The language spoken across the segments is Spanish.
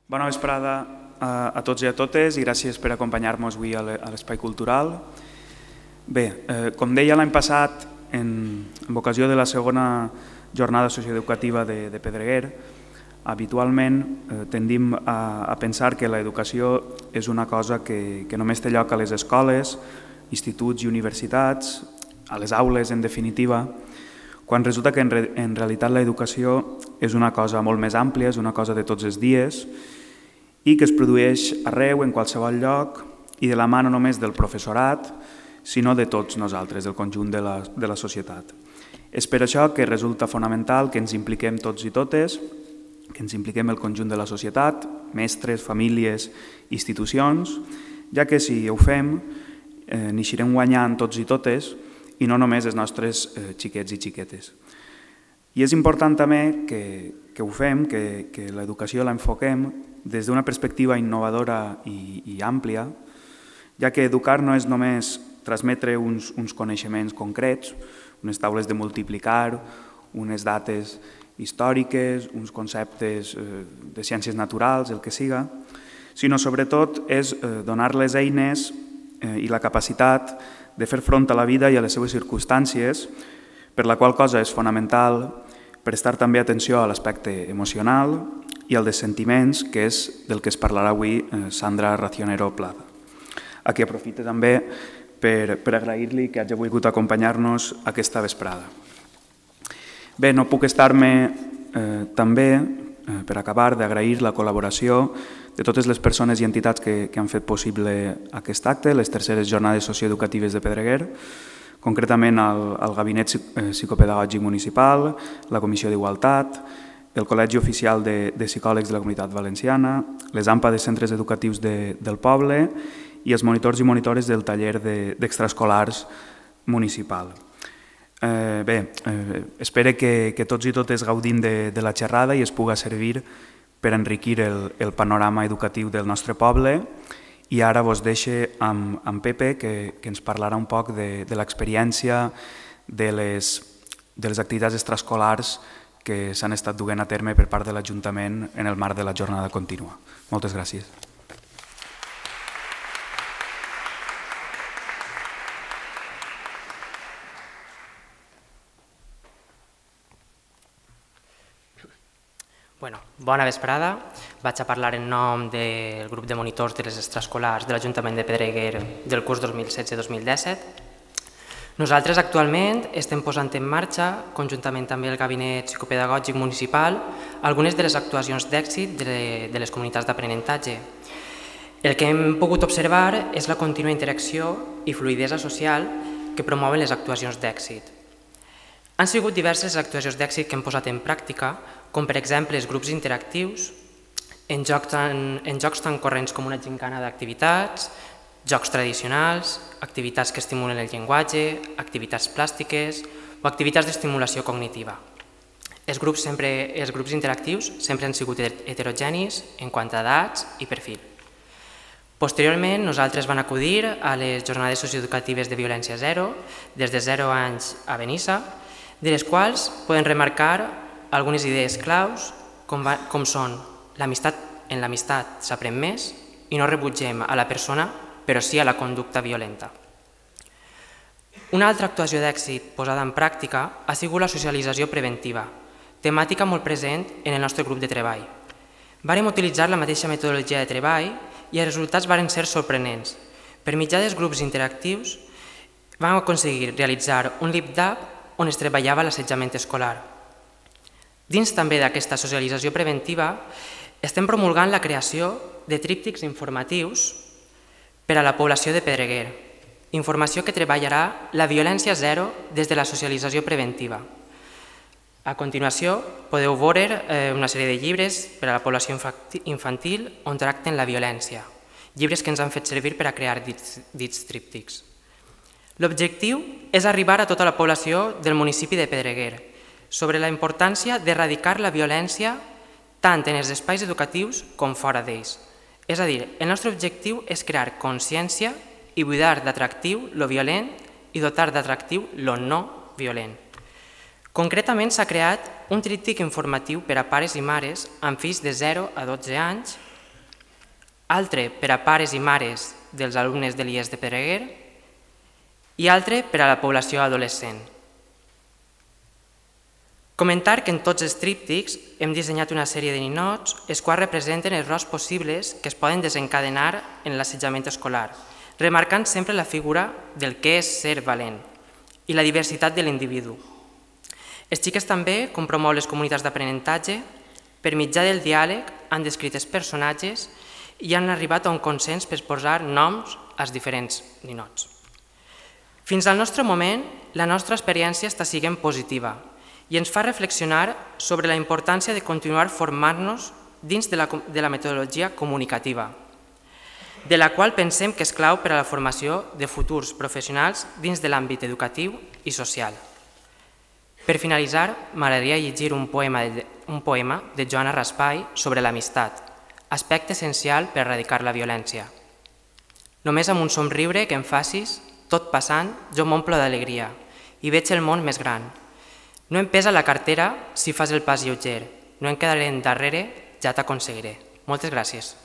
Bona vesprada a tots i a totes i gràcies per acompanyar-nos avui a l'Espai Cultural. Bé, com deia l'any passat, en ocasió de la segona jornada socioeducativa de Pedreguer, habitualment tendim a pensar que l'educació és una cosa que només té lloc a les escoles, instituts i universitats, a les aules en definitiva, quan resulta que en realitat l'educació és una cosa molt més àmplia, és una cosa de tots els dies i que es produeix arreu, en qualsevol lloc i de la mà no només del professorat, sinó de tots nosaltres, del conjunt de la societat. És per això que resulta fonamental que ens impliquem tots i totes, que ens impliquem el conjunt de la societat, mestres, famílies, institucions, ja que si ho fem, n'eixirem guanyant tots i totes i no només els nostres xiquets i xiquetes. I és important també que ho fem, que l'educació l'enfoquem des d'una perspectiva innovadora i àmplia, ja que educar no és només transmetre uns coneixements concrets, unes taules de multiplicar, unes dates històriques, uns conceptes de ciències naturals, el que siga, sinó sobretot és donar les eines i la capacitat de fer front a la vida i a les seves circumstàncies, per la qual cosa és fonamental prestar també atenció a l'aspecte emocional i al dels sentiments, que és del que es parlarà avui Sandra Racionero Plada, a qui aprofito també per agrair-li que hagi volgut acompanyar-nos aquesta vesprada. Bé, no puc estar-me també, per acabar, d'agrair la col·laboració de totes les persones i entitats que han fet possible aquest acte, les terceres jornades socioeducatives de Pedreguer, concretament el Gabinet Psicopedagògic Municipal, la Comissió d'Igualtat, el Col·legi Oficial de Psicòlegs de la Comunitat Valenciana, les AMPA de centres educatius del poble i els monitors i monitores del taller d'extraescolars municipal. Bé, espero que tots i totes gaudim de la xerrada i es puga servir per enriquir el panorama educatiu del nostre poble. I ara vos deixo amb Pepe, que ens parlarà un poc de l'experiència de les activitats extraescolars que s'han estat duent a terme per part de l'Ajuntament en el marc de la jornada contínua. Moltes gràcies. Bona vesprada. Vaig a parlar en nom del grup de monitors de les extraescolars de l'Ajuntament de Pedreguer del curs 2016-2017. Nosaltres actualment estem posant en marxa, conjuntament també el Gabinet Psicopedagògic Municipal, algunes de les actuacions d'èxit de les comunitats d'aprenentatge. El que hem pogut observar és la contínua interacció i fluïdesa social que promouen les actuacions d'èxit. Han sigut diverses actuacions d'èxit que hem posat en pràctica, com per exemple els grups interactius, en jocs tan corrents com una gincana d'activitats, jocs tradicionals, activitats que estimulen el llenguatge, activitats plàstiques o activitats d'estimulació cognitiva. Els grups interactius sempre han sigut heterogenis en quant a edats i perfil. Posteriorment, nosaltres vam acudir a les jornades socioeducatives de violència zero, des de 0 anys a Benissa, de les quals podem remarcar algunes idees claus, com són en l'amistat s'aprèn més i no rebutgem a la persona, però sí a la conducta violenta. Una altra actuació d'èxit posada en pràctica ha sigut la socialització preventiva, temàtica molt present en el nostre grup de treball. Vàrem utilitzar la mateixa metodologia de treball i els resultats varen ser sorprenents. Per mitjà dels grups interactius vam aconseguir realitzar un LibDAP on es treballava l'assetjament escolar. Dins també d'aquesta socialització preventiva estem promulgant la creació de tríptics informatius per a la població de Pedreguer, informació que treballarà la violència zero des de la socialització preventiva. A continuació, podeu veure una sèrie de llibres per a la població infantil on tracten la violència, llibres que ens han fet servir per a crear dits tríptics. L'objectiu és arribar a tota la població del municipi de Pedreguer sobre la importància d'erradicar la violència tant en els espais educatius com fora d'ells. És a dir, el nostre objectiu és crear consciència i buidar d'atractiu lo violent i dotar d'atractiu lo no violent. Concretament s'ha creat un tríptic informatiu per a pares i mares amb fills de 0 a 12 anys altre per a pares i mares dels alumnes de l'IES de Pedreguer i altre per a la població adolescent. Comentar que en tots els tríptics hem dissenyat una sèrie de ninots els quals representen els rols possibles que es poden desencadenar en l'assetjament escolar, remarcant sempre la figura del que és ser valent i la diversitat de l'individu. Els xiques també, com promou les comunitats d'aprenentatge, per mitjà del diàleg han descrit els personatges i han arribat a un consens per posar noms als diferents ninots. Fins al nostre moment, la nostra experiència està sent positiva i ens fa reflexionar sobre la importància de continuar formant-nos dins de la metodologia comunicativa, de la qual pensem que és clau per a la formació de futurs professionals dins de l'àmbit educatiu i social. Per finalitzar, m'agradaria llegir un poema de Joana Raspail sobre l'amistat, aspecte essencial per erradicar la violència. Només amb un somriure que em facis, tot passant, jo m'omplo d'alegria i veig el món més gran. No em pesa la cartera si fas el pas lleuger, no em quedaré endarrere, ja t'aconseguiré. Moltes gràcies.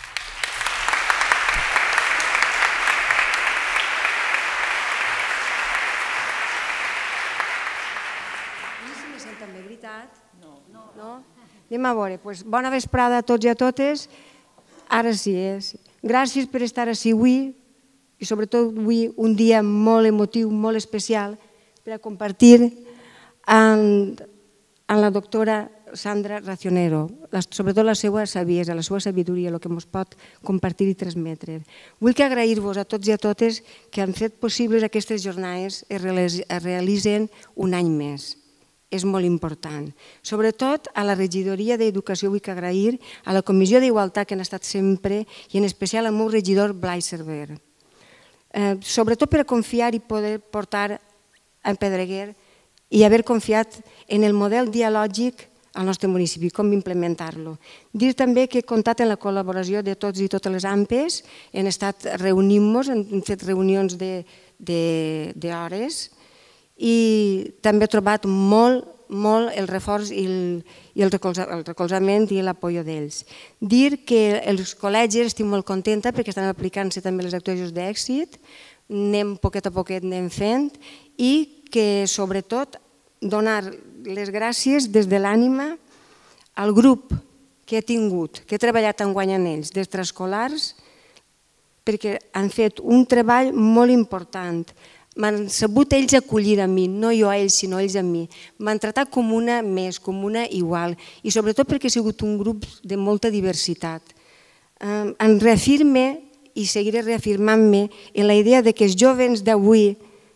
Anem a veure, bona vesprada a tots i a totes. Ara sí, gràcies per estar ací avui i sobretot avui un dia molt emotiu, molt especial per a compartir amb la doctora Sandra Racionero, sobretot la seva saviesa, la seva sabidoria, el que ens pot compartir i transmetre. Vull agrair-vos a tots i a totes que han fet possibles aquestes jornades es realitzen un any més. És molt important. Sobretot a la regidoria d'Educació vull agrair, a la Comissió d'Igualtat que han estat sempre i en especial al meu regidor Blai Cerver. Sobretot per a confiar i poder portar a Pedreguer i haver confiat en el model dialògic al nostre municipi, com implementar-lo. Dir també que he comptat en la col·laboració de tots i totes les AMPEs, hem estat reunint-nos, hem fet reunions d'hores i també he trobat molt el reforç i el recolzament i l'apoyo d'ells. Dir que els col·legis estic molt contenta perquè estan aplicant-se també les actuacions d'èxit, anem poquet a poquet anem fent i que sobretot donar les gràcies des de l'ànima al grup que he tingut, que he treballat enguany en ells, d'extraescolars, perquè han fet un treball molt important. M'han sabut ells acollir a mi, no jo a ells, sinó ells a mi. M'han tratat com una més, com una igual, i sobretot perquè ha sigut un grup de molta diversitat. Em reafirme i seguiré reafirmant-me en la idea que els joves d'avui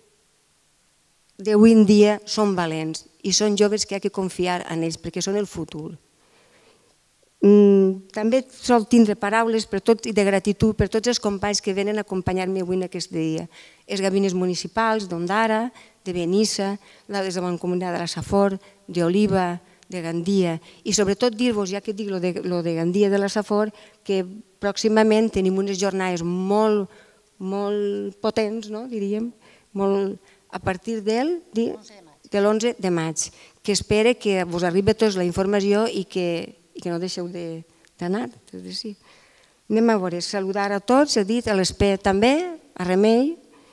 en dia són valents i són joves que hi ha que confiar en ells perquè són el futur. També sol tindre paraules de gratitud per tots els companys que venen a acompanyar-me avui en aquest dia. Els gabinets municipals d'Ondara, de Benissa, la de la Mancomunitat de la Safor, d'Oliva, de Gandia. I sobretot dir-vos, ja que dic lo de Gandia de la Safor, que pròximament tenim unes jornades molt potents, diríem, a partir del 11 de maig, que espero que us arribi a tots la informació i que no deixeu d'anar. Anem a veure, saludar a tots, he dit, a l'ESPE també, a Remei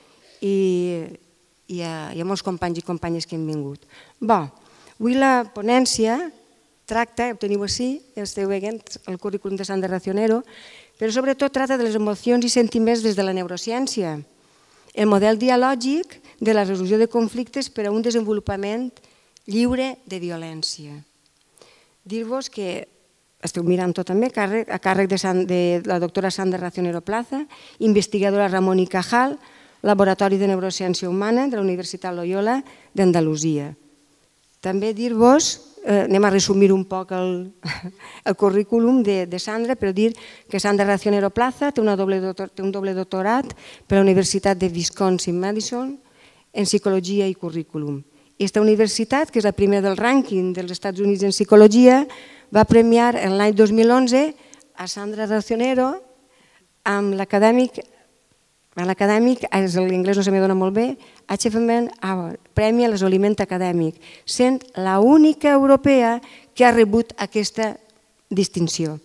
i a molts companys i companyes que han vingut. Avui la ponència tracta, ho teniu així, esteu veient el currículum de Sandra Racionero, però sobretot tracta de les emocions i sentiments des de la neurociència, el model dialògic de la resolució de conflictes per a un desenvolupament lliure de violència. Dir-vos que esteu mirant tot també, a càrrec de la doctora Sandra Racionero Plaza, investigadora Ramon y Cajal, Laboratori de Neurociència Humana de la Universitat Loyola d'Andalusia. També dir-vos, anem a resumir un poc el currículum de Sandra, però dir que Sandra Racionero Plaza té un doble doctorat per la Universitat de Wisconsin-Madison en Psicologia i Currículum. Aquesta universitat, que és la primera del rànquing dels Estats Units en Psicologia, va premiar l'any 2011 a Sandra Racionero amb l'acadèmic, l'anglès no se me dona molt bé, Achievement Award, Premi a l'Assoliment Acadèmic, sent l'única europea que ha rebut aquesta distinció.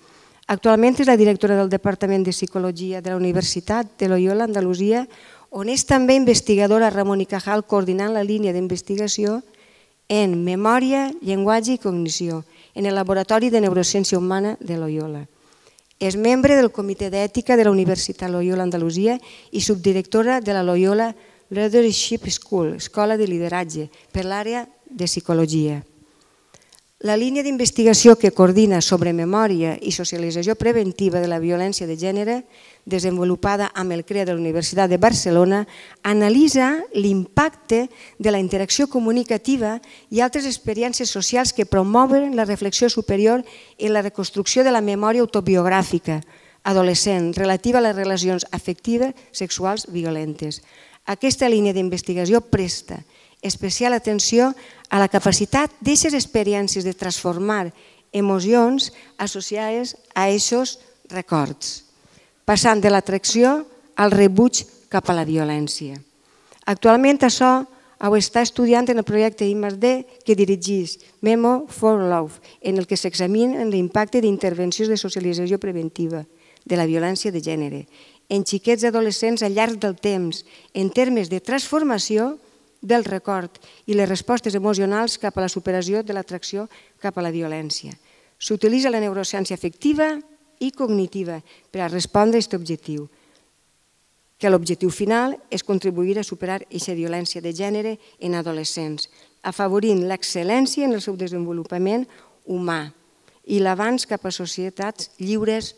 Actualment és la directora del Departament de Psicologia de la Universitat de Loyola, Andalusia, on és també investigadora Ramon i Cajal, coordinant la línia d'investigació en memòria, llenguatge i cognició en el Laboratori de Neurociència Humana de Loyola. És membre del Comitè d'Ètica de la Universitat Loyola Andalusia i subdirectora de la Loyola Leadership School, Escola de Lideratge, per l'àrea de Psicologia. La línia d'investigació que coordina sobre memòria i socialització preventiva de la violència de gènere, desenvolupada amb el CREA de la Universitat de Barcelona, analitza l'impacte de la interacció comunicativa i altres experiències socials que promouen la reflexió superior i la reconstrucció de la memòria autobiogràfica adolescent relativa a les relacions afectives sexuals violentes. Aquesta línia d'investigació presta especial atenció a la capacitat d'aquestes experiències de transformar emocions associades a aquests records, passant de l'atracció al rebuig cap a la violència. Actualment això ho està estudiant en el projecte I+D que dirigeix Memo for Love, en el que s'examina l'impacte d'intervencions de socialització preventiva de la violència de gènere en xiquets i adolescents al llarg del temps, en termes de transformació del record i les respostes emocionals cap a la superació de l'atracció cap a la violència. S'utilitza la neurociència afectiva i cognitiva per a respondre a aquest objectiu, que l'objectiu final és contribuir a superar aquesta violència de gènere en adolescents, afavorint l'excel·lència en el seu desenvolupament humà i l'avanç cap a societats lliures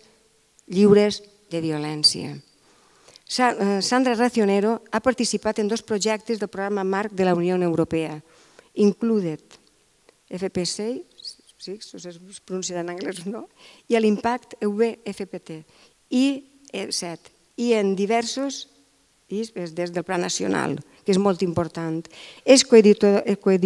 de violència. Sandra Racionero ha participat en 2 projectes del programa marc de la Unió Europea, Included, FP6, es pronunciarà en anglès o no, i l'Impact EUB-FPT, I7, i en diversos, des del Pla Nacional, que és molt important. És coeditora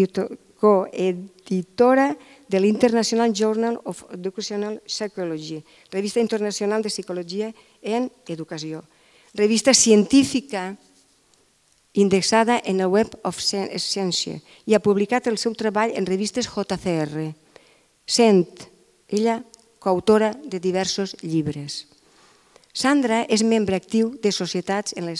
de l'International Journal of Educational Psychology, revista internacional de psicologia en educació. Revista científica indexada en el Web of Science i ha publicat el seu treball en revistes JCR, sent ella coautora de diversos llibres. Sandra és membre actiu de societats en la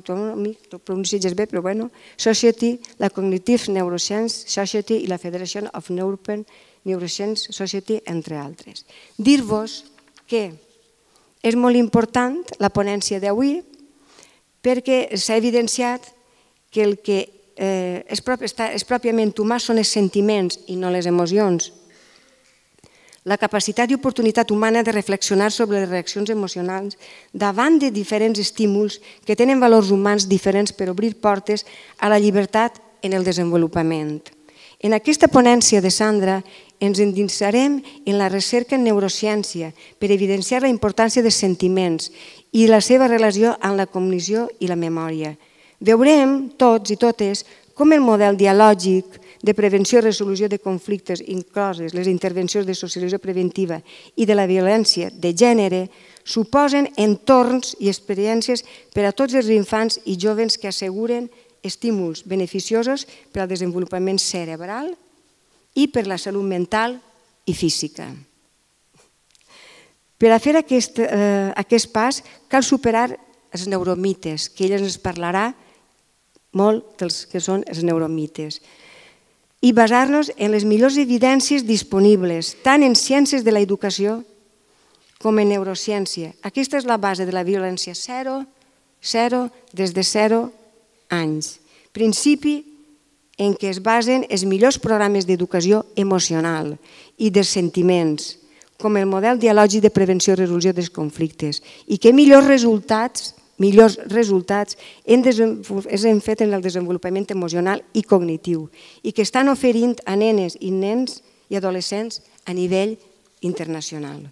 Society, la Cognitive Neuroscience Society i la Federation of Neuroscience Society, entre altres. Dir-vos que és molt important la ponència d'avui perquè s'ha evidenciat que el que és pròpiament humà són els sentiments i no les emocions. La capacitat i oportunitat humana de reflexionar sobre les reaccions emocionals davant de diferents estímuls que tenen valors humans diferents per obrir portes a la llibertat en el desenvolupament. En aquesta ponència de Sandra ens endinsarem en la recerca en neurociència per evidenciar la importància dels sentiments i la seva relació amb la cognició i la memòria. Veurem tots i totes com el model dialògic de prevenció i resolució de conflictes, incloses les intervencions de socialització preventiva i de la violència de gènere, suposen entorns i experiències per a tots els infants i joves que asseguren estímuls beneficiosos per al desenvolupament cerebral i per la salut mental i física. Per a fer aquest pas cal superar els neuromites, que ella ens parlarà molt dels que són els neuromites, i basar-nos en les millors evidències disponibles, tant en ciències de l'educació com en neurociència. Aquesta és la base de la violència zero des de 0 anys. Principi en què es basen els millors programes d'educació emocional i dels sentiments, com el model dialògic de prevenció i resolució dels conflictes, i que millors resultats hem fet en el desenvolupament emocional i cognitiu i que estan oferint a nenes i nens i adolescents a nivell internacional.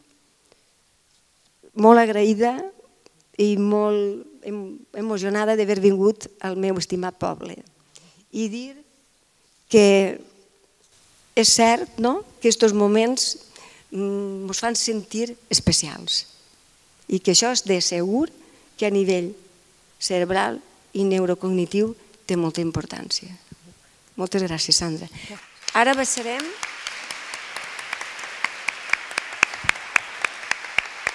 Molt agraïda i molt emocionada d'haver vingut al meu estimat poble i dir que és cert que aquests moments ens fan sentir especials i que això és de segur que a nivell cerebral i neurocognitiu té molta importància. Moltes gràcies, Sandra. Ara passarem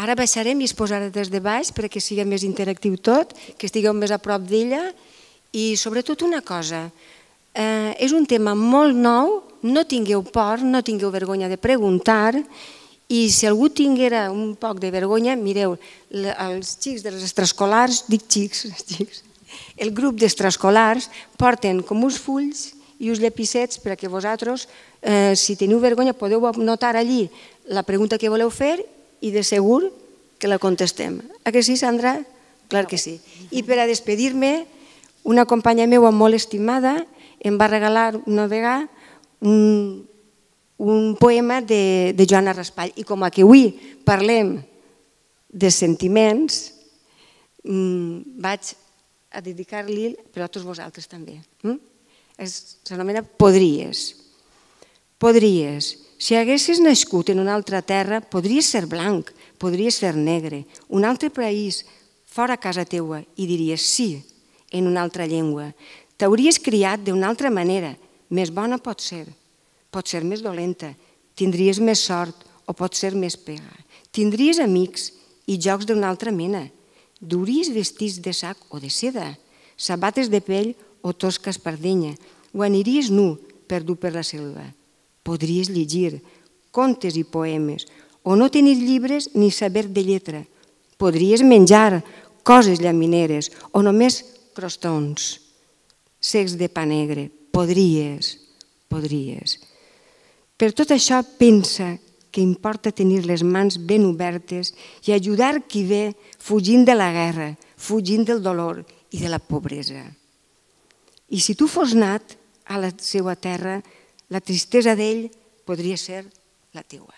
Ara baixarem i es posarà des de baix perquè sigui més interactiu tot, que estigueu més a prop d'ella i sobretot una cosa, és un tema molt nou, no tingueu por, no tingueu vergonya de preguntar i si algú tinguera un poc de vergonya, mireu, els xics de les extraescolars, dic xics, el grup d'extraescolars porten com uns fulls i uns llapissets perquè vosaltres, si teniu vergonya, podeu anotar allí la pregunta que voleu fer i de segur que la contestem. A que sí, Sandra? Clar que sí. I per a despedir-me, una companya meva molt estimada em va regalar una vegada un poema de Joana Raspall. I com que avui parlem de sentiments, vaig a dedicar-li per a tots vosaltres també. S'anomena Podries. Podries. Si haguessis nascut en una altra terra, podries ser blanc, podries ser negre, un altre país, fora casa teua, i diries sí en una altra llengua. T'hauries criat d'una altra manera, més bona pot ser més dolenta, tindries més sort o pot ser més pega. Tindries amics i jocs d'una altra mena, duries vestits de sac o de seda, sabates de pell o tosca espardenya, o aniries nu perdut per la selva. Podries llegir contes i poemes, o no tenir llibres ni saber de lletra. Podries menjar coses llamineres o només crostons, secs de pa negre. Podries. Per tot això pensa que importa tenir les mans ben obertes i ajudar qui ve fugint de la guerra, fugint del dolor i de la pobresa. I si tu fos nat a la seva terra, la tristesa d'ell podria ser la teua.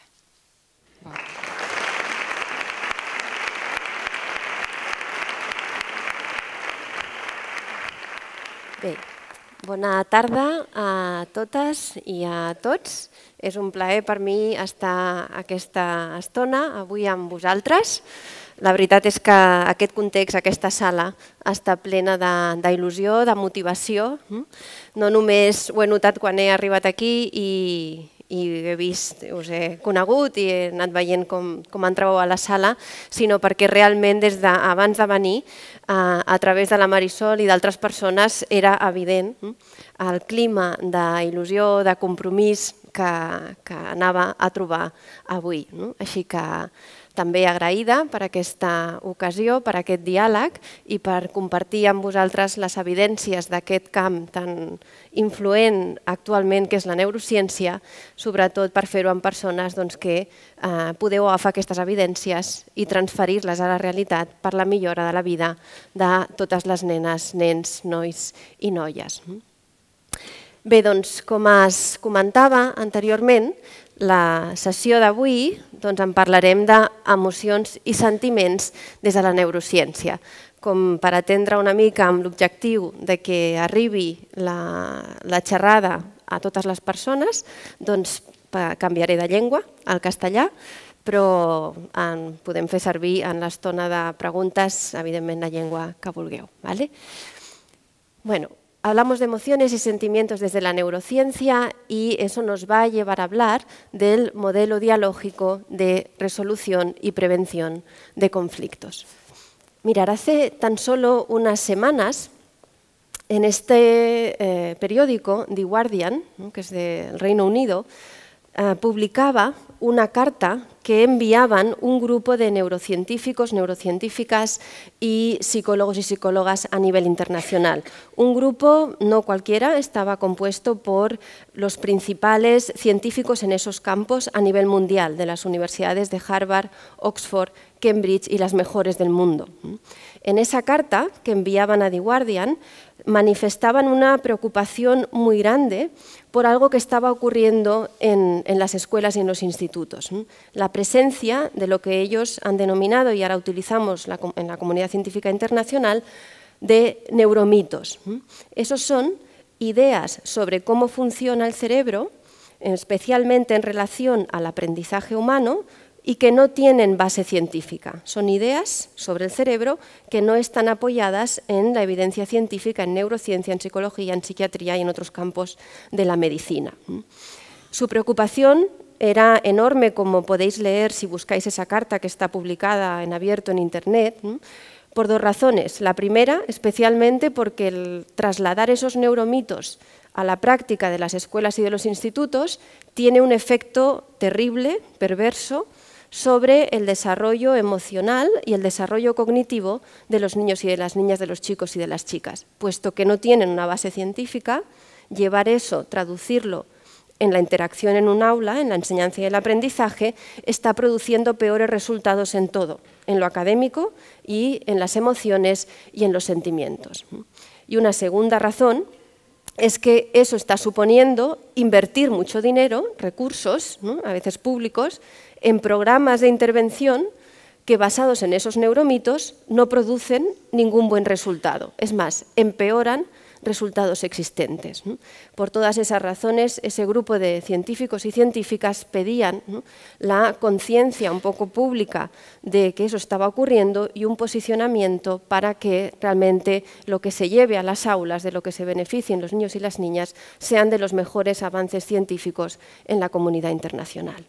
Bé, bona tarda a totes i a tots. És un plaer per mi estar aquesta estona avui amb vosaltres. La veritat és que aquest context, aquesta sala, està plena d'il·lusió, de motivació. No només ho he notat quan he arribat aquí i he vist, us he conegut i he anat veient com entràveu a la sala, sinó perquè realment des d'abans de venir, a través de la Marisol i d'altres persones, era evident el clima d'il·lusió, de compromís que anava a trobar avui. Així que també agraïda per aquesta ocasió, per aquest diàleg i per compartir amb vosaltres les evidències d'aquest camp tan influent actualment que és la neurociència, sobretot per fer-ho amb persones que podeu agafar aquestes evidències i transferir-les a la realitat per la millora de la vida de totes les nenes, nens, nois i noies. Bé, doncs, com es comentava anteriorment, la sessió d'avui en parlarem d'emocions i sentiments des de la neurociència. Com per atendre una mica amb l'objectiu que arribi la xerrada a totes les persones, doncs canviaré de llengua al castellà, però en podem fer servir en l'estona de preguntes, evidentment, la llengua que vulgueu. Bueno, hablamos de emociones y sentimientos desde la neurociencia y eso nos va a llevar a hablar del modelo dialógico de resolución y prevención de conflictos. Mirad, hace tan solo unas semanas, en este periódico, The Guardian, que es del Reino Unido, publicaba una carta que enviaban un grupo de neurocientíficos, neurocientíficas y psicólogos y psicólogas a nivel internacional. Un grupo no cualquiera, estaba compuesto por los principales científicos en esos campos a nivel mundial, de las universidades de Harvard, Oxford, Cambridge y las mejores del mundo. En esa carta que enviaban a The Guardian manifestaban una preocupación muy grande por algo que estaba ocurriendo en las escuelas y en los institutos. La presencia de lo que ellos han denominado, y ahora utilizamos en la comunidad científica internacional, de neuromitos. Esos son ideas sobre cómo funciona el cerebro, especialmente en relación al aprendizaje humano, y que no tienen base científica. Son ideas sobre el cerebro que no están apoyadas en la evidencia científica, en neurociencia, en psicología, en psiquiatría y en otros campos de la medicina. Su preocupación era enorme, como podéis leer si buscáis esa carta que está publicada en abierto en Internet, por dos razones. La primera, especialmente porque el trasladar esos neuromitos a la práctica de las escuelas y de los institutos tiene un efecto terrible, perverso, sobre el desarrollo emocional y el desarrollo cognitivo de los niños y de las niñas, de los chicos y de las chicas. Puesto que no tienen una base científica, llevar eso, traducirlo en la interacción en un aula, en la enseñanza y el aprendizaje, está produciendo peores resultados en todo, en lo académico y en las emociones y en los sentimientos. Y una segunda razón es que eso está suponiendo invertir mucho dinero, recursos, a veces públicos, en programas de intervención que, basados en esos neuromitos, no producen ningún buen resultado. Es más, empeoran resultados existentes. Por todas esas razones, ese grupo de científicos y científicas pedían la conciencia un poco pública de que eso estaba ocurriendo y un posicionamiento para que realmente lo que se lleve a las aulas, de lo que se beneficien los niños y las niñas, sean de los mejores avances científicos en la comunidad internacional.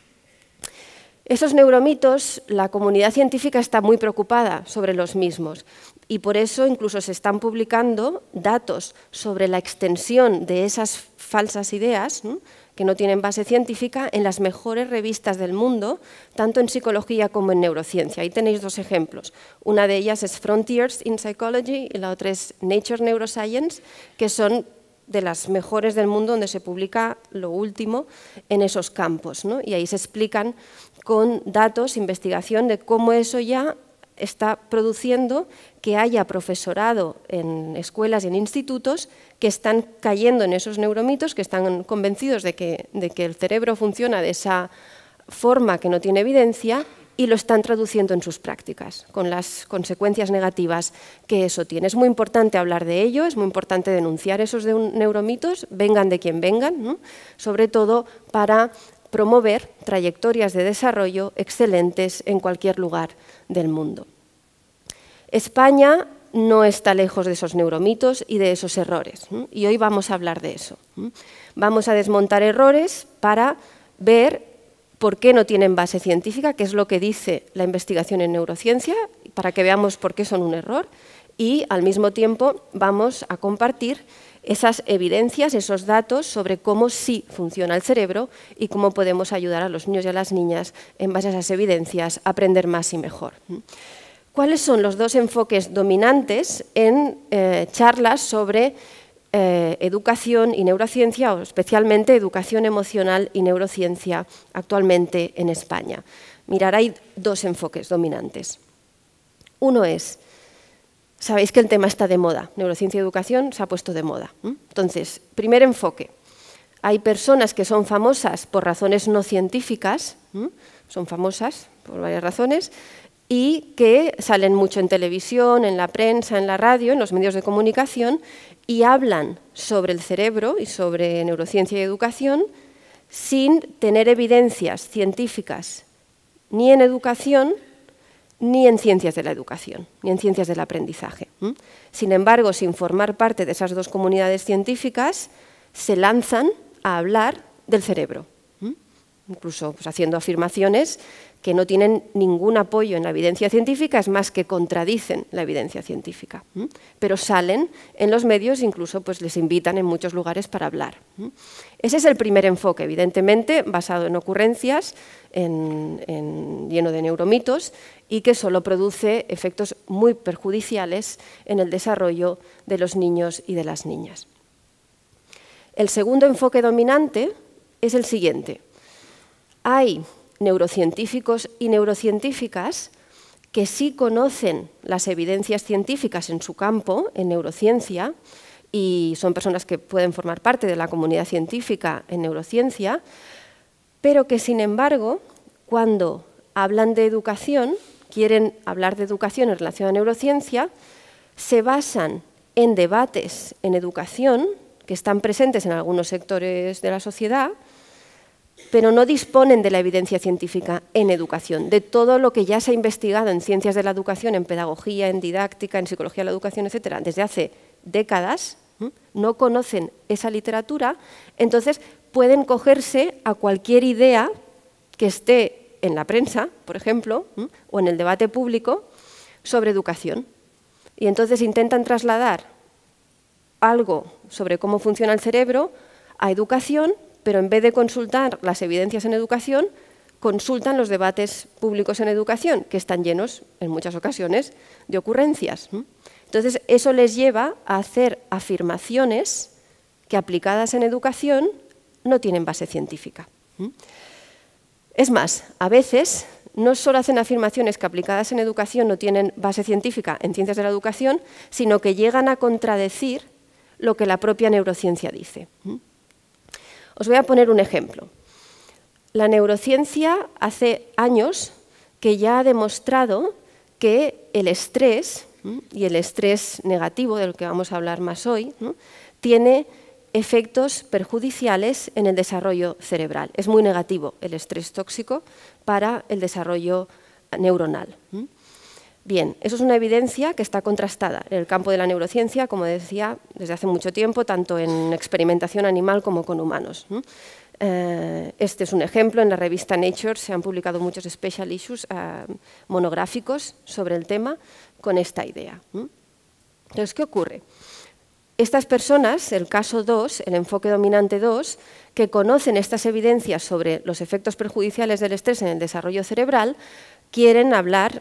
Esos neuromitos, la comunidad científica está muy preocupada sobre los mismos y por eso incluso se están publicando datos sobre la extensión de esas falsas ideas que no tienen base científica en las mejores revistas del mundo, tanto en psicología como en neurociencia. Ahí tenéis dos ejemplos. Una de ellas es Frontiers in Psychology y la otra es Nature Neuroscience, que son de las mejores del mundo donde se publica lo último en esos campos, y ahí se explican con datos, investigación de cómo eso ya está produciendo que haya profesorado en escuelas y en institutos que están cayendo en esos neuromitos, que están convencidos de que el cerebro funciona de esa forma que no tiene evidencia y lo están traduciendo en sus prácticas, con las consecuencias negativas que eso tiene. Es muy importante hablar de ello, es muy importante denunciar esos neuromitos, vengan de quien vengan, sobre todo para promover trayectorias de desarrollo excelentes en cualquier lugar del mundo. España no está lejos de esos neuromitos y de esos errores, y hoy vamos a hablar de eso. Vamos a desmontar errores para ver por qué no tienen base científica, qué es lo que dice la investigación en neurociencia, para que veamos por qué son un error, y al mismo tiempo vamos a compartir esas evidencias, esos datos sobre cómo sí funciona el cerebro y cómo podemos ayudar a los niños y a las niñas, en base a esas evidencias, a aprender más y mejor. ¿Cuáles son los dos enfoques dominantes en charlas sobre educación y neurociencia, o especialmente educación emocional y neurociencia actualmente en España? Mirad, hay dos enfoques dominantes. Uno es, sabéis que el tema está de moda, neurociencia y educación se ha puesto de moda. Entonces, primer enfoque, hay personas que son famosas por razones no científicas, son famosas por varias razones, y que salen mucho en televisión, en la prensa, en la radio, en los medios de comunicación, y hablan sobre el cerebro y sobre neurociencia y educación sin tener evidencias científicas ni en educación ni en ciencias de la educación, ni en ciencias del aprendizaje. Sin embargo, sin formar parte de esas dos comunidades científicas, se lanzan a hablar del cerebro, incluso haciendo afirmaciones que no tienen ningún apoyo en la evidencia científica, es más, que contradicen la evidencia científica. Pero salen en los medios, incluso les invitan en muchos lugares para hablar. Ese es el primer enfoque, evidentemente basado en ocurrencias, lleno de neuromitos, y que solo produce efectos muy perjudiciales en el desarrollo de los niños y de las niñas. El segundo enfoque dominante es el siguiente. Hay neurocientíficos y neurocientíficas que sí conocen las evidencias científicas en su campo, en neurociencia, y son personas que pueden formar parte de la comunidad científica en neurociencia, pero que, sin embargo, cuando hablan de educación, quieren hablar de educación en relación a neurociencia, se basan en debates en educación que están presentes en algunos sectores de la sociedad, pero no disponen de la evidencia científica en educación, de todo lo que ya se ha investigado en ciencias de la educación, en pedagogía, en didáctica, en psicología de la educación, etcétera, desde hace décadas. No conocen esa literatura, entonces pueden cogerse a cualquier idea que esté en la prensa, por ejemplo, o en el debate público sobre educación. Y entonces intentan trasladar algo sobre cómo funciona el cerebro a educación, pero en vez de consultar las evidencias en educación, consultan los debates públicos en educación, que están llenos, en muchas ocasiones, de ocurrencias. Entonces, eso les lleva a hacer afirmaciones que, aplicadas en educación, no tienen base científica. Es más, a veces no solo hacen afirmaciones que, aplicadas en educación, no tienen base científica en ciencias de la educación, sino que llegan a contradecir lo que la propia neurociencia dice. Os voy a poner un ejemplo. La neurociencia hace años que ya ha demostrado que el estrés, y el estrés negativo, del que vamos a hablar más hoy, tiene efectos perjudiciales en el desarrollo cerebral. Es muy negativo el estrés tóxico para el desarrollo neuronal. Bien, eso es una evidencia que está contrastada en el campo de la neurociencia, como decía, desde hace mucho tiempo, tanto en experimentación animal como con humanos. Este es un ejemplo, en la revista Nature se han publicado muchos special issues monográficos sobre el tema con esta idea. Entonces, ¿qué ocurre? Estas personas, el caso 2, el enfoque dominante 2, que conocen estas evidencias sobre los efectos perjudiciales del estrés en el desarrollo cerebral, quieren hablar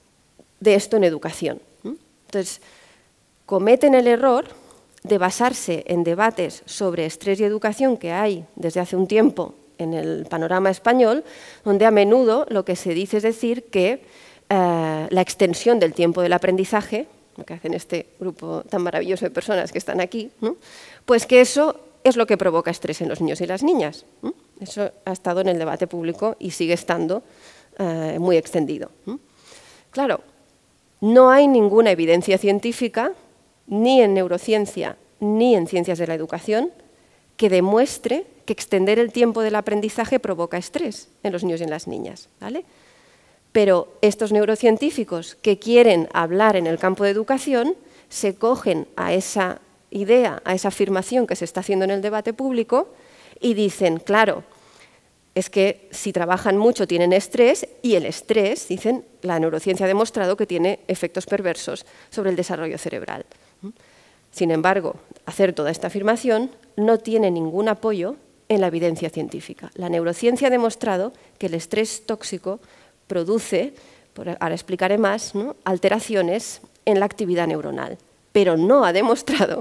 de esto en educación. Entonces, cometen el error de basarse en debates sobre estrés y educación que hay desde hace un tiempo en el panorama español, donde a menudo lo que se dice es decir que la extensión del tiempo del aprendizaje, lo que hacen este grupo tan maravilloso de personas que están aquí, pues que eso es lo que provoca estrés en los niños y las niñas. Eso ha estado en el debate público y sigue estando muy extendido. Claro, no hay ninguna evidencia científica, ni en neurociencia ni en ciencias de la educación, que demuestre que extender el tiempo del aprendizaje provoca estrés en los niños y en las niñas, ¿vale? Pero estos neurocientíficos que quieren hablar en el campo de educación se cogen a esa idea, a esa afirmación que se está haciendo en el debate público y dicen, claro, es que si trabajan mucho tienen estrés y el estrés, dicen, la neurociencia ha demostrado que tiene efectos perversos sobre el desarrollo cerebral. Sin embargo, hacer toda esta afirmación no tiene ningún apoyo en la evidencia científica. La neurociencia ha demostrado que el estrés tóxico produce, ahora explicaré más, alteraciones en la actividad neuronal, pero no ha demostrado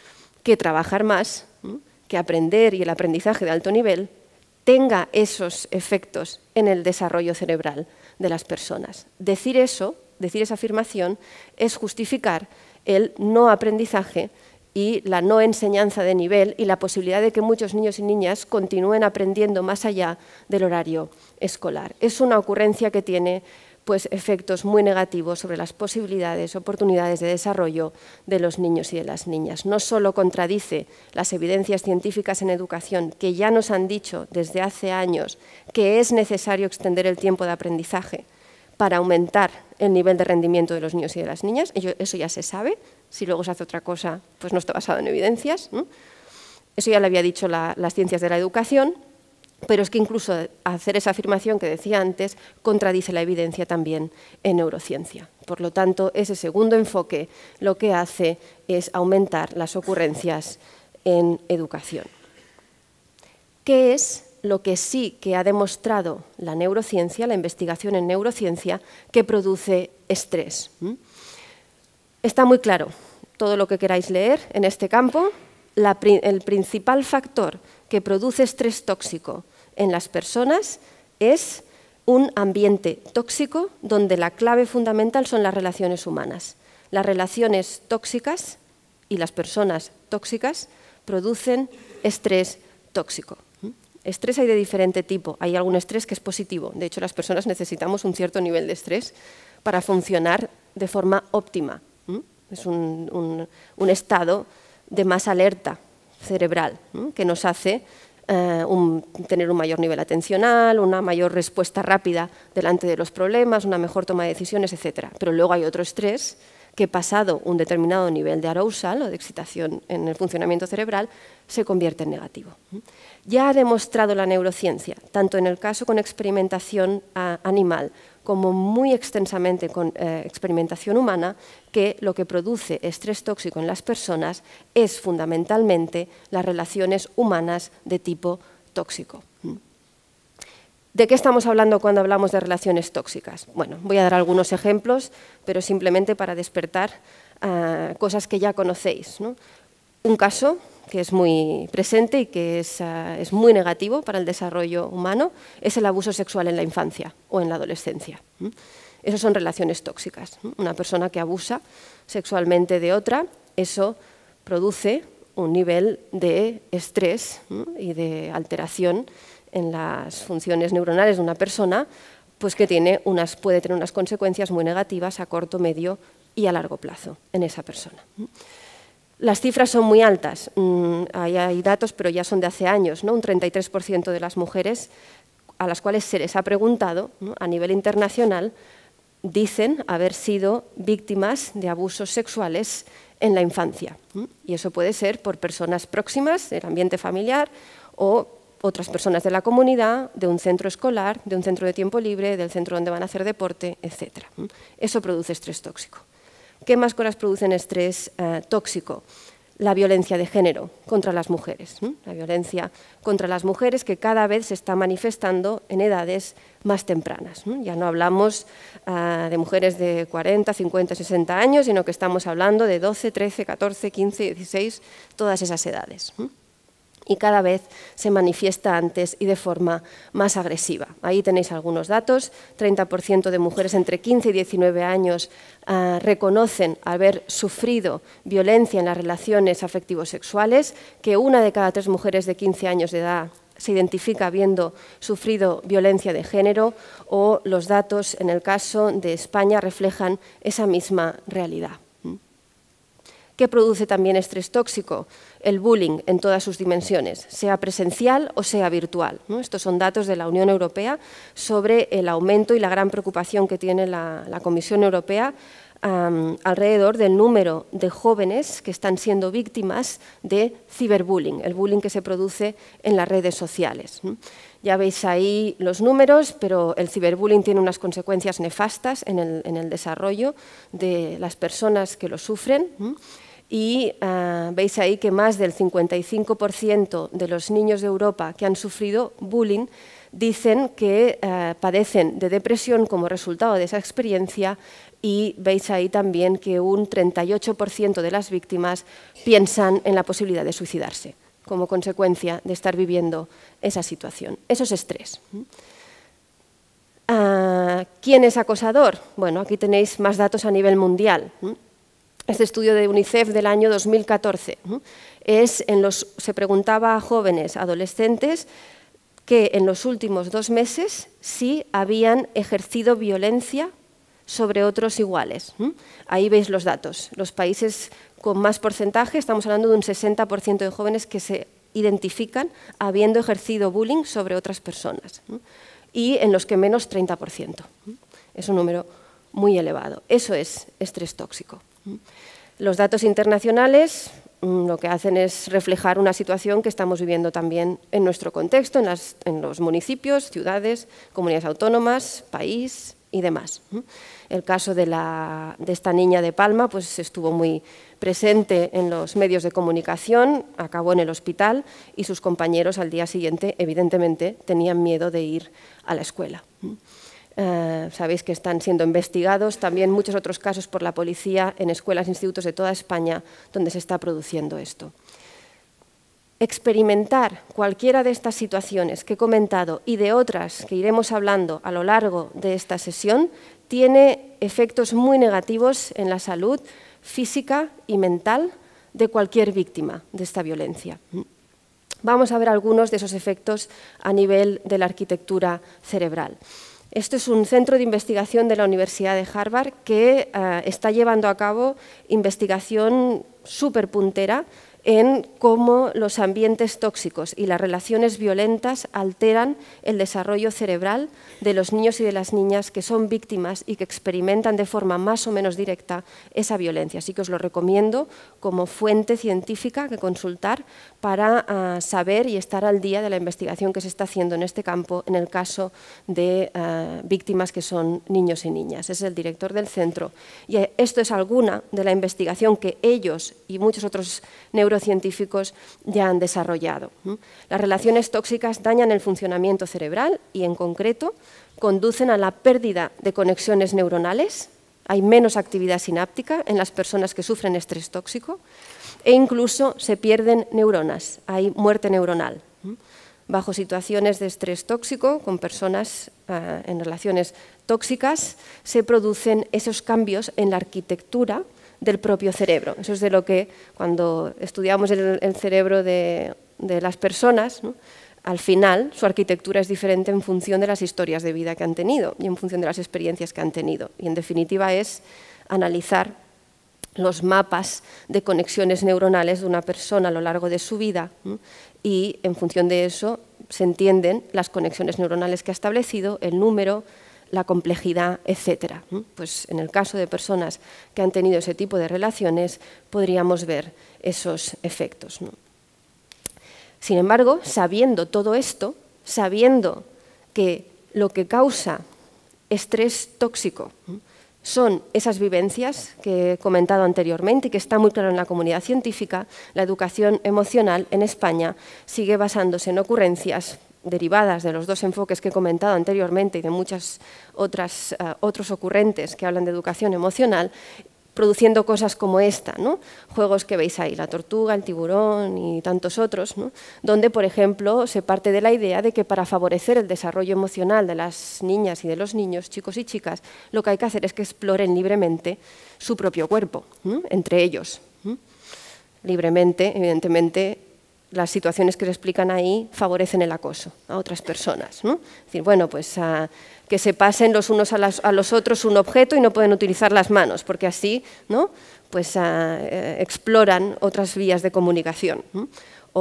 que trabajar más, que aprender y el aprendizaje de alto nivel tenga esos efectos en el desarrollo cerebral de las personas. Decir eso, decir esa afirmación, es justificar el no aprendizaje y la no enseñanza de nivel y la posibilidad de que muchos niños y niñas continúen aprendiendo más allá del horario escolar. Es una ocurrencia que tiene pues, efectos muy negativos sobre las posibilidades, oportunidades de desarrollo de los niños y de las niñas. No solo contradice las evidencias científicas en educación, que ya nos han dicho desde hace años que es necesario extender el tiempo de aprendizaje para aumentar el nivel de rendimiento de los niños y de las niñas, eso ya se sabe, si luego se hace otra cosa, pues no está basado en evidencias. Eso ya lo había dicho las ciencias de la educación, pero es que incluso hacer esa afirmación que decía antes contradice la evidencia también en neurociencia. Por lo tanto, ese segundo enfoque lo que hace es aumentar las ocurrencias en educación. ¿Qué es lo que sí que ha demostrado la neurociencia, la investigación en neurociencia, que produce estrés? Está muy claro todo lo que queráis leer en este campo. El principal factor que produce estrés tóxico en las personas es un ambiente tóxico donde la clave fundamental son las relaciones humanas. Las relaciones tóxicas y las personas tóxicas producen estrés tóxico. Estrés hay de diferente tipo. Hay algún estrés que es positivo. De hecho, las personas necesitamos un cierto nivel de estrés para funcionar de forma óptima. Es un estado de más alerta cerebral que nos hace tener un mayor nivel atencional, una mayor respuesta rápida delante de los problemas, una mejor toma de decisiones, etc. Pero luego hay otro estrés que pasado un determinado nivel de arousal o de excitación en el funcionamiento cerebral se convierte en negativo. Ya ha demostrado la neurociencia, tanto en el caso con experimentación animal como muy extensamente con experimentación humana, que lo que produce estrés tóxico en las personas es fundamentalmente las relaciones humanas de tipo tóxico. ¿De qué estamos hablando cuando hablamos de relaciones tóxicas? Bueno, voy a dar algunos ejemplos, pero simplemente para despertar cosas que ya conocéis, ¿no? Un caso que es muy presente y que es muy negativo para el desarrollo humano es el abuso sexual en la infancia o en la adolescencia. Esas son relaciones tóxicas. Una persona que abusa sexualmente de otra, eso produce un nivel de estrés y de alteración en las funciones neuronales de una persona, pues que puede tener unas consecuencias muy negativas a corto, medio y a largo plazo en esa persona. Las cifras son muy altas, hay datos, pero ya son de hace años, ¿no? Un 33% de las mujeres a las cuales se les ha preguntado, ¿no?, a nivel internacional, dicen haber sido víctimas de abusos sexuales en la infancia. Y eso puede ser por personas próximas del ambiente familiar o otras personas de la comunidad, de un centro escolar, de un centro de tiempo libre, del centro donde van a hacer deporte, etc. Eso produce estrés tóxico. ¿Qué más cosas producen estrés tóxico? La violencia de género contra las mujeres. La violencia contra las mujeres que cada vez se está manifestando en edades más tempranas. Ya no hablamos de mujeres de 40, 50, 60 años, sino que estamos hablando de 12, 13, 14, 15, 16, todas esas edades. Y cada vez se manifiesta antes y de forma más agresiva. Ahí tenéis algunos datos. 30% de mujeres entre 15 y 19 años reconocen haber sufrido violencia en las relaciones afectivo-sexuales, que 1 de cada 3 mujeres de 15 años de edad se identifica habiendo sufrido violencia de género, o los datos en el caso de España reflejan esa misma realidad. ¿Qué produce también estrés tóxico? El bullying en todas sus dimensiones, sea presencial o sea virtual, ¿no? Estos son datos de la Unión Europea sobre el aumento y la gran preocupación que tiene la Comisión Europea alrededor del número de jóvenes que están siendo víctimas de ciberbullying, el bullying que se produce en las redes sociales. Ya veis ahí los números, pero el ciberbullying tiene unas consecuencias nefastas en el desarrollo de las personas que lo sufren. Y veis ahí que más del 55% de los niños de Europa que han sufrido bullying dicen que padecen de depresión como resultado de esa experiencia, y veis ahí también que un 38% de las víctimas piensan en la posibilidad de suicidarse como consecuencia de estar viviendo esa situación. Eso es estrés. ¿Quién es acosador? Bueno, aquí tenéis más datos a nivel mundial. Este estudio de UNICEF del año 2014 se preguntaba a jóvenes adolescentes que en los últimos 2 meses sí habían ejercido violencia sobre otros iguales. Ahí veis los datos. Los países con más porcentaje, estamos hablando de un 60% de jóvenes que se identifican habiendo ejercido bullying sobre otras personas. Y en los que menos, 30%. Es un número muy elevado. Eso es estrés tóxico. Los datos internacionales lo que hacen es reflejar una situación que estamos viviendo también en nuestro contexto, en los municipios, ciudades, comunidades autónomas, país y demás. El caso de esta niña de Palma pues estuvo muy presente en los medios de comunicación, acabó en el hospital y sus compañeros al día siguiente evidentemente tenían miedo de ir a la escuela. Sabéis que están siendo investigados también muchos otros casos por la policía en escuelas e institutos de toda España donde se está produciendo esto. Experimentar cualquiera de estas situaciones que he comentado y de otras que iremos hablando a lo largo de esta sesión tiene efectos muy negativos en la salud física y mental de cualquier víctima de esta violencia. Vamos a ver algunos de esos efectos a nivel de la arquitectura cerebral. Esto es un centro de investigación de la Universidad de Harvard que está llevando a cabo investigación súper puntera en cómo los ambientes tóxicos y las relaciones violentas alteran el desarrollo cerebral de los niños y de las niñas que son víctimas y que experimentan de forma más o menos directa esa violencia. Así que os lo recomiendo como fuente científica que consultar para saber y estar al día de la investigación que se está haciendo en este campo en el caso de víctimas que son niños y niñas. Es el director del centro y esto es alguna de la investigación que ellos y muchos otros neurocientíficos ya han desarrollado. Las relaciones tóxicas dañan el funcionamiento cerebral y, en concreto, conducen a la pérdida de conexiones neuronales. Hay menos actividad sináptica en las personas que sufren estrés tóxico e incluso se pierden neuronas, hay muerte neuronal. Bajo situaciones de estrés tóxico, con personas en relaciones tóxicas, se producen esos cambios en la arquitectura del propio cerebro. Eso es de lo que cuando estudiamos el cerebro de las personas, ¿no?, al final su arquitectura es diferente en función de las historias de vida que han tenido y en función de las experiencias que han tenido. Y en definitiva es analizar los mapas de conexiones neuronales de una persona a lo largo de su vida, ¿no?, y en función de eso se entienden las conexiones neuronales que ha establecido, el número, la complejidad, etc. Pues en el caso de personas que han tenido ese tipo de relaciones podríamos ver esos efectos, ¿no? Sin embargo, sabiendo todo esto, sabiendo que lo que causa estrés tóxico son esas vivencias que he comentado anteriormente y que está muy claro en la comunidad científica, la educación emocional en España sigue basándose en ocurrencias derivadas de los dos enfoques que he comentado anteriormente y de muchos otros ocurrentes que hablan de educación emocional, produciendo cosas como esta, ¿no? Juegos que veis ahí, la tortuga, el tiburón y tantos otros, ¿no?, donde, por ejemplo, se parte de la idea de que para favorecer el desarrollo emocional de las niñas y de los niños, chicos y chicas, lo que hay que hacer es que exploren libremente su propio cuerpo, ¿no?, entre ellos. Libremente, evidentemente, las situaciones que se explican ahí favorecen el acoso a otras personas, ¿no? Es decir, bueno, pues que se pasen los unos a los otros un objeto y no pueden utilizar las manos, porque así, ¿no?, pues exploran otras vías de comunicación, ¿no?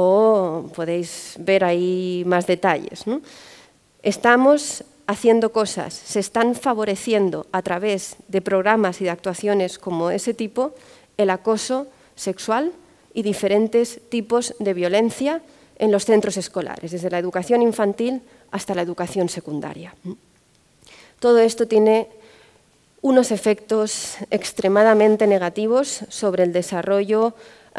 O podéis ver ahí más detalles, ¿no? Estamos haciendo cosas, se están favoreciendo a través de programas y de actuaciones como ese tipo el acoso sexual y diferentes tipos de violencia en los centros escolares, desde la educación infantil hasta la educación secundaria. Todo esto tiene unos efectos extremadamente negativos sobre el desarrollo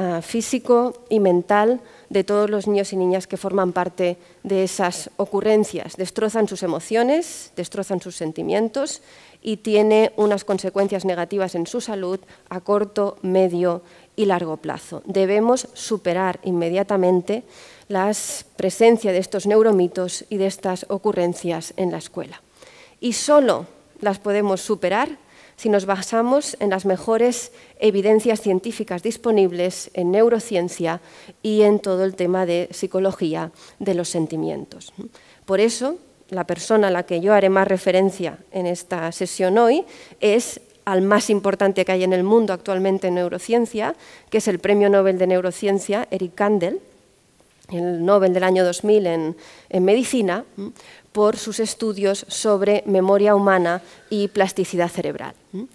físico y mental de todos los niños y niñas que forman parte de esas ocurrencias. Destrozan sus emociones, destrozan sus sentimientos y tiene unas consecuencias negativas en su salud a corto, medio y largo plazo. Debemos superar inmediatamente la presencia de estos neuromitos y de estas ocurrencias en la escuela. Y solo las podemos superar si nos basamos en las mejores evidencias científicas disponibles en neurociencia y en todo el tema de psicología de los sentimientos. Por eso, la persona a la que yo haré más referencia en esta sesión hoy es al más importante que hay en el mundo actualmente en neurociencia, que es el Premio Nobel de Neurociencia, Eric Kandel, el Nobel del año 2000 en Medicina, por sus estudios sobre memoria humana y plasticidad cerebral.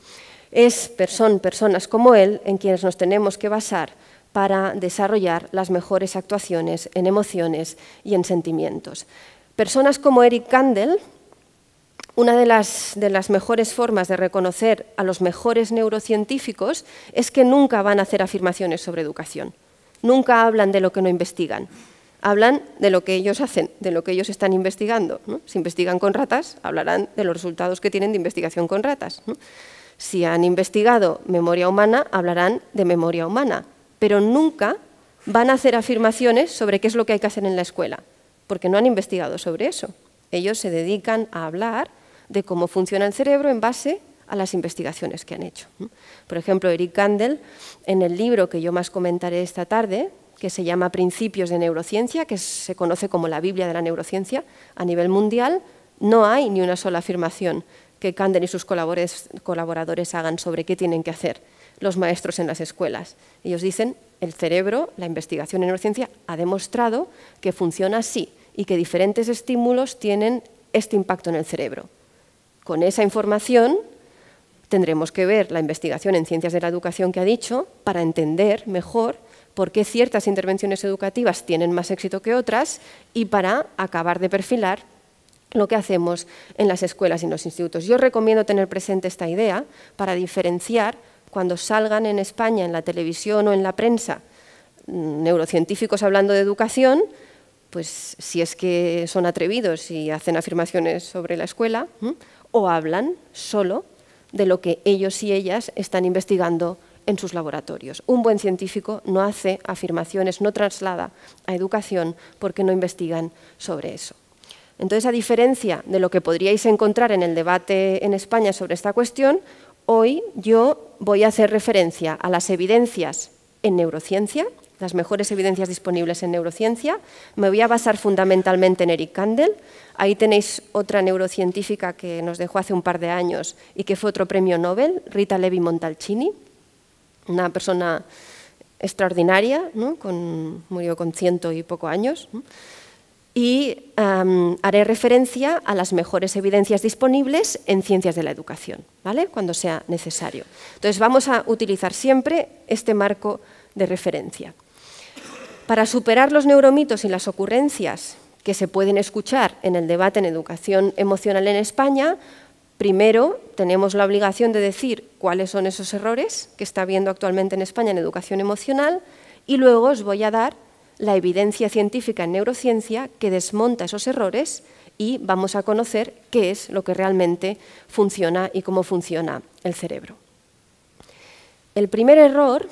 Son personas como él en quienes nos tenemos que basar para desarrollar las mejores actuaciones en emociones y en sentimientos. Personas como Eric Kandel, una de las mejores formas de reconocer a los mejores neurocientíficos es que nunca van a hacer afirmaciones sobre educación. Nunca hablan de lo que no investigan. Hablan de lo que ellos hacen, de lo que ellos están investigando, ¿no? Si investigan con ratas, hablarán de los resultados que tienen de investigación con ratas, ¿no? Si han investigado memoria humana, hablarán de memoria humana, pero nunca van a hacer afirmaciones sobre qué es lo que hay que hacer en la escuela, porque no han investigado sobre eso. Ellos se dedican a hablar de cómo funciona el cerebro en base a las investigaciones que han hecho. Por ejemplo, Eric Kandel, en el libro que yo más comentaré esta tarde, que se llama Principios de Neurociencia, que se conoce como la Biblia de la neurociencia a nivel mundial, no hay ni una sola afirmación que Kandel y sus colaboradores hagan sobre qué tienen que hacer los maestros en las escuelas. Ellos dicen el cerebro, la investigación en neurociencia ha demostrado que funciona así y que diferentes estímulos tienen este impacto en el cerebro. Con esa información tendremos que ver la investigación en ciencias de la educación que ha dicho para entender mejor por qué ciertas intervenciones educativas tienen más éxito que otras y para acabar de perfilar lo que hacemos en las escuelas y en los institutos. Yo recomiendo tener presente esta idea para diferenciar cuando salgan en España, en la televisión o en la prensa, neurocientíficos hablando de educación, pues si es que son atrevidos y hacen afirmaciones sobre la escuela, o hablan solo de lo que ellos y ellas están investigando en sus laboratorios. Un buen científico no hace afirmaciones, no traslada a educación porque no investigan sobre eso. Entonces, a diferencia de lo que podríais encontrar en el debate en España sobre esta cuestión, hoy yo voy a hacer referencia a las evidencias en neurociencia, las mejores evidencias disponibles en neurociencia. Me voy a basar fundamentalmente en Eric Kandel. Ahí tenéis otra neurocientífica que nos dejó hace un par de años y que fue otro premio Nobel, Rita Levi Montalcini, una persona extraordinaria, ¿no? Murió con 100 y poco años. Y haré referencia a las mejores evidencias disponibles en ciencias de la educación, ¿vale? Cuando sea necesario. Entonces vamos a utilizar siempre este marco de referencia. Para superar los neuromitos y las ocurrencias que se pueden escuchar en el debate en educación emocional en España, primero tenemos la obligación de decir cuáles son esos errores que está habiendo actualmente en España en educación emocional y luego os voy a dar la evidencia científica en neurociencia que desmonta esos errores y vamos a conocer qué es lo que realmente funciona y cómo funciona el cerebro. El primer error,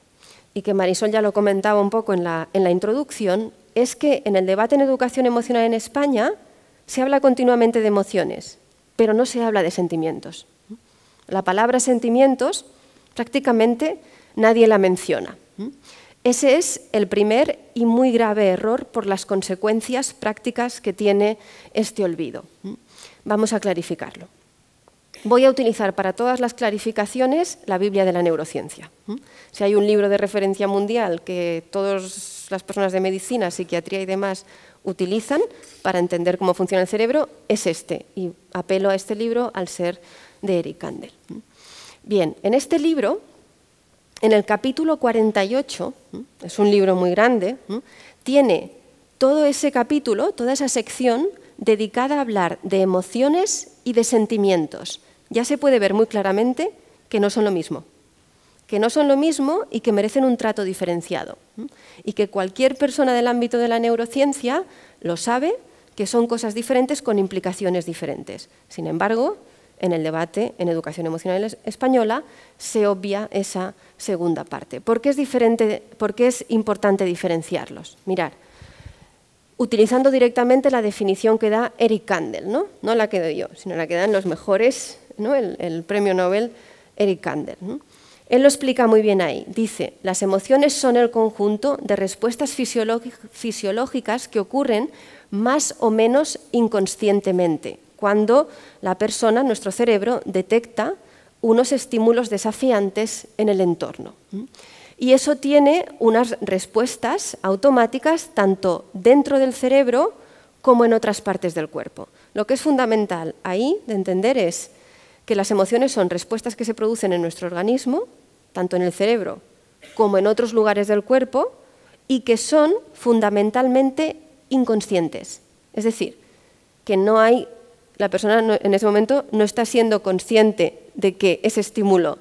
y que Marisol ya lo comentaba un poco en la introducción, es que en el debate en educación emocional en España se habla continuamente de emociones, pero no se habla de sentimientos. La palabra sentimientos prácticamente nadie la menciona. Ese es el primer y muy grave error por las consecuencias prácticas que tiene este olvido. Vamos a clarificarlo. Voy a utilizar para todas las clarificaciones la Biblia de la neurociencia. Si hay un libro de referencia mundial que todas las personas de medicina, psiquiatría y demás utilizan para entender cómo funciona el cerebro, es este. Y apelo a este libro al ser de Eric Kandel. Bien, en este libro, en el capítulo 48, es un libro muy grande, tiene todo ese capítulo, toda esa sección dedicada a hablar de emociones y de sentimientos. Ya se puede ver muy claramente que no son lo mismo. Que no son lo mismo y que merecen un trato diferenciado. Y que cualquier persona del ámbito de la neurociencia lo sabe, que son cosas diferentes con implicaciones diferentes. Sin embargo, en el debate en educación emocional española se obvia esa segunda parte. ¿Por qué es diferente? ¿Por qué es importante diferenciarlos? Mirad, utilizando directamente la definición que da Eric Kandel, no la que doy yo, sino la que dan los mejores, ¿no? el premio Nobel Eric Kandel. ¿no? Él lo explica muy bien ahí. Dice, las emociones son el conjunto de respuestas fisiológicas que ocurren más o menos inconscientemente, cuando la persona, nuestro cerebro, detecta unos estímulos desafiantes en el entorno. Y eso tiene unas respuestas automáticas tanto dentro del cerebro como en otras partes del cuerpo. Lo que es fundamental ahí de entender es que las emociones son respuestas que se producen en nuestro organismo, tanto en el cerebro como en otros lugares del cuerpo, y que son fundamentalmente inconscientes. Es decir, que la persona en ese momento no está siendo consciente de que ese estímulo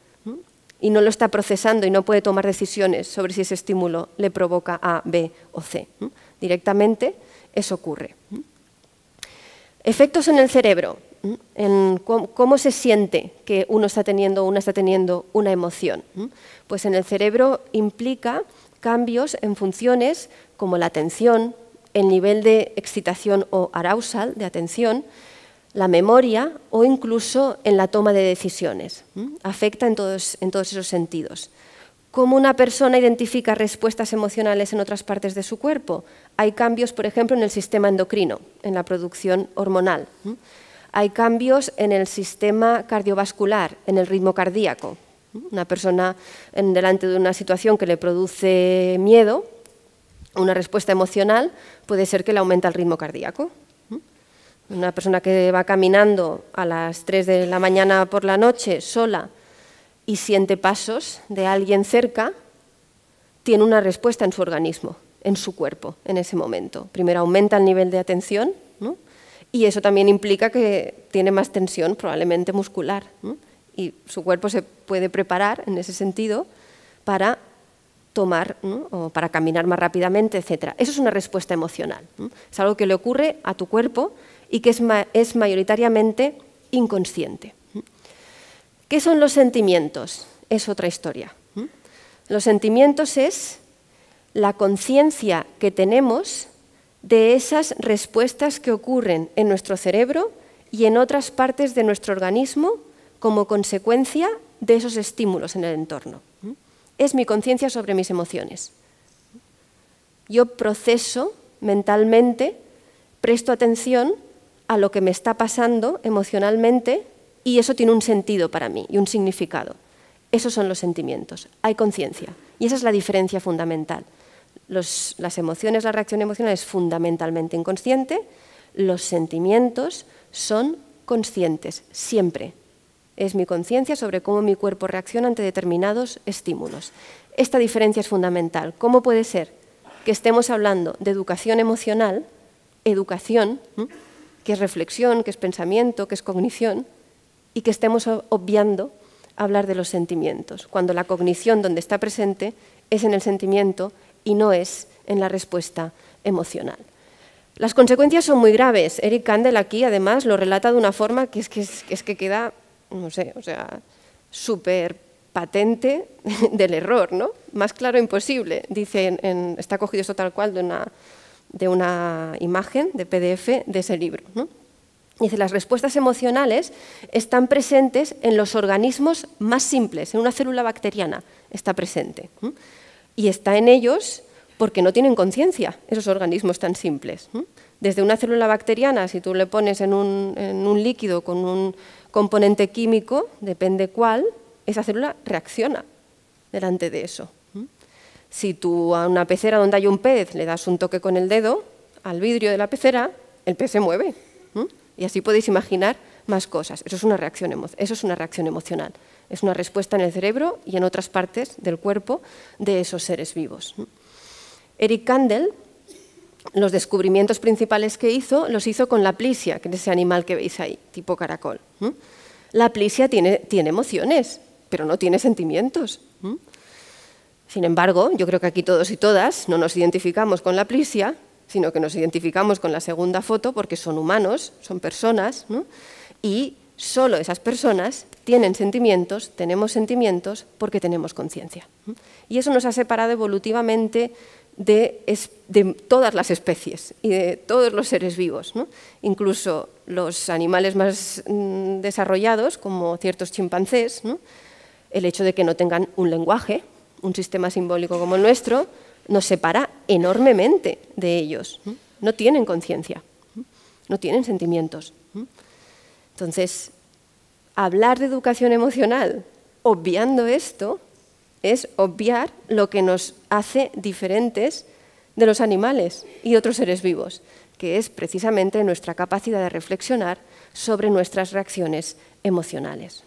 y no lo está procesando y no puede tomar decisiones sobre si ese estímulo le provoca A, B o C. Directamente eso ocurre. Efectos en el cerebro. En cómo se siente que uno está teniendo una emoción. Pues en el cerebro implica cambios en funciones como la atención, el nivel de excitación o arousal, de atención, la memoria o incluso en la toma de decisiones. Afecta en todos esos sentidos. ¿Cómo una persona identifica respuestas emocionales en otras partes de su cuerpo? Hay cambios, por ejemplo, en el sistema endocrino, en la producción hormonal. Hay cambios en el sistema cardiovascular, en el ritmo cardíaco. Una persona delante de una situación que le produce miedo, una respuesta emocional, puede ser que le aumenta el ritmo cardíaco. Una persona que va caminando a las 3 de la mañana por la noche sola y siente pasos de alguien cerca, tiene una respuesta en su organismo, en su cuerpo, en ese momento. Primero aumenta el nivel de atención, ¿no? Y eso también implica que tiene más tensión, probablemente muscular, ¿no? Y su cuerpo se puede preparar en ese sentido para tomar, ¿no? O para caminar más rápidamente, etc. Eso es una respuesta emocional, ¿no? Es algo que le ocurre a tu cuerpo y que es mayoritariamente inconsciente. ¿Qué son los sentimientos? Es otra historia. Los sentimientos es la conciencia que tenemos de esas respuestas que ocurren en nuestro cerebro y en otras partes de nuestro organismo como consecuencia de esos estímulos en el entorno. Es mi conciencia sobre mis emociones. Yo proceso mentalmente, presto atención a lo que me está pasando emocionalmente y eso tiene un sentido para mí y un significado. Esos son los sentimientos. Hay conciencia y esa es la diferencia fundamental. Las emociones, la reacción emocional es fundamentalmente inconsciente, los sentimientos son conscientes, siempre. Es mi conciencia sobre cómo mi cuerpo reacciona ante determinados estímulos. Esta diferencia es fundamental. ¿Cómo puede ser que estemos hablando de educación emocional, educación, que es reflexión, que es pensamiento, que es cognición, y que estemos obviando hablar de los sentimientos, cuando la cognición donde está presente es en el sentimiento y no es en la respuesta emocional? Las consecuencias son muy graves. Eric Kandel aquí además lo relata de una forma que es que queda, no sé, o sea, súper patente del error, ¿no? Más claro imposible. Dice, está cogido esto tal cual de una imagen de PDF de ese libro, ¿no? Dice, las respuestas emocionales están presentes en los organismos más simples, en una célula bacteriana está presente. Y está en ellos porque no tienen conciencia, esos organismos tan simples. Desde una célula bacteriana, si tú le pones en un líquido con un componente químico, depende cuál, esa célula reacciona delante de eso. Si tú a una pecera donde hay un pez le das un toque con el dedo al vidrio de la pecera, el pez se mueve. Y así podéis imaginar más cosas. Eso es una reacción emocional. Es una respuesta en el cerebro y en otras partes del cuerpo de esos seres vivos. Eric Kandel, los descubrimientos principales que hizo, los hizo con la plisia, que es ese animal que veis ahí, tipo caracol. La plisia tiene emociones, pero no tiene sentimientos. Sin embargo, yo creo que aquí todos y todas no nos identificamos con la plisia, sino que nos identificamos con la segunda foto porque son humanos, son personas, ¿no? Y solo esas personas tienen sentimientos, tenemos sentimientos porque tenemos conciencia. Y eso nos ha separado evolutivamente de todas las especies y de todos los seres vivos, ¿no? Incluso los animales más desarrollados, como ciertos chimpancés, ¿no? El hecho de que no tengan un lenguaje, un sistema simbólico como el nuestro, nos separa enormemente de ellos. No tienen conciencia, no tienen sentimientos. Entonces, hablar de educación emocional obviando esto es obviar lo que nos hace diferentes de los animales y otros seres vivos, que es precisamente nuestra capacidad de reflexionar sobre nuestras reacciones emocionales.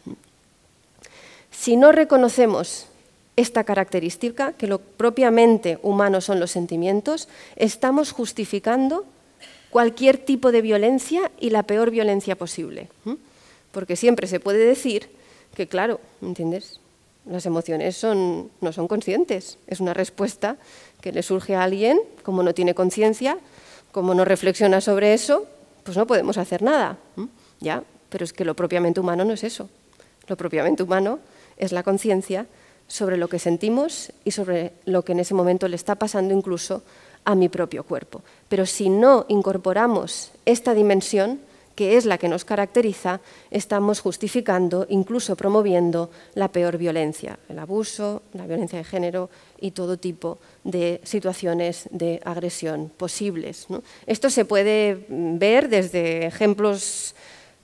Si no reconocemos esta característica, que lo propiamente humano son los sentimientos, estamos justificando cualquier tipo de violencia y la peor violencia posible. Porque siempre se puede decir que, claro, ¿entiendes? Las emociones no son conscientes, es una respuesta que le surge a alguien, como no tiene conciencia, como no reflexiona sobre eso, pues no podemos hacer nada. Ya, pero es que lo propiamente humano no es eso. Lo propiamente humano es la conciencia sobre lo que sentimos y sobre lo que en ese momento le está pasando incluso a mi propio cuerpo. Pero si no incorporamos esta dimensión, que es la que nos caracteriza, estamos justificando, incluso promoviendo la peor violencia, el abuso, la violencia de género y todo tipo de situaciones de agresión posibles, ¿no? Esto se puede ver desde ejemplos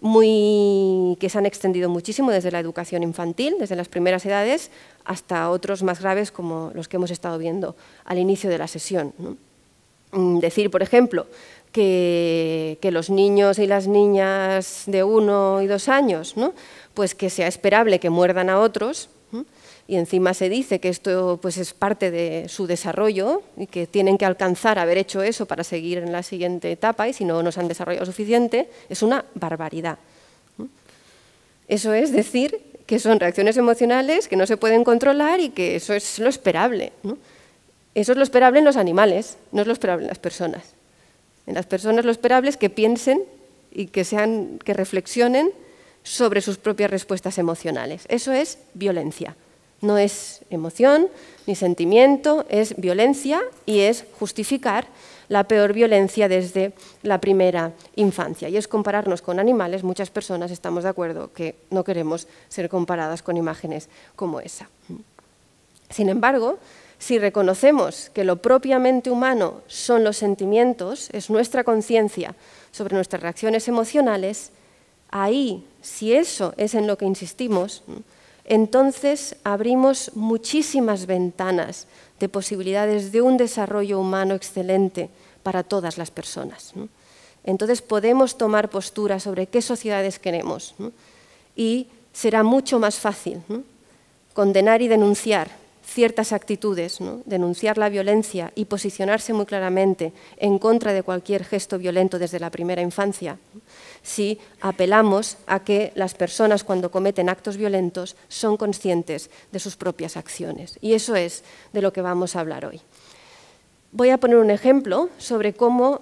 que se han extendido muchísimo desde la educación infantil, desde las primeras edades, hasta otros más graves como los que hemos estado viendo al inicio de la sesión, ¿no? Decir, por ejemplo, que los niños y las niñas de 1 y 2 años, ¿no? Pues que sea esperable que muerdan a otros, ¿no? Y encima se dice que esto pues, es parte de su desarrollo y que tienen que alcanzar haber hecho eso para seguir en la siguiente etapa y si no se han desarrollado suficiente, es una barbaridad. Eso es decir que son reacciones emocionales que no se pueden controlar y que eso es lo esperable, ¿no? Eso es lo esperable en los animales, no es lo esperable en las personas. En las personas lo esperable es que piensen y que reflexionen sobre sus propias respuestas emocionales. Eso es violencia. No es emoción ni sentimiento, es violencia y es justificar la peor violencia desde la primera infancia. Y es compararnos con animales. Muchas personas estamos de acuerdo que no queremos ser comparadas con imágenes como esa. Sin embargo, si reconocemos que lo propiamente humano son los sentimientos, es nuestra conciencia sobre nuestras reacciones emocionales, ahí, si eso es en lo que insistimos, entonces abrimos muchísimas ventanas de posibilidades de un desarrollo humano excelente para todas las personas. Entonces podemos tomar postura sobre qué sociedades queremos y será mucho más fácil condenar y denunciar ciertas actitudes, ¿no? Denunciar la violencia y posicionarse muy claramente en contra de cualquier gesto violento desde la primera infancia, si apelamos a que las personas cuando cometen actos violentos son conscientes de sus propias acciones. Y eso es de lo que vamos a hablar hoy. Voy a poner un ejemplo sobre cómo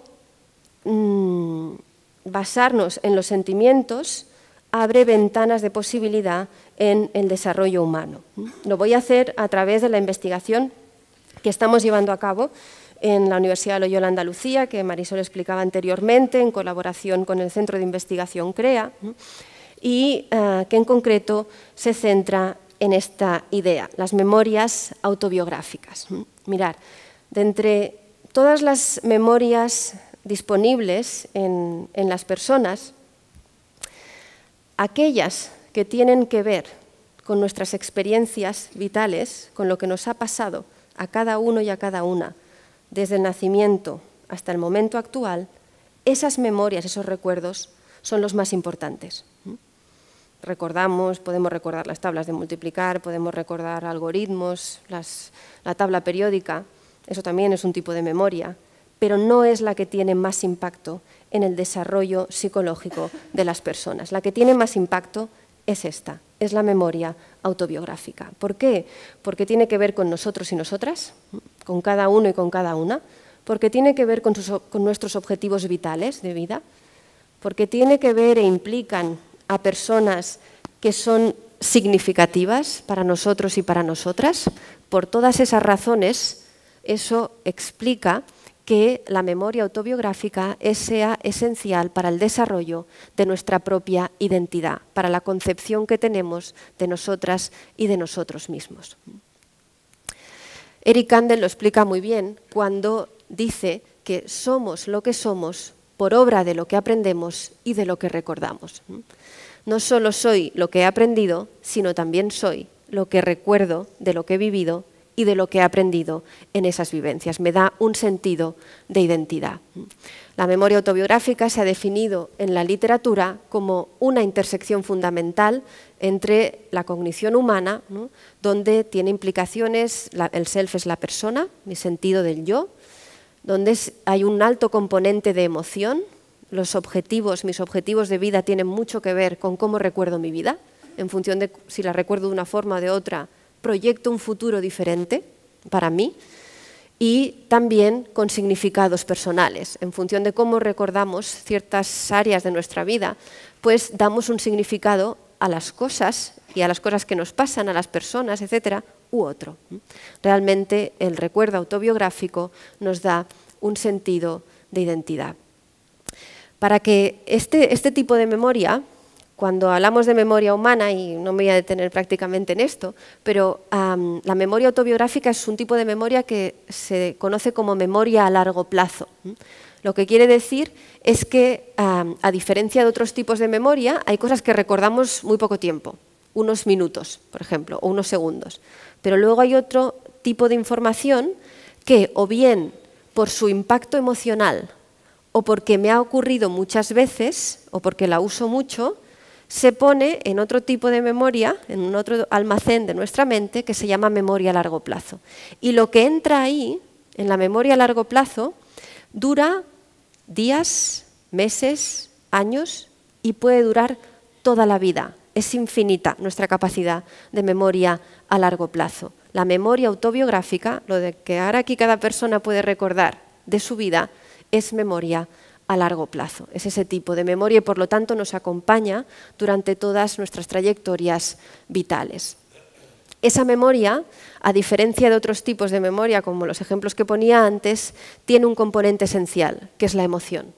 basarnos en los sentimientos abre ventanas de posibilidad en el desarrollo humano. Lo voy a hacer a través de la investigación que estamos llevando a cabo en la Universidad de Loyola Andalucía, que Marisol explicaba anteriormente, en colaboración con el Centro de Investigación CREA, y que en concreto se centra en esta idea, las memorias autobiográficas. Mirad, de entre todas las memorias disponibles en las personas, aquellas que tienen que ver con nuestras experiencias vitales, con lo que nos ha pasado a cada uno y a cada una, desde el nacimiento hasta el momento actual, esas memorias, esos recuerdos, son los más importantes. Podemos recordar las tablas de multiplicar, podemos recordar algoritmos, la tabla periódica, eso también es un tipo de memoria, pero no es la que tiene más impacto en el desarrollo psicológico de las personas. La que tiene más impacto es esta, es la memoria autobiográfica. ¿Por qué? Porque tiene que ver con nosotros y nosotras, con cada uno y con cada una, porque tiene que ver con nuestros objetivos vitales de vida, porque tiene que ver e implican a personas que son significativas para nosotros y para nosotras. Por todas esas razones, eso explica que la memoria autobiográfica sea esencial para el desarrollo de nuestra propia identidad, para la concepción que tenemos de nosotras y de nosotros mismos. Eric Kandel lo explica muy bien cuando dice que somos lo que somos por obra de lo que aprendemos y de lo que recordamos. No solo soy lo que he aprendido, sino también soy lo que recuerdo de lo que he vivido y de lo que he aprendido en esas vivencias. Me da un sentido de identidad. La memoria autobiográfica se ha definido en la literatura como una intersección fundamental entre la cognición humana, ¿no?, donde tiene implicaciones, el self es la persona, mi sentido del yo, donde hay un alto componente de emoción. Mis objetivos de vida tienen mucho que ver con cómo recuerdo mi vida, en función de si la recuerdo de una forma o de otra, proyecto un futuro diferente para mí, y también con significados personales. En función de cómo recordamos ciertas áreas de nuestra vida, pues damos un significado a las cosas y a las cosas que nos pasan, a las personas, etcétera, u otro. Realmente el recuerdo autobiográfico nos da un sentido de identidad. Para que este tipo de memoria, cuando hablamos de memoria humana, y no me voy a detener prácticamente en esto, pero la memoria autobiográfica es un tipo de memoria que se conoce como memoria a largo plazo. Lo que quiere decir es que, a diferencia de otros tipos de memoria, hay cosas que recordamos muy poco tiempo, unos minutos, por ejemplo, o unos segundos. Pero luego hay otro tipo de información que, o bien por su impacto emocional, o porque me ha ocurrido muchas veces, o porque la uso mucho, se pone en otro tipo de memoria, en un otro almacén de nuestra mente, que se llama memoria a largo plazo. Y lo que entra ahí, en la memoria a largo plazo, dura días, meses, años y puede durar toda la vida. Es infinita nuestra capacidad de memoria a largo plazo. La memoria autobiográfica, lo de que ahora aquí cada persona puede recordar de su vida, es memoria a largo plazo. Es ese tipo de memoria y por lo tanto nos acompaña durante todas nuestras trayectorias vitales. Esa memoria, a diferencia de otros tipos de memoria, como los ejemplos que ponía antes, tiene un componente esencial, que es la emoción.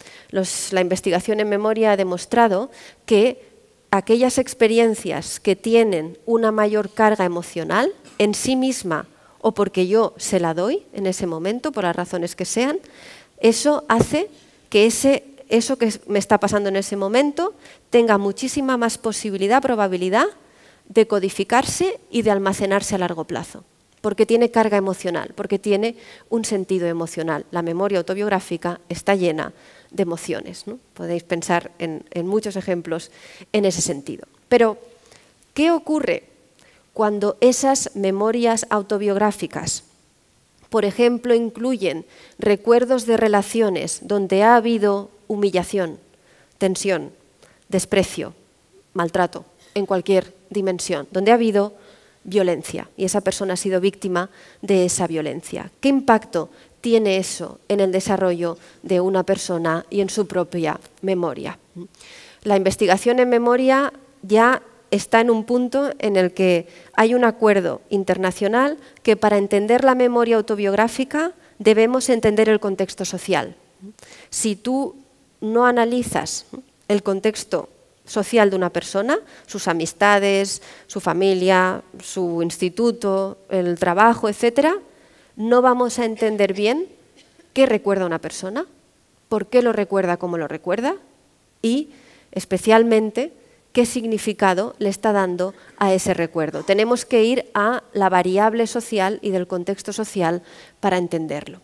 La investigación en memoria ha demostrado que aquellas experiencias que tienen una mayor carga emocional en sí misma o porque yo se la doy en ese momento, por las razones que sean, eso hace que eso que me está pasando en ese momento tenga muchísima más probabilidad de codificarse y de almacenarse a largo plazo, porque tiene carga emocional, porque tiene un sentido emocional. La memoria autobiográfica está llena de emociones, ¿no? Podéis pensar en muchos ejemplos en ese sentido. Pero, ¿qué ocurre cuando esas memorias autobiográficas, por ejemplo, incluyen recuerdos de relaciones donde ha habido humillación, tensión, desprecio, maltrato, en cualquier dimensión, donde ha habido violencia y esa persona ha sido víctima de esa violencia? ¿Qué impacto tiene eso en el desarrollo de una persona y en su propia memoria? La investigación en memoria ya está en un punto en el que hay un acuerdo internacional que para entender la memoria autobiográfica debemos entender el contexto social. Si tú no analizas el contexto social de una persona, sus amistades, su familia, su instituto, el trabajo, etc., no vamos a entender bien qué recuerda una persona, por qué lo recuerda como lo recuerda y, especialmente, qué significado le está dando a ese recuerdo. Tenemos que ir a la variable social y del contexto social para entenderlo.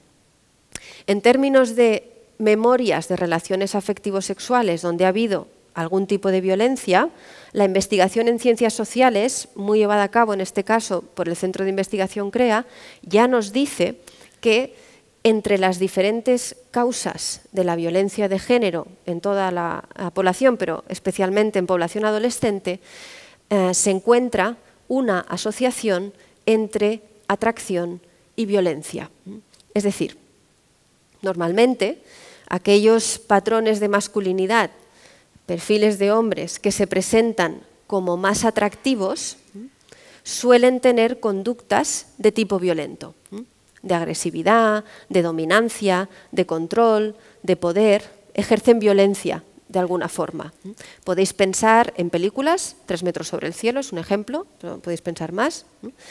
En términos de memorias de relaciones afectivo-sexuales donde ha habido algún tipo de violencia, la investigación en ciencias sociales, muy llevada a cabo en este caso por el Centro de Investigación CREA, ya nos dice que entre las diferentes causas de la violencia de género en toda la población, pero especialmente en población adolescente, se encuentra una asociación entre atracción y violencia. Es decir, normalmente aquellos patrones de masculinidad, perfiles de hombres que se presentan como más atractivos, suelen tener conductas de tipo violento, de agresividad, de dominancia, de control, de poder, ejercen violencia de alguna forma. Podéis pensar en películas, 3 metros sobre el cielo es un ejemplo, pero podéis pensar más.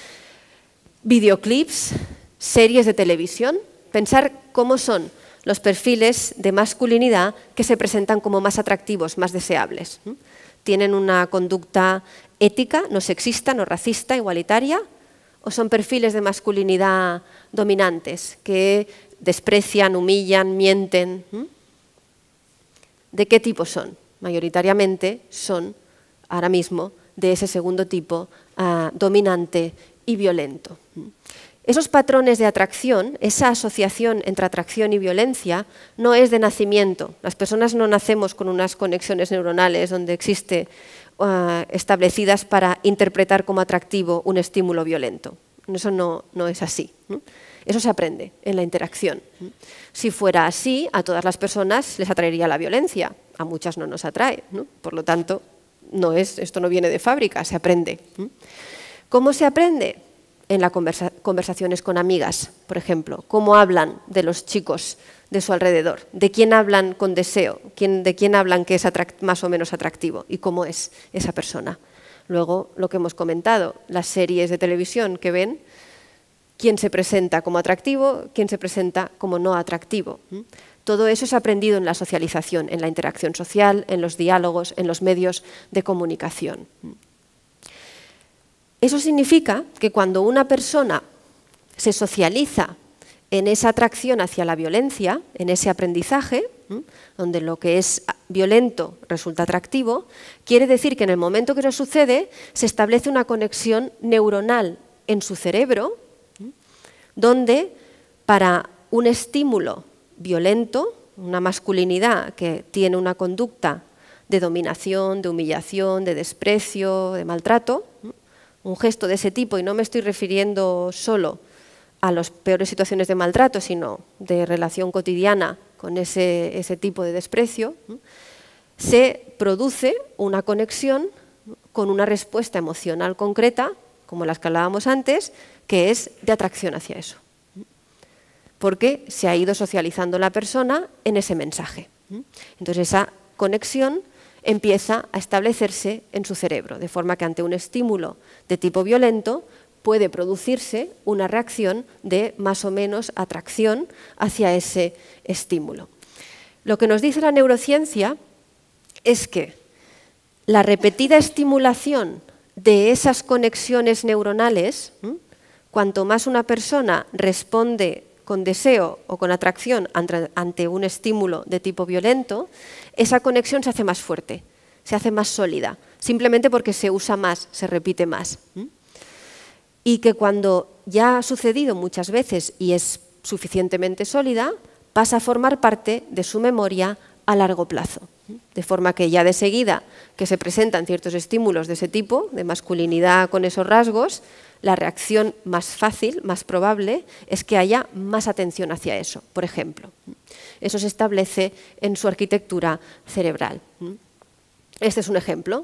Videoclips, series de televisión, pensar cómo son los perfiles de masculinidad que se presentan como más atractivos, más deseables. ¿Tienen una conducta ética, no sexista, no racista, igualitaria? ¿O son perfiles de masculinidad dominantes que desprecian, humillan, mienten? ¿De qué tipo son? Mayoritariamente son, ahora mismo, de ese segundo tipo, dominante y violento. Esos patrones de atracción, esa asociación entre atracción y violencia, no es de nacimiento. Las personas no nacemos con unas conexiones neuronales donde existe establecidas para interpretar como atractivo un estímulo violento. Eso no es así. Eso se aprende en la interacción. Si fuera así, a todas las personas les atraería la violencia. A muchas no nos atrae, ¿no? Por lo tanto, esto no viene de fábrica, se aprende. ¿Cómo se aprende? En las conversaciones con amigas, por ejemplo. ¿Cómo hablan de los chicos de su alrededor? ¿De quién hablan con deseo? ¿De quién hablan que es más o menos atractivo? ¿Y cómo es esa persona? Luego, lo que hemos comentado, las series de televisión que ven, quién se presenta como atractivo, quién se presenta como no atractivo. Todo eso es aprendido en la socialización, en la interacción social, en los diálogos, en los medios de comunicación. Eso significa que cuando una persona se socializa en esa atracción hacia la violencia, en ese aprendizaje, donde lo que es violento resulta atractivo, quiere decir que en el momento que eso sucede se establece una conexión neuronal en su cerebro, donde para un estímulo violento, una masculinidad que tiene una conducta de dominación, de humillación, de desprecio, de maltrato, un gesto de ese tipo, y no me estoy refiriendo solo a las peores situaciones de maltrato, sino de relación cotidiana con ese tipo de desprecio, se produce una conexión con una respuesta emocional concreta, como las que hablábamos antes, que es de atracción hacia eso, porque se ha ido socializando la persona en ese mensaje. Entonces esa conexión empieza a establecerse en su cerebro, de forma que ante un estímulo de tipo violento puede producirse una reacción de más o menos atracción hacia ese estímulo. Lo que nos dice la neurociencia es que la repetida estimulación de esas conexiones neuronales, cuanto más una persona responde con deseo o con atracción ante un estímulo de tipo violento, esa conexión se hace más fuerte, se hace más sólida, simplemente porque se usa más, se repite más. Y que cuando ya ha sucedido muchas veces y es suficientemente sólida, pasa a formar parte de su memoria a largo plazo. De forma que ya de seguida que se presentan ciertos estímulos de ese tipo, de masculinidad con esos rasgos, la reacción más fácil, más probable, es que haya más atención hacia eso, por ejemplo. Eso se establece en su arquitectura cerebral. Este es un ejemplo.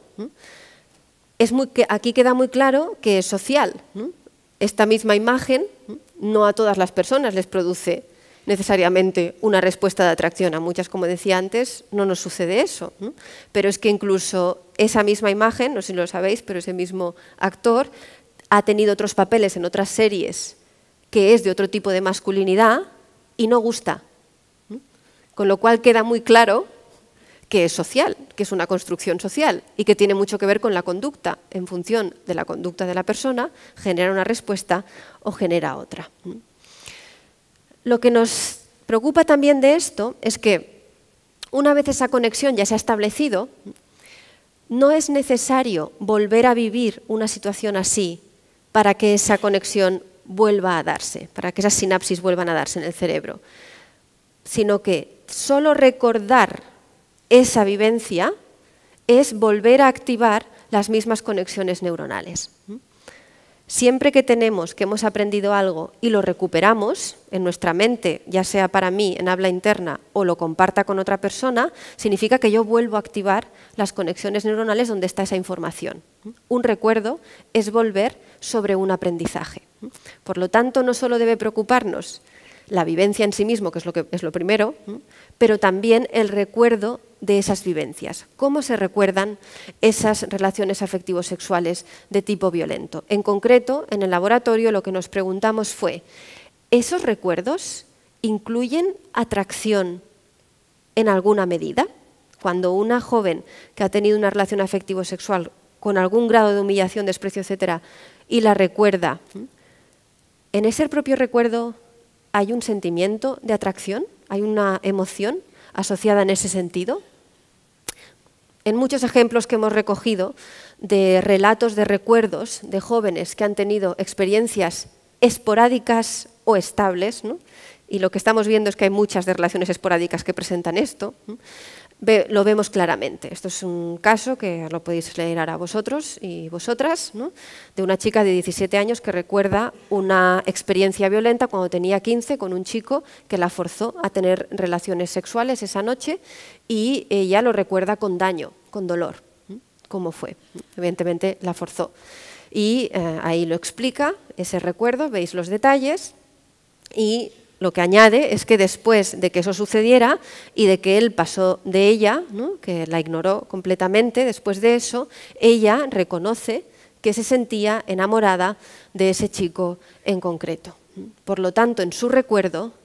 Aquí queda muy claro que es social. Esta misma imagen no a todas las personas les produce necesariamente una respuesta de atracción. A muchas, como decía antes, no nos sucede eso. Pero es que incluso esa misma imagen, no sé si lo sabéis, pero ese mismo actor ha tenido otros papeles en otras series que es de otro tipo de masculinidad y no gusta. Con lo cual queda muy claro que es social, que es una construcción social y que tiene mucho que ver con la conducta. En función de la conducta de la persona, genera una respuesta o genera otra. Lo que nos preocupa también de esto es que una vez esa conexión ya se ha establecido, no es necesario volver a vivir una situación así para que esa conexión vuelva a darse, para que esas sinapsis vuelvan a darse en el cerebro, sino que solo recordar esa vivencia es volver a activar las mismas conexiones neuronales. Siempre que hemos aprendido algo y lo recuperamos en nuestra mente, ya sea para mí en habla interna o lo comparta con otra persona, significa que yo vuelvo a activar las conexiones neuronales donde está esa información. Un recuerdo es volver sobre un aprendizaje. Por lo tanto, no solo debe preocuparnos la vivencia en sí mismo, que es lo primero, pero también el recuerdo de esas vivencias. ¿Cómo se recuerdan esas relaciones afectivos sexuales de tipo violento? En concreto, en el laboratorio lo que nos preguntamos fue, ¿esos recuerdos incluyen atracción en alguna medida? Cuando una joven que ha tenido una relación afectivo sexual con algún grado de humillación, desprecio, etcétera, y la recuerda, ¿en ese propio recuerdo hay un sentimiento de atracción? ¿Hay una emoción asociada en ese sentido? En muchos ejemplos que hemos recogido de relatos de recuerdos de jóvenes que han tenido experiencias esporádicas o estables, ¿no? Y lo que estamos viendo es que hay muchas de relaciones esporádicas que presentan esto, ¿no? Lo vemos claramente. Esto es un caso que lo podéis leer ahora vosotros y vosotras, ¿no? De una chica de 17 años que recuerda una experiencia violenta cuando tenía 15 con un chico que la forzó a tener relaciones sexuales esa noche y ella lo recuerda con daño, con dolor. ¿Cómo fue? Evidentemente la forzó. Y ahí lo explica, ese recuerdo, veis los detalles y lo que añade es que después de que eso sucediera y de que él pasó de ella, ¿no? Que la ignoró completamente, después de eso, ella reconoce que se sentía enamorada de ese chico en concreto. Por lo tanto, en su recuerdo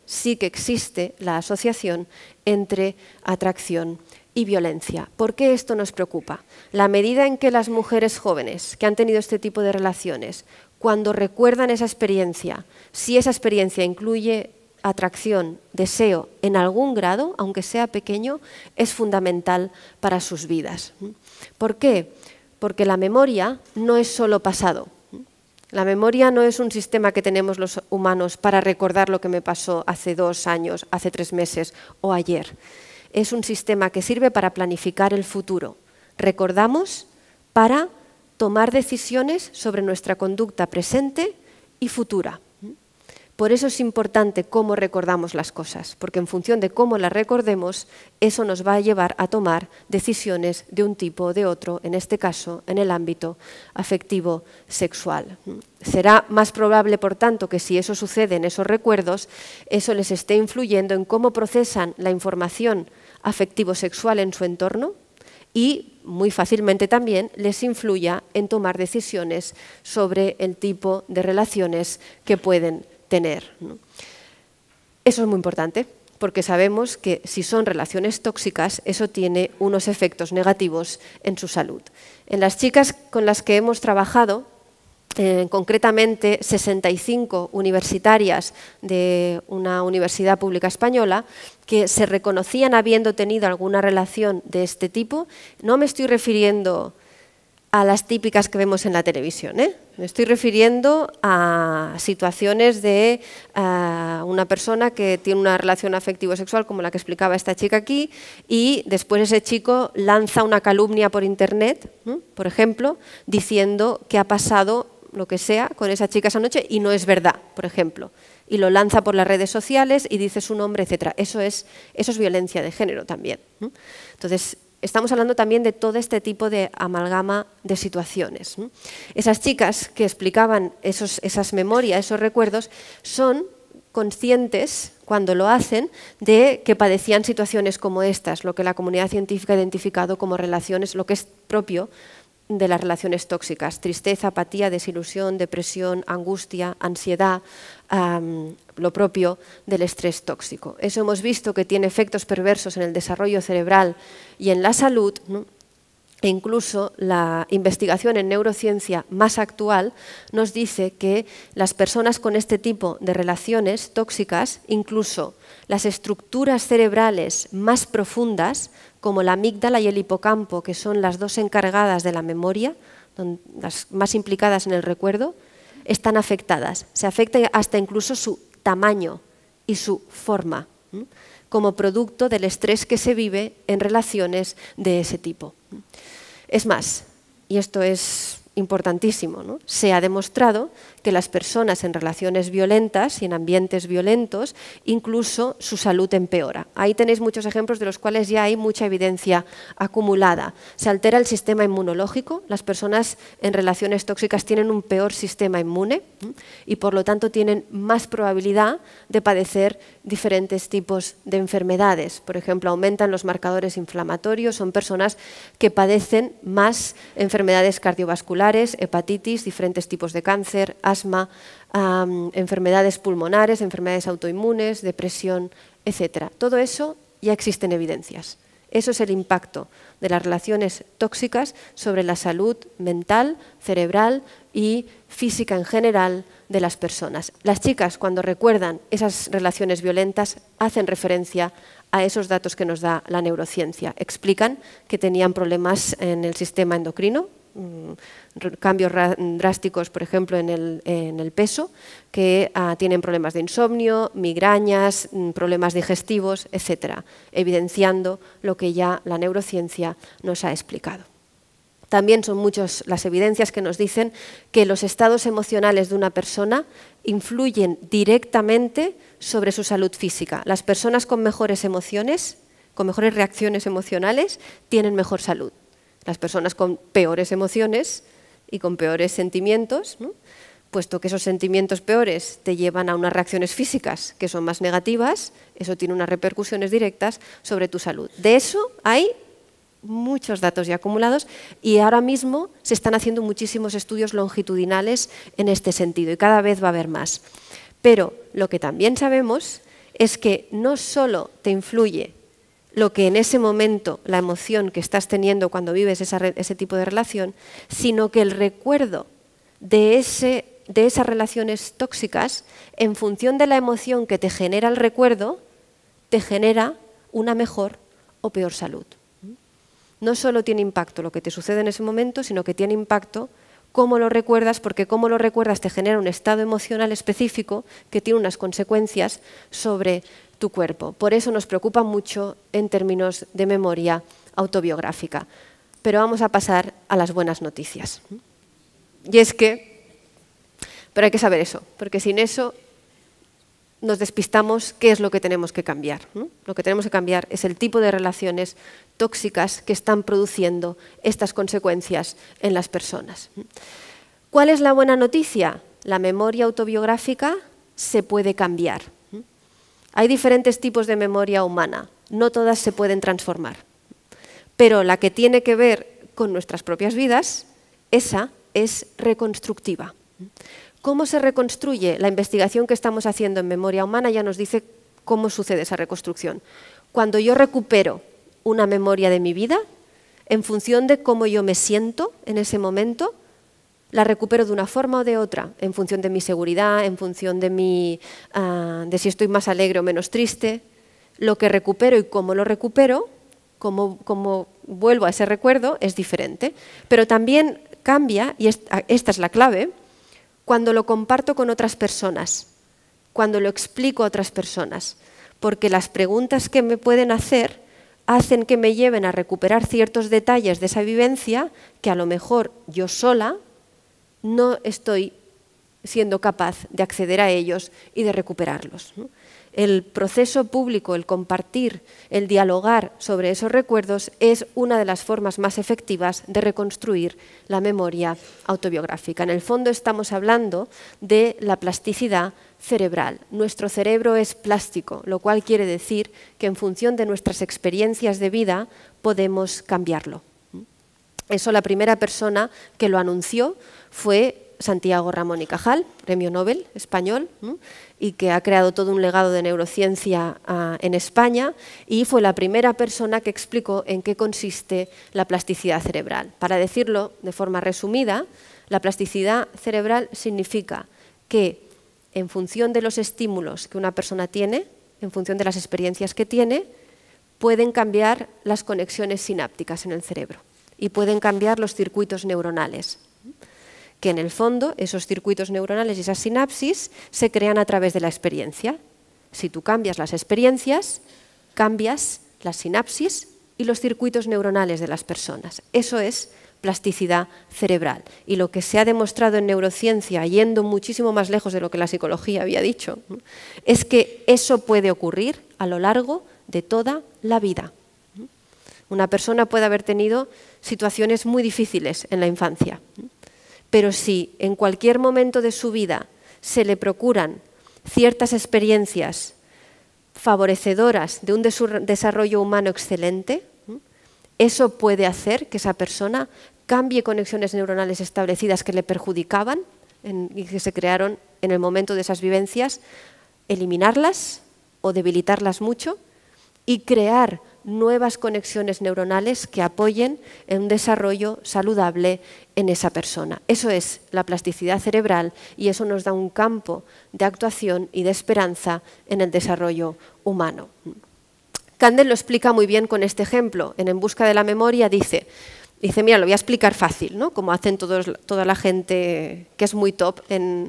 sí que existe la asociación entre atracción y violencia. ¿Por qué esto nos preocupa? La medida en que las mujeres jóvenes que han tenido este tipo de relaciones, cuando recuerdan esa experiencia, si esa experiencia incluye atracción, deseo en algún grado, aunque sea pequeño, es fundamental para sus vidas. ¿Por qué? Porque la memoria no es solo pasado. La memoria no es un sistema que tenemos los humanos para recordar lo que me pasó hace 2 años, hace 3 meses o ayer. Es un sistema que sirve para planificar el futuro. Recordamos para tomar decisiones sobre nuestra conducta presente y futura. Por eso es importante cómo recordamos las cosas, porque en función de cómo las recordemos, eso nos va a llevar a tomar decisiones de un tipo o de otro, en este caso, en el ámbito afectivo sexual. Será más probable, por tanto, que si eso sucede en esos recuerdos, eso les esté influyendo en cómo procesan la información afectivo-sexual en su entorno y muy fácilmente también les influya en tomar decisiones sobre el tipo de relaciones que pueden tener. Eso es muy importante, porque sabemos que si son relaciones tóxicas, eso tiene unos efectos negativos en su salud. En las chicas con las que hemos trabajado, concretamente 65 universitarias de una universidad pública española, que se reconocían habiendo tenido alguna relación de este tipo, no me estoy refiriendo a las típicas que vemos en la televisión, Me estoy refiriendo a situaciones de una persona que tiene una relación afectivo-sexual como la que explicaba esta chica aquí y después ese chico lanza una calumnia por internet, por ejemplo, diciendo que ha pasado lo que sea con esa chica esa noche y no es verdad, por ejemplo, y lo lanza por las redes sociales y dice su nombre, etc. Eso es violencia de género también. Entonces, estamos hablando también de todo este tipo de amalgama de situaciones. Esas chicas que explicaban esas memorias, esos recuerdos, son conscientes, cuando lo hacen, de que padecían situaciones como estas, lo que la comunidad científica ha identificado como relaciones, lo que es propio de las relaciones tóxicas: tristeza, apatía, desilusión, depresión, angustia, ansiedad, lo propio del estrés tóxico. Eso hemos visto que tiene efectos perversos en el desarrollo cerebral y en la salud, ¿no? E incluso la investigación en neurociencia más actual nos dice que las personas con este tipo de relaciones tóxicas, incluso las estructuras cerebrales más profundas, como la amígdala y el hipocampo, que son las dos encargadas de la memoria, las más implicadas en el recuerdo, están afectadas. Se afecta hasta incluso su tamaño y su forma, como producto del estrés que se vive en relaciones de ese tipo. Es más, y esto es importantísimo, ¿no? Se ha demostrado que las personas en relaciones violentas y en ambientes violentos, incluso su salud empeora. Ahí tenéis muchos ejemplos de los cuales ya hay mucha evidencia acumulada. Se altera el sistema inmunológico, las personas en relaciones tóxicas tienen un peor sistema inmune y por lo tanto tienen más probabilidad de padecer diferentes tipos de enfermedades. Por ejemplo, aumentan los marcadores inflamatorios, son personas que padecen más enfermedades cardiovasculares, hepatitis, diferentes tipos de cáncer, asma, enfermedades pulmonares, enfermedades autoinmunes, depresión, etc. Todo eso ya existen evidencias. Eso es el impacto de las relaciones tóxicas sobre la salud mental, cerebral y física en general de las personas. Las chicas, cuando recuerdan esas relaciones violentas, hacen referencia a esos datos que nos da la neurociencia. Explican que tenían problemas en el sistema endocrino, cambios drásticos, por ejemplo, en el peso, que tienen problemas de insomnio, migrañas, problemas digestivos, etc., evidenciando lo que ya la neurociencia nos ha explicado. También son muchas las evidencias que nos dicen que los estados emocionales de una persona influyen directamente sobre su salud física. Las personas con mejores emociones, con mejores reacciones emocionales, tienen mejor salud. Las personas con peores emociones y con peores sentimientos, ¿no? Puesto que esos sentimientos peores te llevan a unas reacciones físicas que son más negativas, eso tiene unas repercusiones directas sobre tu salud. De eso hay muchos datos ya acumulados y ahora mismo se están haciendo muchísimos estudios longitudinales en este sentido y cada vez va a haber más. Pero lo que también sabemos es que no solo te influye lo que en ese momento, la emoción que estás teniendo cuando vives ese tipo de relación, sino que el recuerdo de esas relaciones tóxicas, en función de la emoción que te genera el recuerdo, te genera una mejor o peor salud. No solo tiene impacto lo que te sucede en ese momento, sino que tiene impacto cómo lo recuerdas, porque cómo lo recuerdas te genera un estado emocional específico que tiene unas consecuencias sobre tu cuerpo. Por eso nos preocupa mucho en términos de memoria autobiográfica. Pero vamos a pasar a las buenas noticias. Y es que, pero hay que saber eso, porque sin eso nos despistamos qué es lo que tenemos que cambiar. Lo que tenemos que cambiar es el tipo de relaciones tóxicas que están produciendo estas consecuencias en las personas. ¿Cuál es la buena noticia? La memoria autobiográfica se puede cambiar. Hay diferentes tipos de memoria humana, no todas se pueden transformar, pero la que tiene que ver con nuestras propias vidas, esa es reconstructiva. ¿Cómo se reconstruye? La investigación que estamos haciendo en memoria humana ya nos dice cómo sucede esa reconstrucción. Cuando yo recupero una memoria de mi vida, en función de cómo yo me siento en ese momento, la recupero de una forma o de otra, en función de mi seguridad, en función de si estoy más alegre o menos triste. Lo que recupero y cómo lo recupero, cómo vuelvo a ese recuerdo, es diferente. Pero también cambia, y esta es la clave, cuando lo comparto con otras personas, cuando lo explico a otras personas, porque las preguntas que me pueden hacer hacen que me lleven a recuperar ciertos detalles de esa vivencia que a lo mejor yo sola no estoy siendo capaz de acceder a ellos y de recuperarlos. El proceso público, el compartir, el dialogar sobre esos recuerdos es una de las formas más efectivas de reconstruir la memoria autobiográfica. En el fondo estamos hablando de la plasticidad cerebral. Nuestro cerebro es plástico, lo cual quiere decir que en función de nuestras experiencias de vida podemos cambiarlo. Eso la primera persona que lo anunció fue Santiago Ramón y Cajal, premio Nobel español, y que ha creado todo un legado de neurociencia en España, y fue la primera persona que explicó en qué consiste la plasticidad cerebral. Para decirlo de forma resumida, la plasticidad cerebral significa que en función de los estímulos que una persona tiene, en función de las experiencias que tiene, pueden cambiar las conexiones sinápticas en el cerebro y pueden cambiar los circuitos neuronales, que en el fondo esos circuitos neuronales y esas sinapsis se crean a través de la experiencia. Si tú cambias las experiencias, cambias las sinapsis y los circuitos neuronales de las personas. Eso es plasticidad cerebral. Y lo que se ha demostrado en neurociencia, yendo muchísimo más lejos de lo que la psicología había dicho, es que eso puede ocurrir a lo largo de toda la vida. Una persona puede haber tenido situaciones muy difíciles en la infancia, pero si en cualquier momento de su vida se le procuran ciertas experiencias favorecedoras de un desarrollo humano excelente, eso puede hacer que esa persona cambie conexiones neuronales establecidas que le perjudicaban y que se crearon en el momento de esas vivencias, eliminarlas o debilitarlas mucho y crear nuevas conexiones neuronales que apoyen en un desarrollo saludable en esa persona. Eso es la plasticidad cerebral y eso nos da un campo de actuación y de esperanza en el desarrollo humano. Kandel lo explica muy bien con este ejemplo. En Busca de la Memoria dice, mira, lo voy a explicar fácil, ¿no? Como hacen toda la gente que es muy top.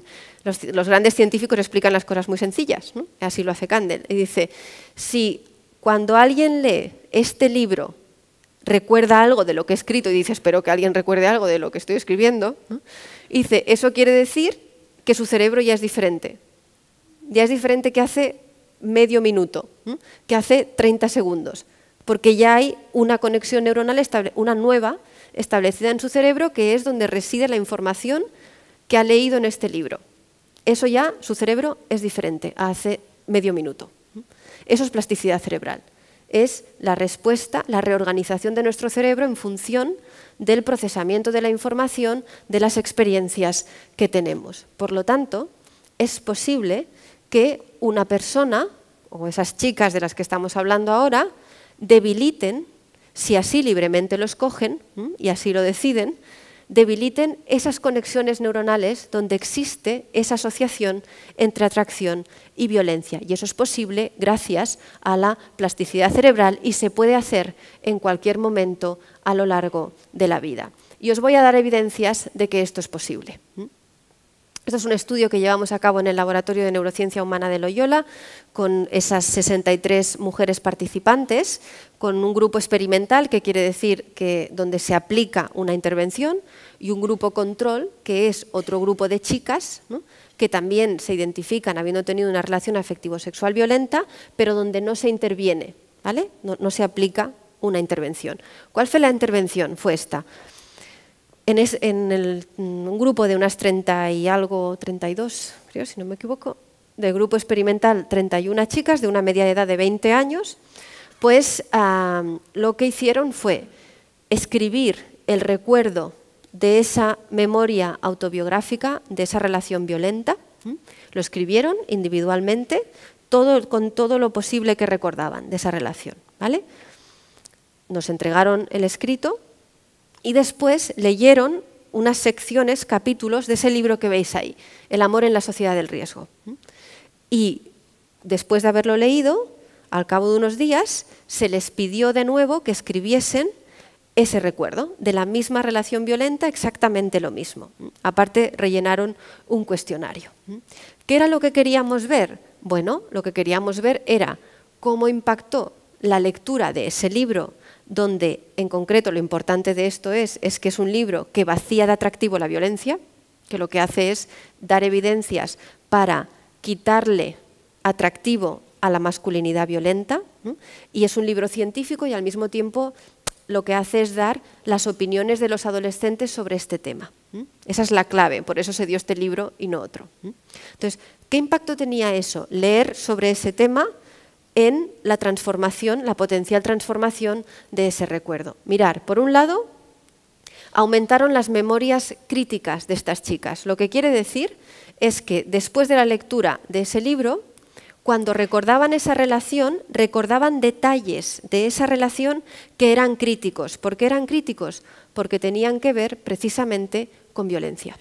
Los grandes científicos explican las cosas muy sencillas, ¿no? Así lo hace Kandel. Y dice, si cuando alguien lee este libro recuerda algo de lo que he escrito y dice, espero que alguien recuerde algo de lo que estoy escribiendo, ¿no? Dice, eso quiere decir que su cerebro ya es diferente. Ya es diferente que hace medio minuto, que hace 30 segundos, porque ya hay una conexión neuronal, una nueva, establecida en su cerebro, que es donde reside la información que ha leído en este libro. Eso ya, su cerebro es diferente a hace medio minuto. Eso es plasticidad cerebral. Es la respuesta, la reorganización de nuestro cerebro en función del procesamiento de la información de las experiencias que tenemos. Por lo tanto, es posible que una persona o esas chicas de las que estamos hablando ahora, debiliten, si así libremente lo escogen y así lo deciden, debiliten esas conexiones neuronales donde existe esa asociación entre atracción y violencia. Y eso es posible gracias a la plasticidad cerebral y se puede hacer en cualquier momento a lo largo de la vida. Y os voy a dar evidencias de que esto es posible. Esto es un estudio que llevamos a cabo en el Laboratorio de Neurociencia Humana de Loyola con esas 63 mujeres participantes, con un grupo experimental, que quiere decir que donde se aplica una intervención, y un grupo control, que es otro grupo de chicas, ¿no?, que también se identifican habiendo tenido una relación afectivo-sexual violenta, pero donde no se interviene, ¿vale? No se aplica una intervención. ¿Cuál fue la intervención? Fue esta. En un grupo de unas 30 y algo, 32, creo, si no me equivoco, del grupo experimental, 31 chicas de una media de edad de 20 años, pues lo que hicieron fue escribir el recuerdo de esa memoria autobiográfica, de esa relación violenta. Lo escribieron individualmente, con todo lo posible que recordaban de esa relación, ¿vale? Nos entregaron el escrito y después leyeron unas secciones, capítulos de ese libro que veis ahí, El amor en la sociedad del riesgo. Y después de haberlo leído, al cabo de unos días, se les pidió de nuevo que escribiesen ese recuerdo de la misma relación violenta, exactamente lo mismo. Aparte, rellenaron un cuestionario. ¿Qué era lo que queríamos ver? Bueno, lo que queríamos ver era cómo impactó la lectura de ese libro, donde en concreto lo importante de esto es que es un libro que vacía de atractivo la violencia, que lo que hace es dar evidencias para quitarle atractivo a la masculinidad violenta, y es un libro científico y al mismo tiempo lo que hace es dar las opiniones de los adolescentes sobre este tema. Esa es la clave, por eso se dio este libro y no otro. Entonces, ¿qué impacto tenía eso? Leer sobre ese tema en la transformación, la potencial transformación de ese recuerdo. Mirar, por un lado, aumentaron las memorias críticas de estas chicas. Lo que quiere decir es que después de la lectura de ese libro, cuando recordaban esa relación, recordaban detalles de esa relación que eran críticos. ¿Por qué eran críticos? Porque tenían que ver precisamente con violencia.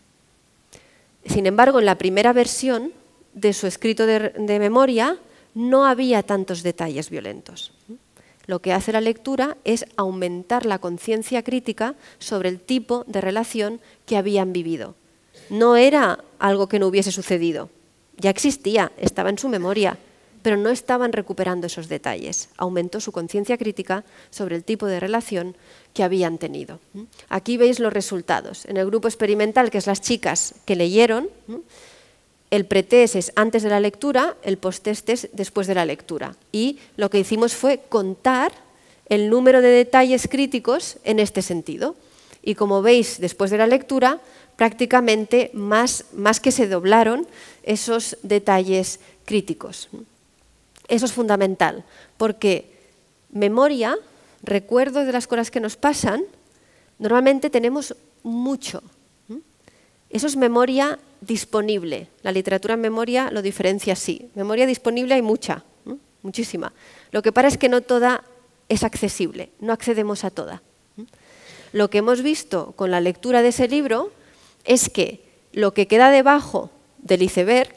Sin embargo, en la primera versión de su escrito de memoria, no había tantos detalles violentos. Lo que hace la lectura es aumentar la conciencia crítica sobre el tipo de relación que habían vivido. No era algo que no hubiese sucedido, ya existía, estaba en su memoria, pero no estaban recuperando esos detalles. Aumentó su conciencia crítica sobre el tipo de relación que habían tenido. Aquí veis los resultados. En el grupo experimental, que es las chicas que leyeron, el pretest es antes de la lectura, el posttest es después de la lectura. Y lo que hicimos fue contar el número de detalles críticos en este sentido. Y como veis, después de la lectura, prácticamente más que se doblaron esos detalles críticos. Eso es fundamental, porque memoria, recuerdo de las cosas que nos pasan, normalmente tenemos mucho. Eso es memoria disponible. La literatura en memoria lo diferencia así. Memoria disponible hay mucha, muchísima. Lo que pasa es que no toda es accesible, no accedemos a toda. Lo que hemos visto con la lectura de ese libro es que lo que queda debajo del iceberg,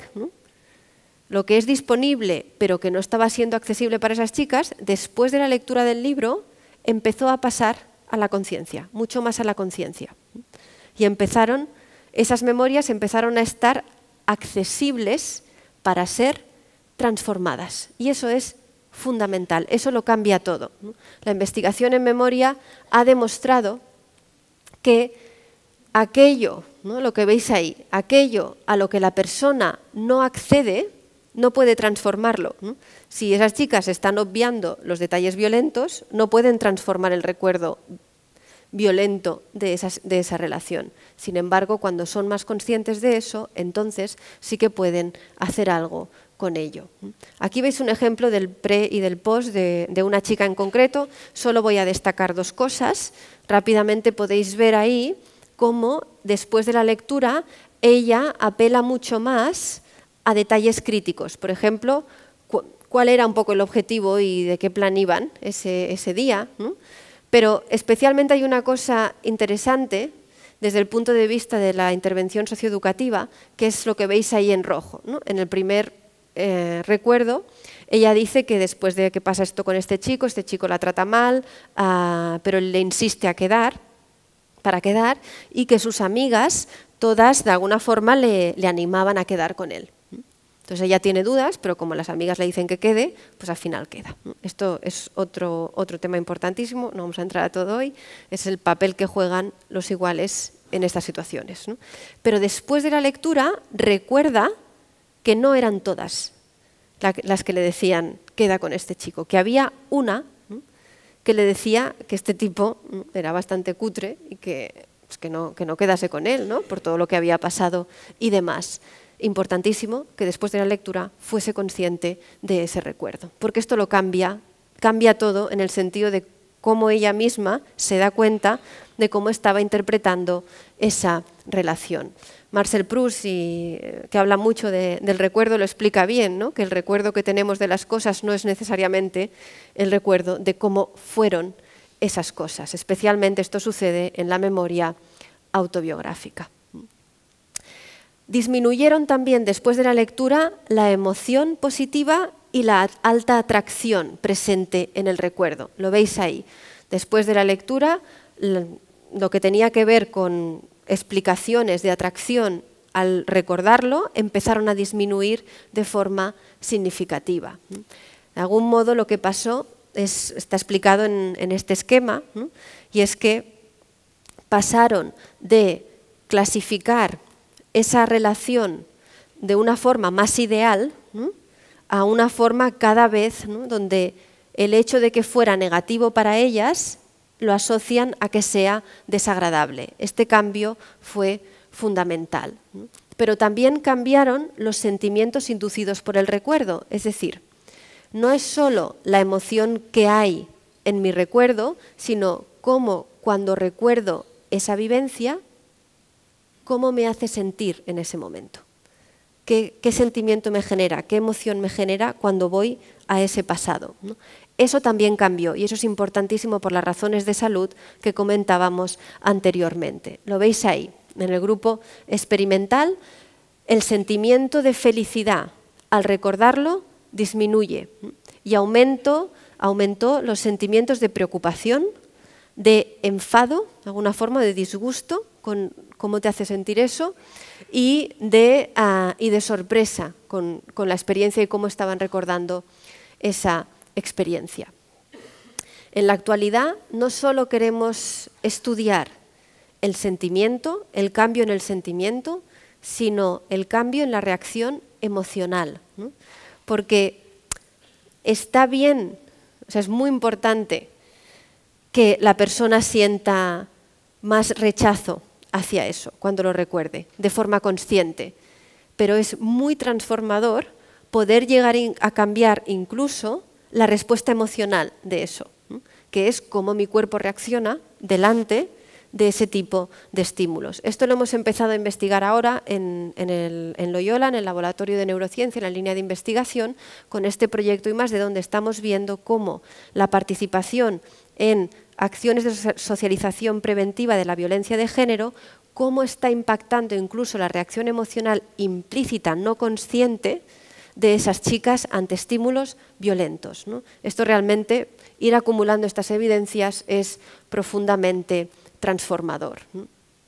lo que es disponible pero que no estaba siendo accesible para esas chicas, después de la lectura del libro empezó a pasar a la conciencia, mucho más a la conciencia. Y esas memorias empezaron a estar accesibles para ser transformadas. Y eso es fundamental, eso lo cambia todo. La investigación en memoria ha demostrado que aquello, lo que veis ahí, aquello a lo que la persona no accede, no puede transformarlo. Si esas chicas están obviando los detalles violentos, no pueden transformar el recuerdo violento de esa relación. Sin embargo, cuando son más conscientes de eso, entonces sí que pueden hacer algo con ello. Aquí veis un ejemplo del pre y del post de una chica en concreto. Solo voy a destacar dos cosas. Rápidamente podéis ver ahí cómo después de la lectura ella apela mucho más a detalles críticos. Por ejemplo, cuál era un poco el objetivo y de qué plan iban ese día, ¿no? Pero especialmente hay una cosa interesante desde el punto de vista de la intervención socioeducativa, que es lo que veis ahí en rojo, ¿no? En el primer recuerdo, ella dice que después de que pasa esto con este chico la trata mal, pero le insiste para quedar, y que sus amigas todas de alguna forma le animaban a quedar con él. Entonces ella tiene dudas, pero como las amigas le dicen que quede, pues al final queda. Esto es otro tema importantísimo, no vamos a entrar a todo hoy, es el papel que juegan los iguales en estas situaciones, ¿no? Pero después de la lectura recuerda que no eran todas las que le decían queda con este chico, que había una que le decía que este tipo era bastante cutre y que no quedase con él, ¿no? Por todo lo que había pasado y demás. Importantísimo que después de la lectura fuese consciente de ese recuerdo, porque esto lo cambia todo en el sentido de cómo ella misma se da cuenta de cómo estaba interpretando esa relación. Marcel Proust, que habla mucho del recuerdo, lo explica bien, ¿no? Que el recuerdo que tenemos de las cosas no es necesariamente el recuerdo de cómo fueron esas cosas. Especialmente esto sucede en la memoria autobiográfica. Disminuyeron también después de la lectura la emoción positiva y la alta atracción presente en el recuerdo. Lo veis ahí. Después de la lectura, lo que tenía que ver con explicaciones de atracción al recordarlo empezaron a disminuir de forma significativa. De algún modo lo que pasó está explicado en este esquema, ¿no? Y es que pasaron de clasificar esa relación de una forma más ideal, ¿no?, a una forma cada vez, ¿no?, donde el hecho de que fuera negativo para ellas lo asocian a que sea desagradable. Este cambio fue fundamental, ¿no? Pero también cambiaron los sentimientos inducidos por el recuerdo, es decir, no es solo la emoción que hay en mi recuerdo, sino cómo cuando recuerdo esa vivencia, cómo me hace sentir en ese momento. ¿Qué sentimiento me genera? ¿Qué emoción me genera cuando voy a ese pasado, ¿no? Eso también cambió y eso es importantísimo por las razones de salud que comentábamos anteriormente. Lo veis ahí, en el grupo experimental, el sentimiento de felicidad al recordarlo disminuye y aumentó los sentimientos de preocupación, de enfado, de alguna forma de disgusto con cómo te hace sentir eso y de sorpresa con la experiencia y cómo estaban recordando esa experiencia. En la actualidad no solo queremos estudiar el sentimiento, el cambio en el sentimiento, sino el cambio en la reacción emocional, ¿no? Porque está bien, o sea, es muy importante que la persona sienta más rechazo hacia eso cuando lo recuerde, de forma consciente, pero es muy transformador poder llegar a cambiar incluso la respuesta emocional de eso, ¿no?, que es cómo mi cuerpo reacciona delante de ese tipo de estímulos. Esto lo hemos empezado a investigar ahora en Loyola, en el Laboratorio de Neurociencia, en la línea de investigación, con este proyecto y más, de donde estamos viendo cómo la participación en acciones de socialización preventiva de la violencia de género, cómo está impactando incluso la reacción emocional implícita, no consciente, de esas chicas ante estímulos violentos, ¿no? Esto realmente, ir acumulando estas evidencias es profundamente transformador, ¿no?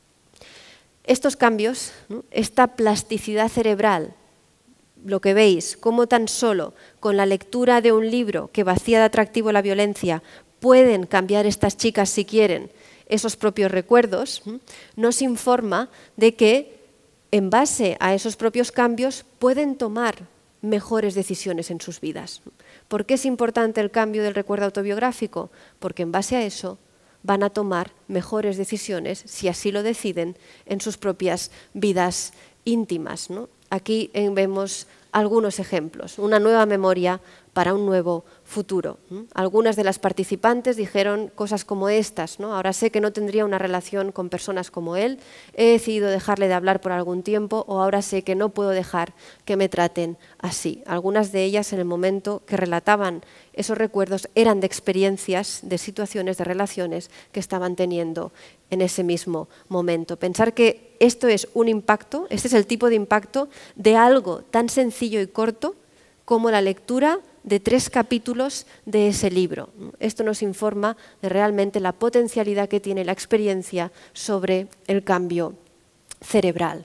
Estos cambios, ¿no?, esta plasticidad cerebral, lo que veis, cómo tan solo con la lectura de un libro que vacía de atractivo la violencia pueden cambiar estas chicas, si quieren, esos propios recuerdos, nos informa de que en base a esos propios cambios pueden tomar mejores decisiones en sus vidas. ¿Por qué es importante el cambio del recuerdo autobiográfico? Porque en base a eso van a tomar mejores decisiones, si así lo deciden, en sus propias vidas íntimas, ¿no? Aquí vemos algunos ejemplos. Una nueva memoria para un nuevo futuro. Algunas de las participantes dijeron cosas como estas, ¿no? Ahora sé que no tendría una relación con personas como él, he decidido dejarle de hablar por algún tiempo, o ahora sé que no puedo dejar que me traten así. Algunas de ellas, en el momento que relataban esos recuerdos, eran de experiencias, de situaciones, de relaciones que estaban teniendo en ese mismo momento. Pensar que esto es un impacto, este es el tipo de impacto de algo tan sencillo y corto como la lectura de 3 capítulos de ese libro. Esto nos informa de realmente la potencialidad que tiene la experiencia sobre el cambio cerebral.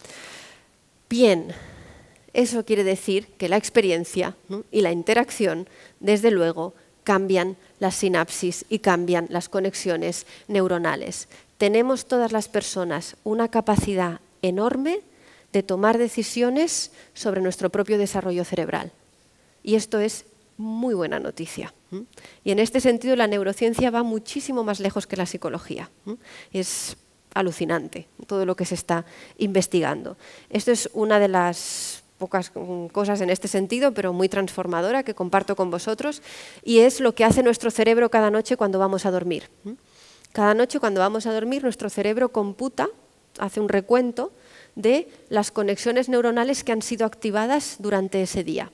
Bien, eso quiere decir que la experiencia y la interacción, desde luego, cambian las sinapsis y cambian las conexiones neuronales. Tenemos todas las personas una capacidad enorme de tomar decisiones sobre nuestro propio desarrollo cerebral. Y esto es muy buena noticia. Y en este sentido la neurociencia va muchísimo más lejos que la psicología. Es alucinante todo lo que se está investigando. Esto es una de las pocas cosas en este sentido, pero muy transformadora, que comparto con vosotros, y es lo que hace nuestro cerebro cada noche cuando vamos a dormir. Cada noche cuando vamos a dormir nuestro cerebro computa, hace un recuento de las conexiones neuronales que han sido activadas durante ese día.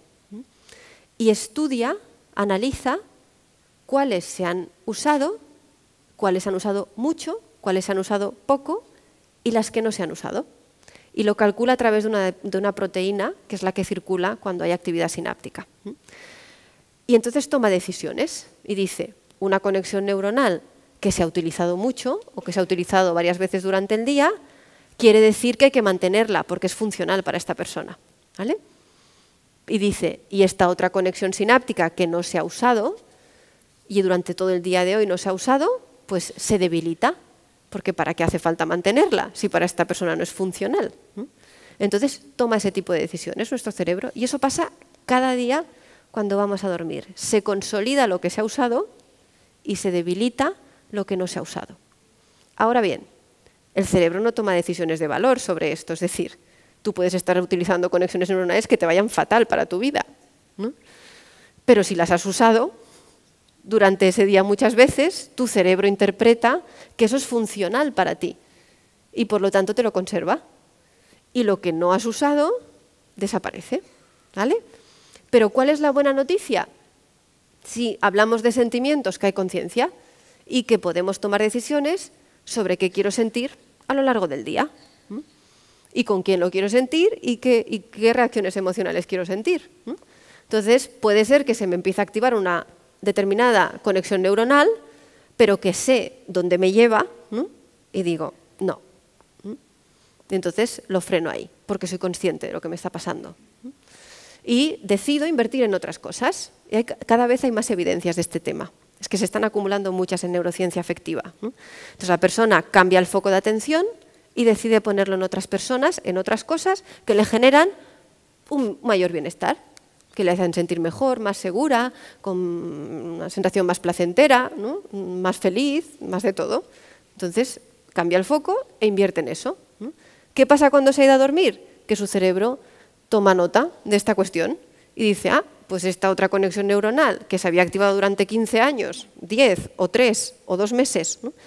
Y estudia, analiza cuáles se han usado mucho, cuáles se han usado poco y las que no se han usado. Y lo calcula a través de una proteína que es la que circula cuando hay actividad sináptica. Y entonces toma decisiones y dice, una conexión neuronal que se ha utilizado mucho o que se ha utilizado varias veces durante el día, quiere decir que hay que mantenerla porque es funcional para esta persona. ¿Vale? Y dice, y esta otra conexión sináptica que no se ha usado y durante todo el día de hoy no se ha usado, pues se debilita, porque ¿para qué hace falta mantenerla si para esta persona no es funcional? Entonces toma ese tipo de decisiones nuestro cerebro y eso pasa cada día cuando vamos a dormir. Se consolida lo que se ha usado y se debilita lo que no se ha usado. Ahora bien, el cerebro no toma decisiones de valor sobre esto, es decir, tú puedes estar utilizando conexiones neuronales que te vayan fatal para tu vida, ¿no? Pero si las has usado durante ese día muchas veces, tu cerebro interpreta que eso es funcional para ti y por lo tanto te lo conserva. Y lo que no has usado desaparece. ¿Vale? Pero ¿cuál es la buena noticia? Si hablamos de sentimientos, que hay conciencia y que podemos tomar decisiones sobre qué quiero sentir a lo largo del día. Y con quién lo quiero sentir y qué reacciones emocionales quiero sentir. Entonces, puede ser que se me empiece a activar una determinada conexión neuronal, pero que sé dónde me lleva, ¿no? Y digo, no. Y entonces lo freno ahí, porque soy consciente de lo que me está pasando. Y decido invertir en otras cosas. Y cada vez hay más evidencias de este tema. Es que se están acumulando muchas en neurociencia afectiva. Entonces, la persona cambia el foco de atención y decide ponerlo en otras personas, en otras cosas que le generan un mayor bienestar, que le hacen sentir mejor, más segura, con una sensación más placentera, ¿no? Más feliz, más de todo. Entonces, cambia el foco e invierte en eso. ¿Qué pasa cuando se ha ido a dormir? Que su cerebro toma nota de esta cuestión y dice, pues esta otra conexión neuronal que se había activado durante 15 años, 10 o 3 o 2 meses, ¿no?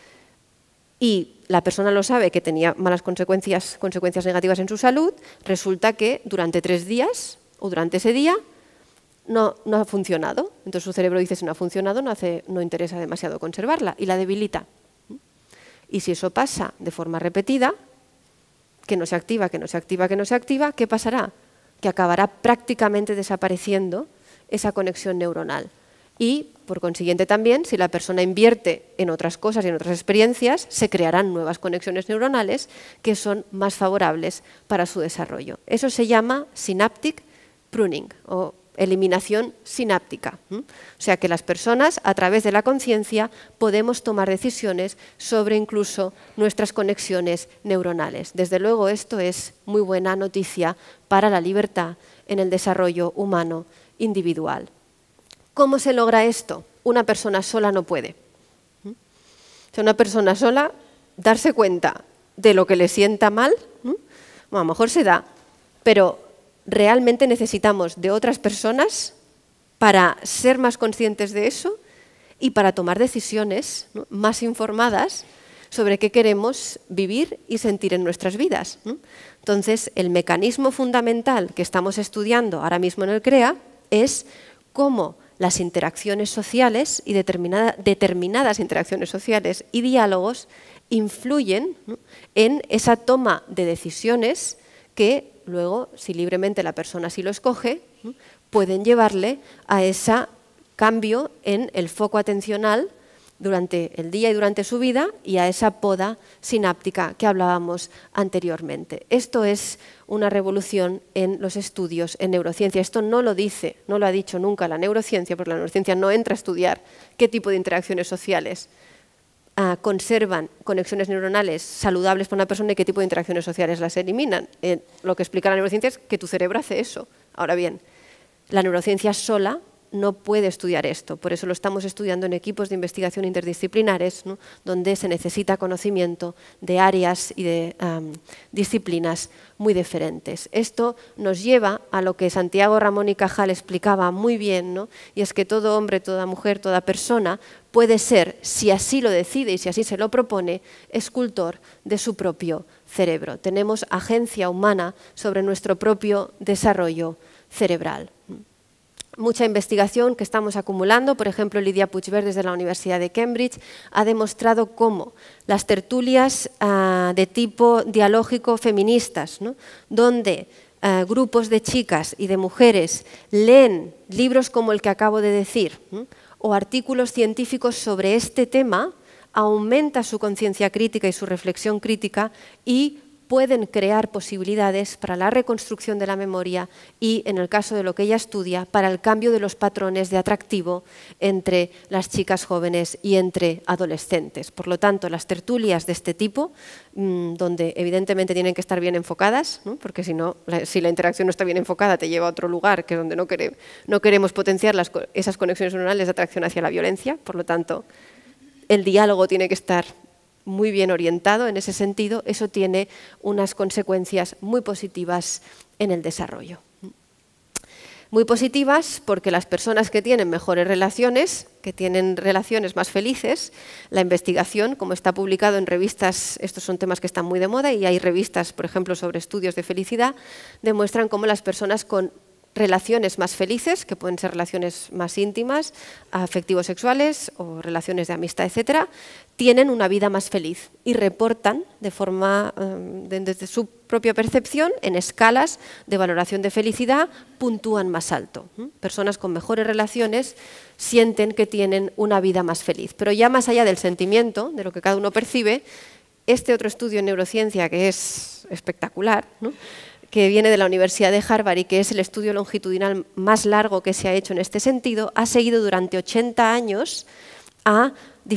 Y la persona lo sabe que tenía malas consecuencias negativas en su salud, resulta que durante 3 días o durante ese día no ha funcionado. Entonces su cerebro dice, si no ha funcionado, no interesa demasiado conservarla y la debilita. Y si eso pasa de forma repetida, que no se activa, que no se activa, que no se activa, ¿qué pasará? Que acabará prácticamente desapareciendo esa conexión neuronal. Y, por consiguiente también, si la persona invierte en otras cosas y en otras experiencias, se crearán nuevas conexiones neuronales que son más favorables para su desarrollo. Eso se llama synaptic pruning o eliminación sináptica. O sea que las personas, a través de la conciencia, podemos tomar decisiones sobre incluso nuestras conexiones neuronales. Desde luego, esto es muy buena noticia para la libertad en el desarrollo humano individual. ¿Cómo se logra esto? Una persona sola no puede. O sea, una persona sola, darse cuenta de lo que le sienta mal, bueno, a lo mejor se da, pero realmente necesitamos de otras personas para ser más conscientes de eso y para tomar decisiones, ¿no?, más informadas sobre qué queremos vivir y sentir en nuestras vidas, ¿no? Entonces, el mecanismo fundamental que estamos estudiando ahora mismo en el CREA es cómo las interacciones sociales y determinadas interacciones sociales y diálogos influyen, ¿no?, en esa toma de decisiones que luego, si libremente la persona así lo escoge, ¿no?, pueden llevarle a ese cambio en el foco atencional durante el día y durante su vida y a esa poda sináptica que hablábamos anteriormente. Esto es una revolución en los estudios en neurociencia. Esto no lo dice, no lo ha dicho nunca la neurociencia, porque la neurociencia no entra a estudiar qué tipo de interacciones sociales conservan conexiones neuronales saludables para una persona y qué tipo de interacciones sociales las eliminan. Lo que explica la neurociencia es que tu cerebro hace eso. Ahora bien, la neurociencia sola no puede estudiar esto, por eso lo estamos estudiando en equipos de investigación interdisciplinares, ¿no?, donde se necesita conocimiento de áreas y de disciplinas muy diferentes. Esto nos lleva a lo que Santiago Ramón y Cajal explicaba muy bien, ¿no?, y es que todo hombre, toda mujer, toda persona puede ser, si así lo decide y si así se lo propone, escultor de su propio cerebro. Tenemos agencia humana sobre nuestro propio desarrollo cerebral. Mucha investigación que estamos acumulando, por ejemplo, Lidia Puigvert desde la Universidad de Cambridge ha demostrado cómo las tertulias de tipo dialógico feministas, ¿no?, donde grupos de chicas y de mujeres leen libros como el que acabo de decir, ¿no?, o artículos científicos sobre este tema, aumenta su conciencia crítica y su reflexión crítica y pueden crear posibilidades para la reconstrucción de la memoria y, en el caso de lo que ella estudia, para el cambio de los patrones de atractivo entre las chicas jóvenes y entre adolescentes. Por lo tanto, las tertulias de este tipo, donde evidentemente tienen que estar bien enfocadas, ¿no?, porque si no, si la interacción no está bien enfocada, te lleva a otro lugar, que es donde no queremos potenciar esas conexiones neuronales de atracción hacia la violencia. Por lo tanto, el diálogo tiene que estar muy bien orientado en ese sentido. Eso tiene unas consecuencias muy positivas en el desarrollo. Muy positivas porque las personas que tienen mejores relaciones, que tienen relaciones más felices, la investigación, como está publicado en revistas, estos son temas que están muy de moda y hay revistas, por ejemplo, sobre estudios de felicidad, demuestran cómo las personas con relaciones más felices, que pueden ser relaciones más íntimas, afectivos sexuales o relaciones de amistad, etcétera, tienen una vida más feliz y reportan de forma, desde su propia percepción, en escalas de valoración de felicidad, puntúan más alto. Personas con mejores relaciones sienten que tienen una vida más feliz. Pero ya más allá del sentimiento, de lo que cada uno percibe, este otro estudio en neurociencia que es espectacular, ¿no?, que viene de la Universidad de Harvard y que es el estudio longitudinal más largo que se ha hecho en este sentido, ha seguido durante 80 años a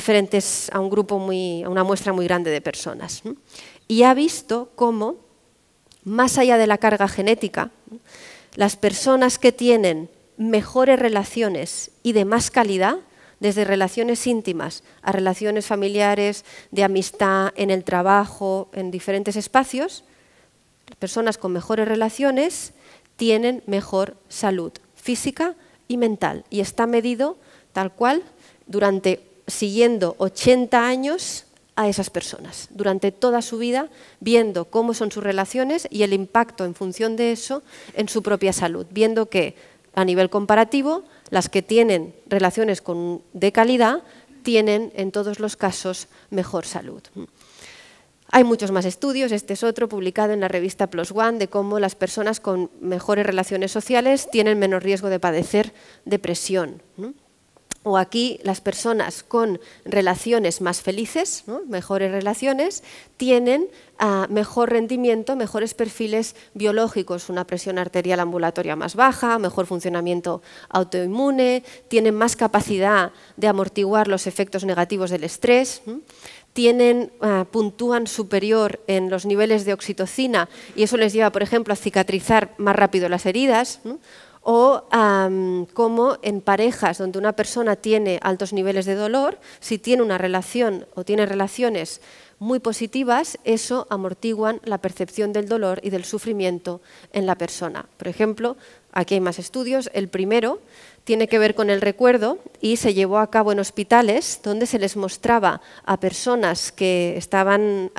una muestra muy grande de personas. Y ha visto cómo, más allá de la carga genética, las personas que tienen mejores relaciones y de más calidad, desde relaciones íntimas a relaciones familiares, de amistad, en el trabajo, en diferentes espacios, personas con mejores relaciones tienen mejor salud física y mental. Y está medido tal cual siguiendo 80 años a esas personas, durante toda su vida, viendo cómo son sus relaciones y el impacto en función de eso en su propia salud, viendo que a nivel comparativo las que tienen relaciones de calidad tienen en todos los casos mejor salud. Hay muchos más estudios, este es otro publicado en la revista PLOS ONE, de cómo las personas con mejores relaciones sociales tienen menos riesgo de padecer depresión, ¿no? O aquí las personas con relaciones más felices, ¿no?, mejores relaciones, tienen mejor rendimiento, mejores perfiles biológicos, una presión arterial ambulatoria más baja, mejor funcionamiento autoinmune, tienen más capacidad de amortiguar los efectos negativos del estrés, ¿no?, puntúan superior en los niveles de oxitocina y eso les lleva, por ejemplo, a cicatrizar más rápido las heridas, ¿no?, o como en parejas donde una persona tiene altos niveles de dolor, si tiene una relación o tiene relaciones muy positivas, eso amortiguan la percepción del dolor y del sufrimiento en la persona. Por ejemplo, aquí hay más estudios. El primero tiene que ver con el recuerdo y se llevó a cabo en hospitales donde se les mostraba a personas que estaban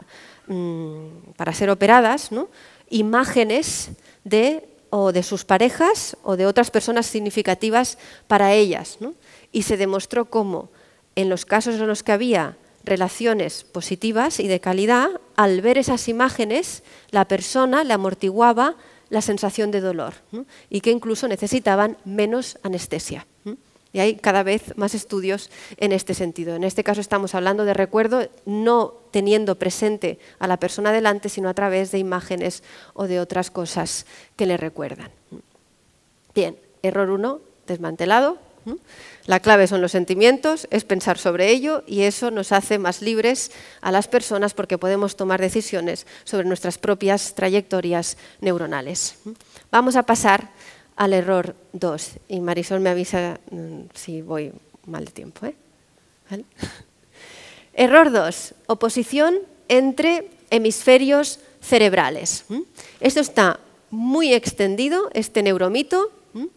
para ser operadas, ¿no?, imágenes de sus parejas o de otras personas significativas para ellas, ¿no? Y se demostró cómo en los casos en los que había relaciones positivas y de calidad, al ver esas imágenes, la persona le amortiguaba la sensación de dolor, ¿no?, y que incluso necesitaban menos anestesia. Y hay cada vez más estudios en este sentido. En este caso estamos hablando de recuerdo no teniendo presente a la persona delante, sino a través de imágenes o de otras cosas que le recuerdan. Bien, error 1, desmantelado. La clave son los sentimientos, es pensar sobre ello y eso nos hace más libres a las personas porque podemos tomar decisiones sobre nuestras propias trayectorias neuronales. Vamos a pasar al error 2 y Marisol me avisa si voy mal de tiempo, ¿Vale? Error 2, oposición entre hemisferios cerebrales. Esto está muy extendido, este neuromito,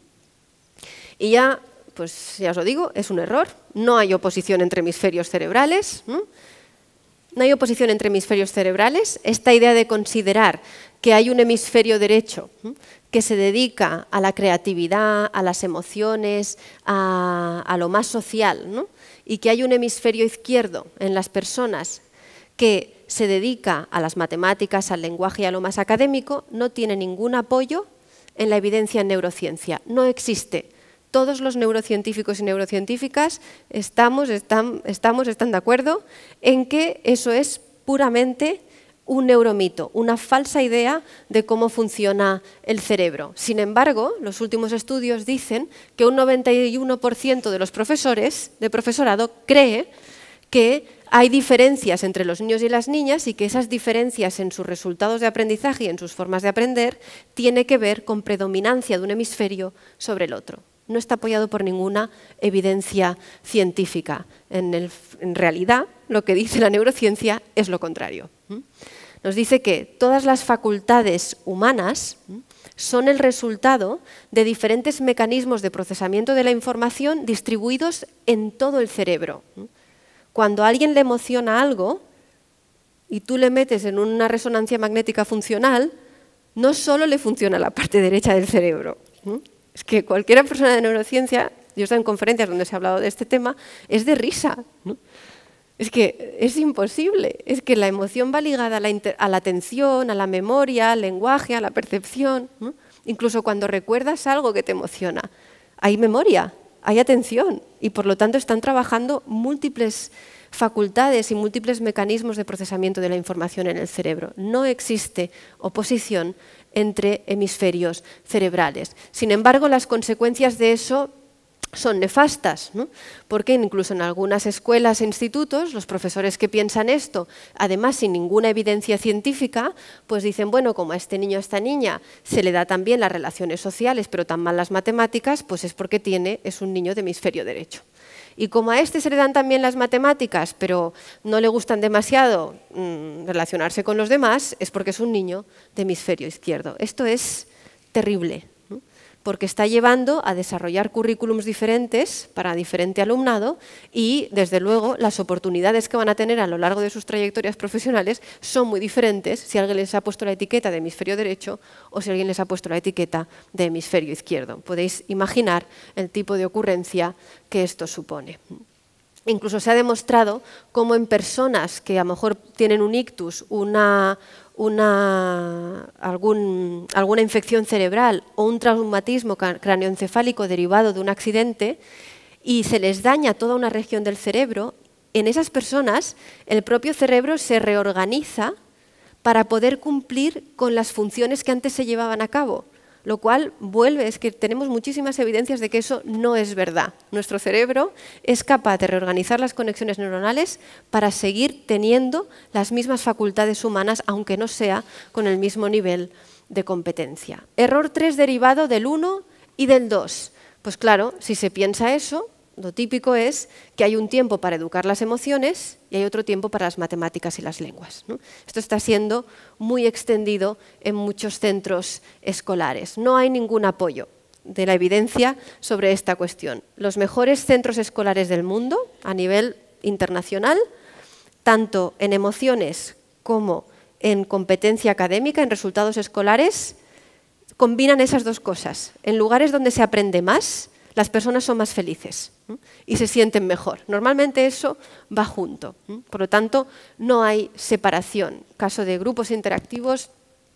y ya, pues ya os lo digo, es un error. No hay oposición entre hemisferios cerebrales. No hay oposición entre hemisferios cerebrales. Esta idea de considerar que hay un hemisferio derecho que se dedica a la creatividad, a las emociones, a lo más social, ¿no?, y que hay un hemisferio izquierdo en las personas que se dedica a las matemáticas, al lenguaje y a lo más académico, no tiene ningún apoyo en la evidencia en neurociencia. No existe. Todos los neurocientíficos y neurocientíficas están de acuerdo en que eso es puramente un neuromito, una falsa idea de cómo funciona el cerebro. Sin embargo, los últimos estudios dicen que un 91% de los profesores de profesorado cree que hay diferencias entre los niños y las niñas y que esas diferencias en sus resultados de aprendizaje y en sus formas de aprender tiene que ver con predominancia de un hemisferio sobre el otro. No está apoyado por ninguna evidencia científica. En realidad, lo que dice la neurociencia es lo contrario. Nos dice que todas las facultades humanas son el resultado de diferentes mecanismos de procesamiento de la información distribuidos en todo el cerebro. Cuando a alguien le emociona algo y tú le metes en una resonancia magnética funcional, no solo le funciona la parte derecha del cerebro. Es que cualquier persona de neurociencia, yo he estado en conferencias donde se ha hablado de este tema, es de risa, ¿no? Es que es imposible, es que la emoción va ligada a la atención, a la memoria, al lenguaje, a la percepción, ¿no? Incluso cuando recuerdas algo que te emociona, hay memoria, hay atención y por lo tanto están trabajando múltiples facultades y múltiples mecanismos de procesamiento de la información en el cerebro. No existe oposición entre hemisferios cerebrales. Sin embargo, las consecuencias de eso son nefastas, ¿no? Porque incluso en algunas escuelas e institutos, los profesores que piensan esto, además sin ninguna evidencia científica, pues dicen, bueno, como a este niño o a esta niña se le da también las relaciones sociales, pero tan mal las matemáticas, pues es porque es un niño de hemisferio derecho. Y como a este se le dan también las matemáticas, pero no le gustan demasiado relacionarse con los demás, es porque es un niño de hemisferio izquierdo. Esto es terrible, ¿no? Porque está llevando a desarrollar currículums diferentes para diferente alumnado y, desde luego, las oportunidades que van a tener a lo largo de sus trayectorias profesionales son muy diferentes si alguien les ha puesto la etiqueta de hemisferio derecho o si alguien les ha puesto la etiqueta de hemisferio izquierdo. Podéis imaginar el tipo de ocurrencia que esto supone. Incluso se ha demostrado cómo en personas que a lo mejor tienen un ictus, alguna infección cerebral o un traumatismo cráneoencefálico derivado de un accidente y se les daña toda una región del cerebro, en esas personas el propio cerebro se reorganiza para poder cumplir con las funciones que antes se llevaban a cabo. Lo cual es que tenemos muchísimas evidencias de que eso no es verdad. Nuestro cerebro es capaz de reorganizar las conexiones neuronales para seguir teniendo las mismas facultades humanas, aunque no sea con el mismo nivel de competencia. Error 3 derivado del 1 y del 2. Pues claro, si se piensa eso, lo típico es que hay un tiempo para educar las emociones y hay otro tiempo para las matemáticas y las lenguas, ¿no? Esto está siendo muy extendido en muchos centros escolares. No hay ningún apoyo de la evidencia sobre esta cuestión. Los mejores centros escolares del mundo, a nivel internacional, tanto en emociones como en competencia académica, en resultados escolares, combinan esas dos cosas. En lugares donde se aprende más, las personas son más felices y se sienten mejor. Normalmente eso va junto. Por lo tanto, no hay separación. Caso de grupos interactivos,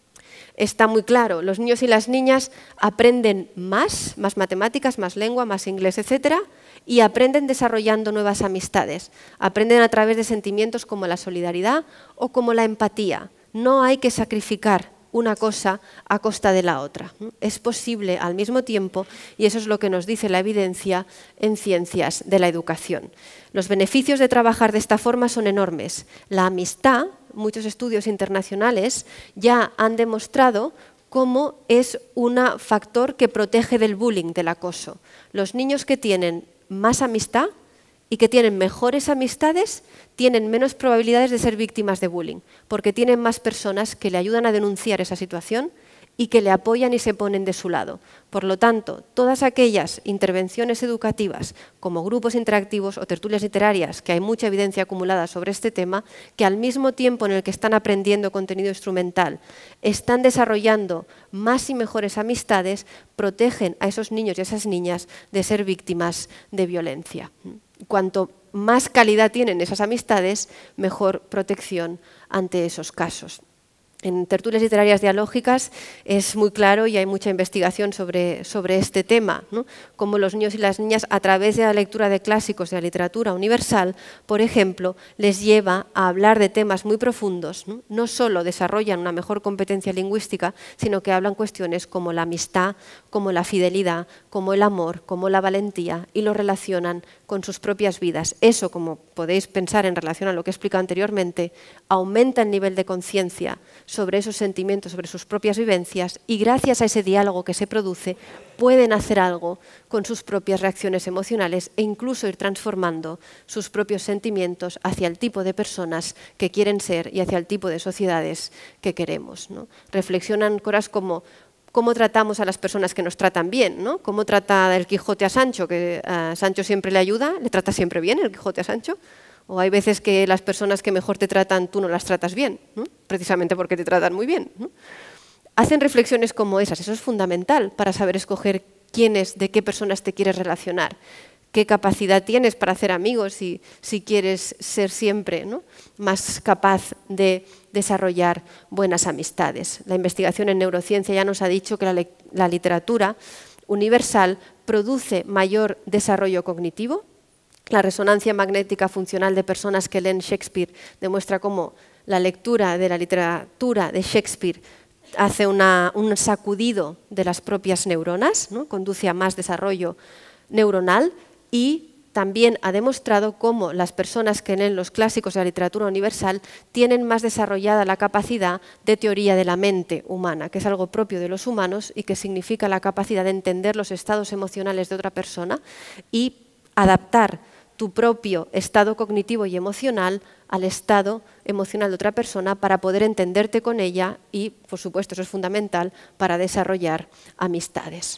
está muy claro. Los niños y las niñas aprenden más matemáticas, más lengua, más inglés, etc. Y aprenden desarrollando nuevas amistades. Aprenden a través de sentimientos como la solidaridad o como la empatía. No hay que sacrificar una cosa a costa de la otra. Es posible al mismo tiempo y eso es lo que nos dice la evidencia en ciencias de la educación. Los beneficios de trabajar de esta forma son enormes. La amistad, muchos estudios internacionales ya han demostrado cómo es un factor que protege del bullying, del acoso. Los niños que tienen más amistad y que tienen mejores amistades tienen menos probabilidades de ser víctimas de bullying, porque tienen más personas que le ayudan a denunciar esa situación y que le apoyan y se ponen de su lado. Por lo tanto, todas aquellas intervenciones educativas, como grupos interactivos o tertulias literarias, que hay mucha evidencia acumulada sobre este tema, que al mismo tiempo en el que están aprendiendo contenido instrumental, están desarrollando más y mejores amistades, protegen a esos niños y a esas niñas de ser víctimas de violencia. Cuanto más calidad tienen esas amistades, mejor protección ante esos casos. En tertulias literarias dialógicas es muy claro y hay mucha investigación sobre este tema, ¿no? Cómo los niños y las niñas, a través de la lectura de clásicos de la literatura universal, por ejemplo, les lleva a hablar de temas muy profundos. No solo desarrollan una mejor competencia lingüística, sino que hablan cuestiones como la amistad, como la fidelidad, como el amor, como la valentía, y lo relacionan con sus propias vidas. Eso, como podéis pensar en relación a lo que he explicado anteriormente, aumenta el nivel de conciencia sobre esos sentimientos, sobre sus propias vivencias, y gracias a ese diálogo que se produce pueden hacer algo con sus propias reacciones emocionales e incluso ir transformando sus propios sentimientos hacia el tipo de personas que quieren ser y hacia el tipo de sociedades que queremos, ¿no? Reflexionan cosas como cómo tratamos a las personas que nos tratan bien, ¿no? Cómo trata el Quijote a Sancho, que a Sancho siempre le ayuda, le trata siempre bien el Quijote a Sancho. O hay veces que las personas que mejor te tratan, tú no las tratas bien, ¿no? Precisamente porque te tratan muy bien, ¿no? Hacen reflexiones como esas, eso es fundamental para saber escoger quiénes, de qué personas te quieres relacionar, qué capacidad tienes para hacer amigos si quieres ser siempre, ¿no?, más capaz de desarrollar buenas amistades. La investigación en neurociencia ya nos ha dicho que la literatura universal produce mayor desarrollo cognitivo. La resonancia magnética funcional de personas que leen Shakespeare demuestra cómo la lectura de la literatura de Shakespeare hace un sacudido de las propias neuronas, ¿no?, conduce a más desarrollo neuronal, y también ha demostrado cómo las personas que leen los clásicos de la literatura universal tienen más desarrollada la capacidad de teoría de la mente humana, que es algo propio de los humanos y que significa la capacidad de entender los estados emocionales de otra persona y adaptar tu propio estado cognitivo y emocional al estado emocional de otra persona para poder entenderte con ella y, por supuesto, eso es fundamental para desarrollar amistades.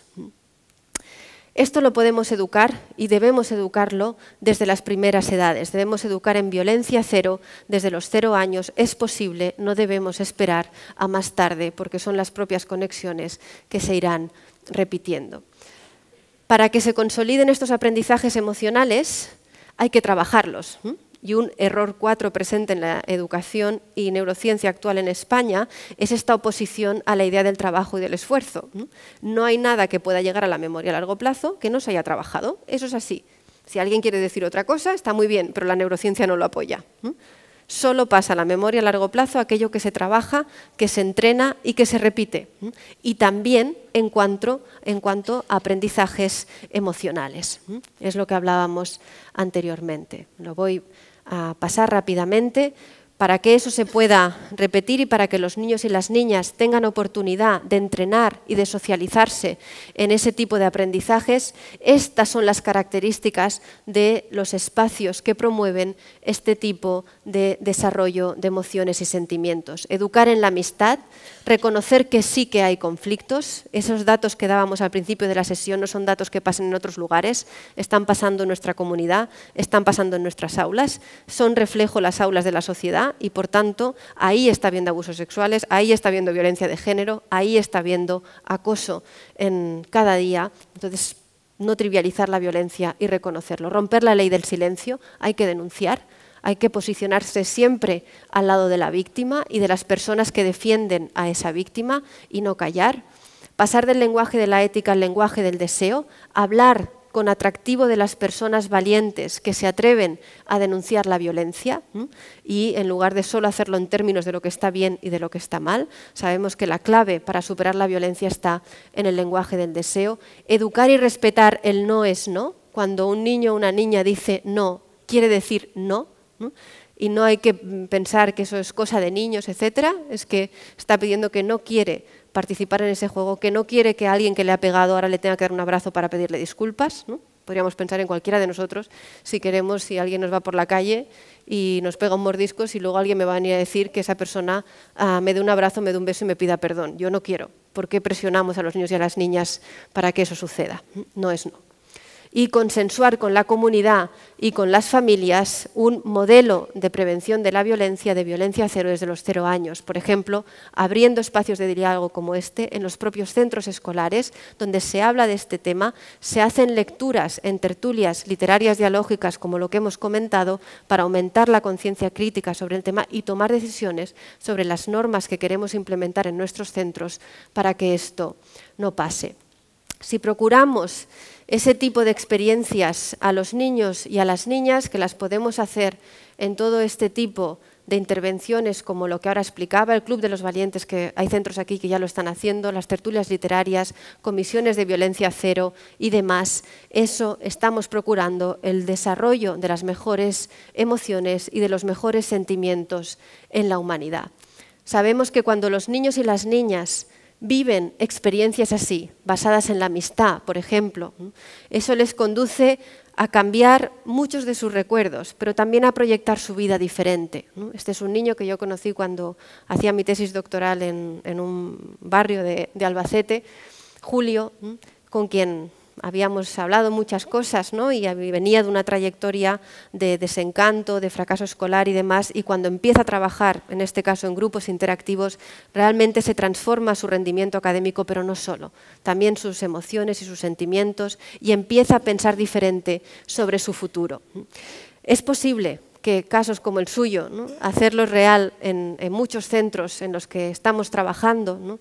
Esto lo podemos educar y debemos educarlo desde las primeras edades. Debemos educar en violencia cero desde los 0 años. Es posible, no debemos esperar a más tarde porque son las propias conexiones que se irán repitiendo. Para que se consoliden estos aprendizajes emocionales hay que trabajarlos. Y un error 4 presente en la educación y neurociencia actual en España es esta oposición a la idea del trabajo y del esfuerzo. No hay nada que pueda llegar a la memoria a largo plazo que no se haya trabajado. Eso es así. Si alguien quiere decir otra cosa, está muy bien, pero la neurociencia no lo apoya. Solo pasa a la memoria a largo plazo aquello que se trabaja, que se entrena y que se repite. Y también en cuanto a aprendizajes emocionales. Es lo que hablábamos anteriormente. Lo voy a pasar rápidamente Para que eso se pueda repetir y para que los niños y las niñas tengan oportunidad de entrenar y de socializarse en ese tipo de aprendizajes, estas son las características de los espacios que promueven este tipo de desarrollo de emociones y sentimientos. Educar en la amistad, reconocer que sí que hay conflictos. Esos datos que dábamos al principio de la sesión no son datos que pasen en otros lugares, están pasando en nuestra comunidad, están pasando en nuestras aulas, son reflejo las aulas de la sociedad y, por tanto, ahí está habiendo abusos sexuales, ahí está habiendo violencia de género, ahí está habiendo acoso en cada día. Entonces, no trivializar la violencia y reconocerlo. Romper la ley del silencio, hay que denunciar, hay que posicionarse siempre al lado de la víctima y de las personas que defienden a esa víctima y no callar. Pasar del lenguaje de la ética al lenguaje del deseo, hablar con atractivo de las personas valientes que se atreven a denunciar la violencia y en lugar de solo hacerlo en términos de lo que está bien y de lo que está mal, sabemos que la clave para superar la violencia está en el lenguaje del deseo. Educar y respetar el no es no. Cuando un niño o una niña dice no, quiere decir no. Y no hay que pensar que eso es cosa de niños, etcétera. Es que está pidiendo que no quiere participar en ese juego, que no quiere que alguien que le ha pegado ahora le tenga que dar un abrazo para pedirle disculpas, ¿no? Podríamos pensar en cualquiera de nosotros si queremos, si alguien nos va por la calle y nos pega un mordisco, si luego alguien me va a venir a decir que esa persona me dé un abrazo, me dé un beso y me pida perdón. Yo no quiero. ¿Por qué presionamos a los niños y a las niñas para que eso suceda? No es no. Y consensuar con la comunidad y con las familias un modelo de prevención de la violencia, de violencia cero desde los 0 años. Por ejemplo, abriendo espacios de diálogo como este en los propios centros escolares, donde se habla de este tema, se hacen lecturas en tertulias literarias dialógicas, como lo que hemos comentado, para aumentar la conciencia crítica sobre el tema y tomar decisiones sobre las normas que queremos implementar en nuestros centros para que esto no pase. Si procuramos ese tipo de experiencias a los niños y a las niñas, que las podemos hacer en todo este tipo de intervenciones como lo que ahora explicaba, el Club de los Valientes, que hay centros aquí que ya lo están haciendo, las tertulias literarias, comisiones de violencia cero y demás, eso estamos procurando el desarrollo de las mejores emociones y de los mejores sentimientos en la humanidad. Sabemos que cuando los niños y las niñas viven experiencias así, basadas en la amistad, por ejemplo, eso les conduce a cambiar muchos de sus recuerdos, pero también a proyectar su vida diferente. Este es un niño que yo conocí cuando hacía mi tesis doctoral en un barrio de Albacete, Julio, con quien habíamos hablado muchas cosas, ¿no? Y venía de una trayectoria de desencanto, de fracaso escolar y demás, y cuando empieza a trabajar, en este caso en grupos interactivos, realmente se transforma su rendimiento académico, pero no solo, también sus emociones y sus sentimientos, y empieza a pensar diferente sobre su futuro. Es posible que casos como el suyo, ¿no? Hacerlo real en muchos centros en los que estamos trabajando, ¿no?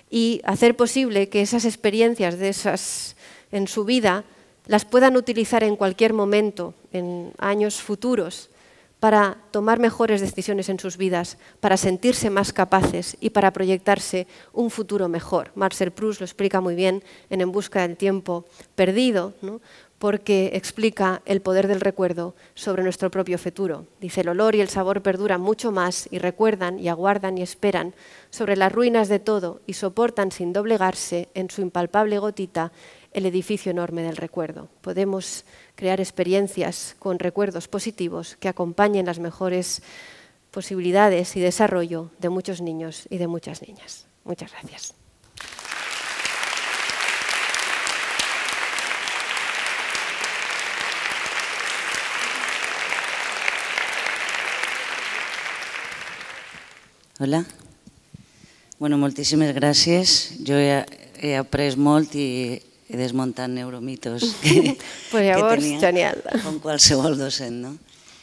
Y hacer posible que esas experiencias de esas en su vida, las puedan utilizar en cualquier momento, en años futuros, para tomar mejores decisiones en sus vidas, para sentirse más capaces y para proyectarse un futuro mejor. Marcel Proust lo explica muy bien en En busca del tiempo perdido, ¿no? Porque explica el poder del recuerdo sobre nuestro propio futuro. Dice, el olor y el sabor perduran mucho más y recuerdan y aguardan y esperan sobre las ruinas de todo y soportan sin doblegarse en su impalpable gotita el edificio enorme del recuerdo. Podemos crear experiencias con recuerdos positivos que acompañen las mejores posibilidades y desarrollo de muchos niños y de muchas niñas. Muchas gracias. Hola. Bueno, moltíssimes gràcies. Jo he après molt i he desmuntat neuromitos que llavors, tenia, genial. com qualsevol docent. No?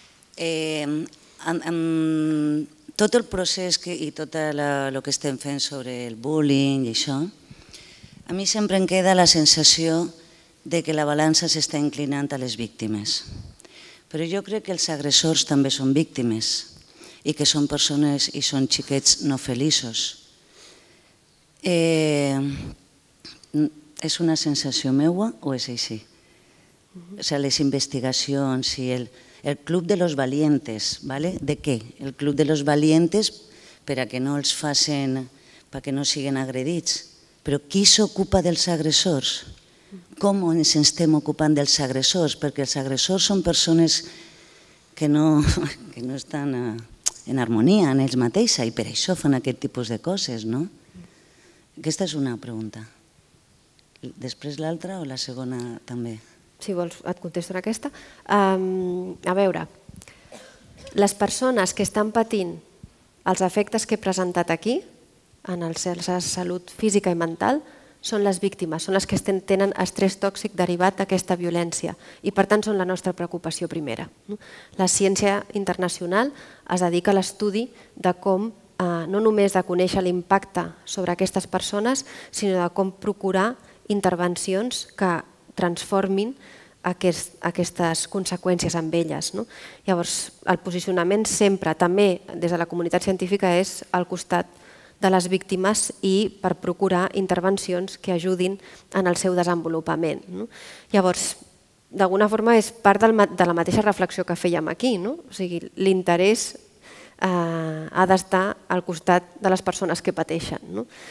Tot el procés i tot el que estem fent sobre el bullying i això, a mi sempre em queda la sensació de que la balança s'està inclinant a les víctimes. Però jo crec que els agressors també són víctimes i que són persones i són xiquets no feliços. És una sensació meua o és així? O sea, les investigacions i el Club de los Valientes, ¿vale? De què? El Club de los Valientes per a que no els facin, perquè no siguin agredits. Però qui s'ocupa dels agressors? Com ens estem ocupant dels agressors? Perquè els agressors són persones que no estan en harmonia en ells mateixos i per això fan aquest tipus de coses, no? Aquesta és una pregunta. Després l'altra o la segona també? Si vols et contesto en aquesta. A veure, les persones que estan patint els efectes que he presentat aquí, en la salut física i mental, són les víctimes, són les que tenen estrès tòxic derivat d'aquesta violència i per tant són la nostra preocupació primera. La ciència internacional es dedica a l'estudi de com no només de conèixer l'impacte sobre aquestes persones, sinó de com procurar intervencions que transformin aquestes conseqüències amb elles. Llavors, el posicionament sempre, també des de la comunitat científica, és al costat de les víctimes i per procurar intervencions que ajudin en el seu desenvolupament. Llavors, d'alguna forma és part de la mateixa reflexió que fèiem aquí. O sigui, l'interès ha d'estar al costat de les persones que pateixen.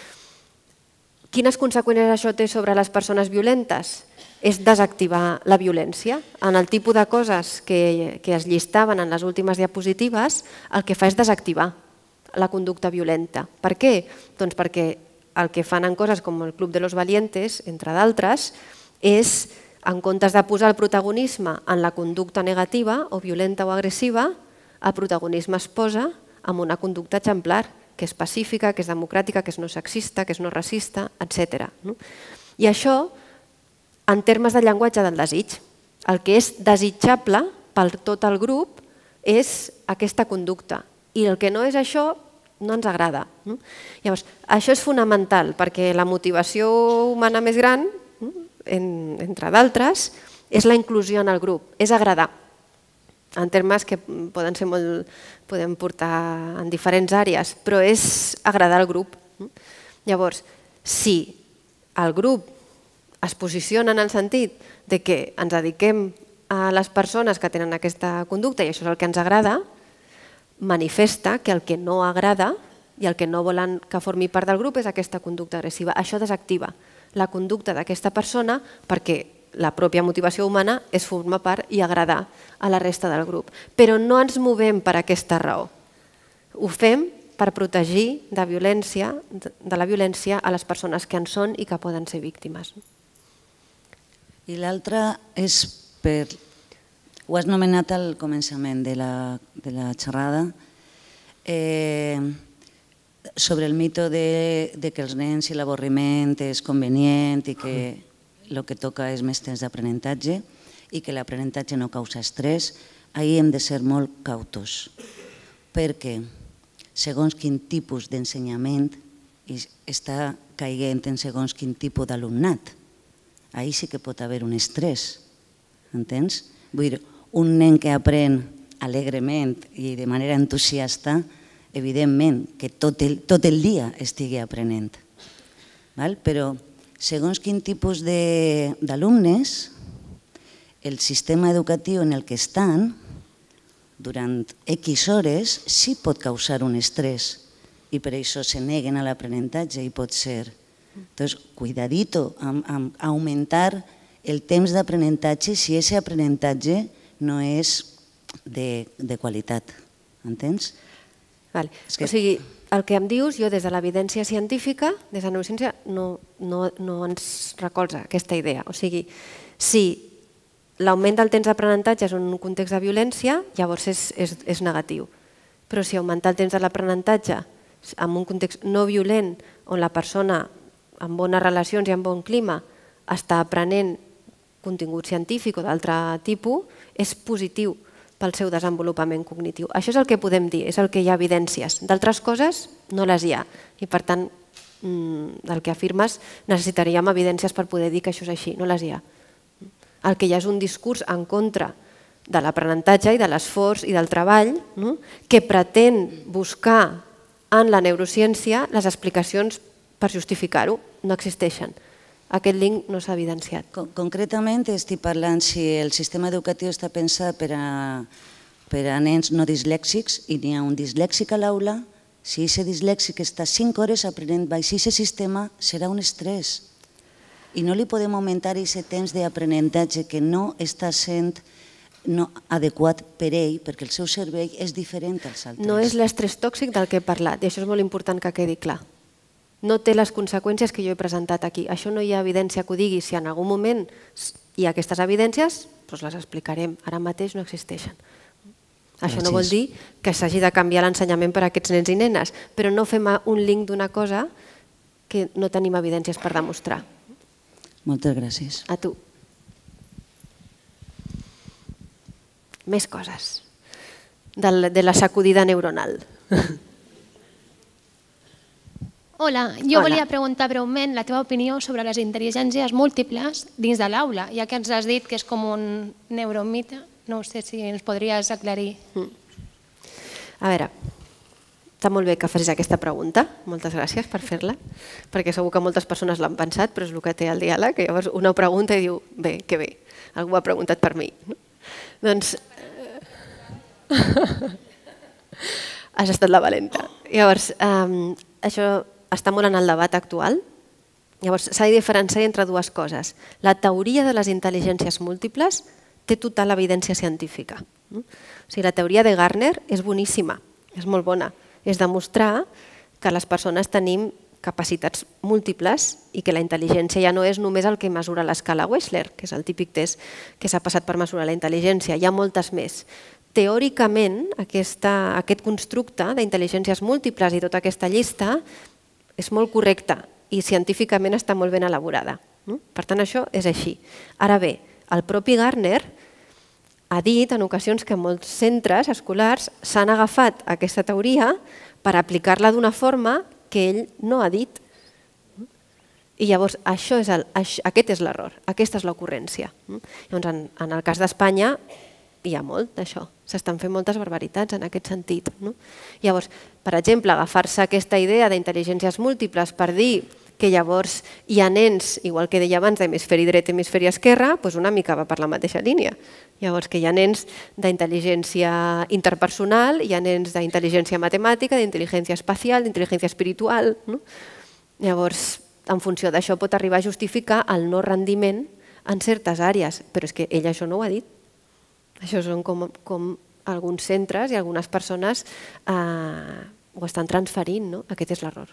Quines conseqüències això té sobre les persones violentes? És desactivar la violència. En el tipus de coses que es llistaven en les últimes diapositives, el que fa és desactivar la conducta violenta. Per què? Doncs perquè el que fan en coses com el Club de los Valientes, entre d'altres, és, en comptes de posar el protagonisme en la conducta negativa o violenta o agressiva, el protagonisme es posa en una conducta exemplar, que és pacífica, que és democràtica, que és no sexista, que és no racista, etc. I això, en termes de llenguatge del desig, el que és desitjable per tot el grup és aquesta conducta. I el que no és això no ens agrada. Llavors, això és fonamental perquè la motivació humana més gran, entre d'altres, és la inclusió en el grup, és agradar. En termes que podem portar en diferents àrees, però és agradar al grup. Llavors, si el grup es posiciona en el sentit de que ens dediquem a les persones que tenen aquesta conducta i això és el que ens agrada, manifesta que el que no agrada i el que no volen que formi part del grup és aquesta conducta agressiva. Això desactiva la conducta d'aquesta persona perquè la pròpia motivació humana és formar part i agradar a la resta del grup. Però no ens movem per aquesta raó. Ho fem per protegir de la violència a les persones que en són i que poden ser víctimes. I l'altra és per... Ho has nomenat al començament de la xerrada, sobre el mito de que els nens i l'avorriment és convenient i que el que toca és més temps d'aprenentatge i que l'aprenentatge no causa estrès. Ahir hem de ser molt cautos, perquè segons quin tipus d'ensenyament està caient en segons quin tipus d'alumnat, ahir sí que pot haver un estrès, entens? Vull dir, un nen que aprèn alegrement i de manera entusiasta, evidentment que tot el dia estigui aprenent. Però segons quin tipus d'alumnes, el sistema educatiu en el que estan, durant X hores, sí pot causar un estrès i per això se neguen a l'aprenentatge i pot ser. Entonces, cuidadito amb augmentar el temps d'aprenentatge si aquest aprenentatge no és de qualitat. Entens? O sigui, el que em dius, jo des de l'evidència científica, des de la neurociència, no ens recolza aquesta idea. O sigui, si l'augment del temps d'aprenentatge és en un context de violència, llavors és negatiu. Però si augmentar el temps de l'aprenentatge en un context no violent, on la persona amb bones relacions i amb bon clima està aprenent contingut científic o d'altre tipus, és positiu pel seu desenvolupament cognitiu. Això és el que podem dir, és el que hi ha evidències. D'altres coses no les hi ha i per tant el que afirmes necessitaríem evidències per poder dir que això és així, no les hi ha. El que hi ha és un discurs en contra de l'aprenentatge i de l'esforç i del treball que pretén buscar en la neurociència les explicacions per justificar-ho, no existeixen. aquest link no s'ha evidenciat. Concretament estic parlant si el sistema educatiu està pensat per a nens no dislèxics i n'hi ha un dislèxic a l'aula, si aquest dislèxic està 5 hores aprenent baix aquest sistema serà un estrès i no li podem augmentar aquest temps d'aprenentatge que no està sent adequat per ell perquè el seu cervell és diferent als altres. No és l'estrès tòxic del que he parlat i això és molt important que quedi clar. No té les conseqüències que jo he presentat aquí. Això no hi ha evidència que ho digui. Si en algun moment hi ha aquestes evidències, doncs les explicarem. Ara mateix no existeixen. Això no vol dir que s'hagi de canviar l'ensenyament per a aquests nens i nenes, però no fem un link d'una cosa que no tenim evidències per demostrar. Moltes gràcies. A tu. Més coses de la sacudida neuronal. Hola, jo volia preguntar breument la teva opinió sobre les intel·ligències múltiples dins de l'aula, ja que ens has dit que és com un neuromite. No sé si ens podries aclarir. A veure, està molt bé que facis aquesta pregunta, moltes gràcies per fer-la, perquè segur que moltes persones l'han pensat, però és el que té el diàleg, que llavors una pregunta i diu, bé, que bé, algú ha preguntat per mi. Doncs has estat la valenta. Llavors, això està molt en el debat actual. Llavors, s'ha de diferenciar entre dues coses. La teoria de les intel·ligències múltiples té total evidència científica. O sigui, la teoria de Gardner és boníssima, és molt bona. És demostrar que les persones tenim capacitats múltiples i que la intel·ligència ja no és només el que mesura l'escala Wechsler, que és el típic test que s'ha passat per mesurar la intel·ligència. Hi ha moltes més. Teòricament, aquest constructe d'intel·ligències múltiples i tota aquesta llista és molt correcta i científicament està molt ben elaborada. Per tant, això és així. Ara bé, el propi Gardner ha dit en ocasions que molts centres escolars s'han agafat aquesta teoria per aplicar-la d'una forma que ell no ha dit. I llavors aquest és l'error, aquesta és l'ocurrència. Llavors, en el cas d'Espanya hi ha molt d'això, s'estan fent moltes barbaritats en aquest sentit. Llavors, per exemple, agafar-se aquesta idea d'intel·ligències múltiples per dir que llavors hi ha nens, igual que deia abans, d'hemisferi dret i hemisferi esquerre, doncs una mica va per la mateixa línia. Llavors que hi ha nens d'intel·ligència interpersonal, hi ha nens d'intel·ligència matemàtica, d'intel·ligència espacial, d'intel·ligència espiritual. Llavors, en funció d'això pot arribar a justificar el no rendiment en certes àrees, però és que ell això no ho ha dit. Això són com alguns centres i algunes persones ho estan transferint, no? Aquest és l'error.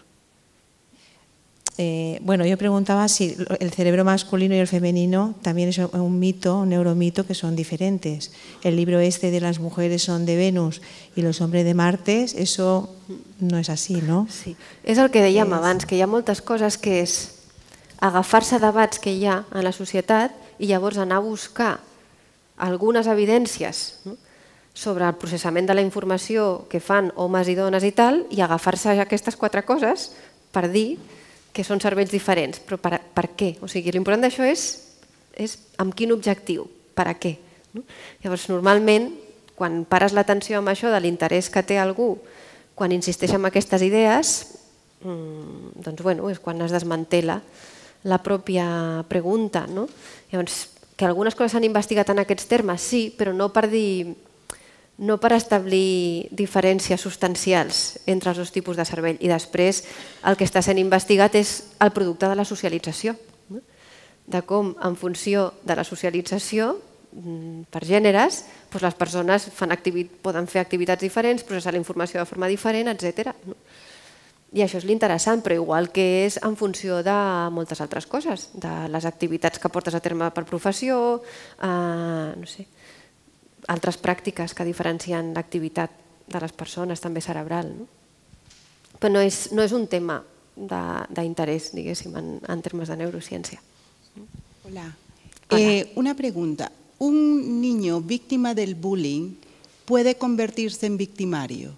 Bueno, yo preguntaba si el cerebro masculino y el femenino también es un mito, un neuromito, que son diferentes. El libro este de las mujeres son de Venus y los hombres de Marte, eso no és així, no? Sí, és el que dèiem abans, que hi ha moltes coses que és agafar-se debats que hi ha en la societat i llavors anar a buscar algunes evidències sobre el processament de la informació que fan homes i dones i tal, i agafar-se aquestes 4 coses per dir que són cervells diferents. Però per què? O sigui, l'important d'això és amb quin objectiu, per a què. Llavors, normalment, quan pares l'atenció amb això de l'interès que té algú, quan insisteix en aquestes idees, doncs, bueno, és quan es desmantela la pròpia pregunta. Llavors, que algunes coses s'han investigat en aquests termes, sí, però no per dir... no per establir diferències substancials entre els dos tipus de cervell. I després el que està sent investigat és el producte de la socialització, de com en funció de la socialització per gèneres les persones poden fer activitats diferents, processar la informació de forma diferent, etc. I això és l'interessant, però igual que és en funció de moltes altres coses, de les activitats que portes a terme per professió, no sé, altres pràctiques que diferencien l'activitat de les persones, també cerebral. Però no és un tema d'interès, diguéssim, en termes de neurociència. Hola. Una pregunta. ¿Un niño víctima del bullying puede convertirse en victimario?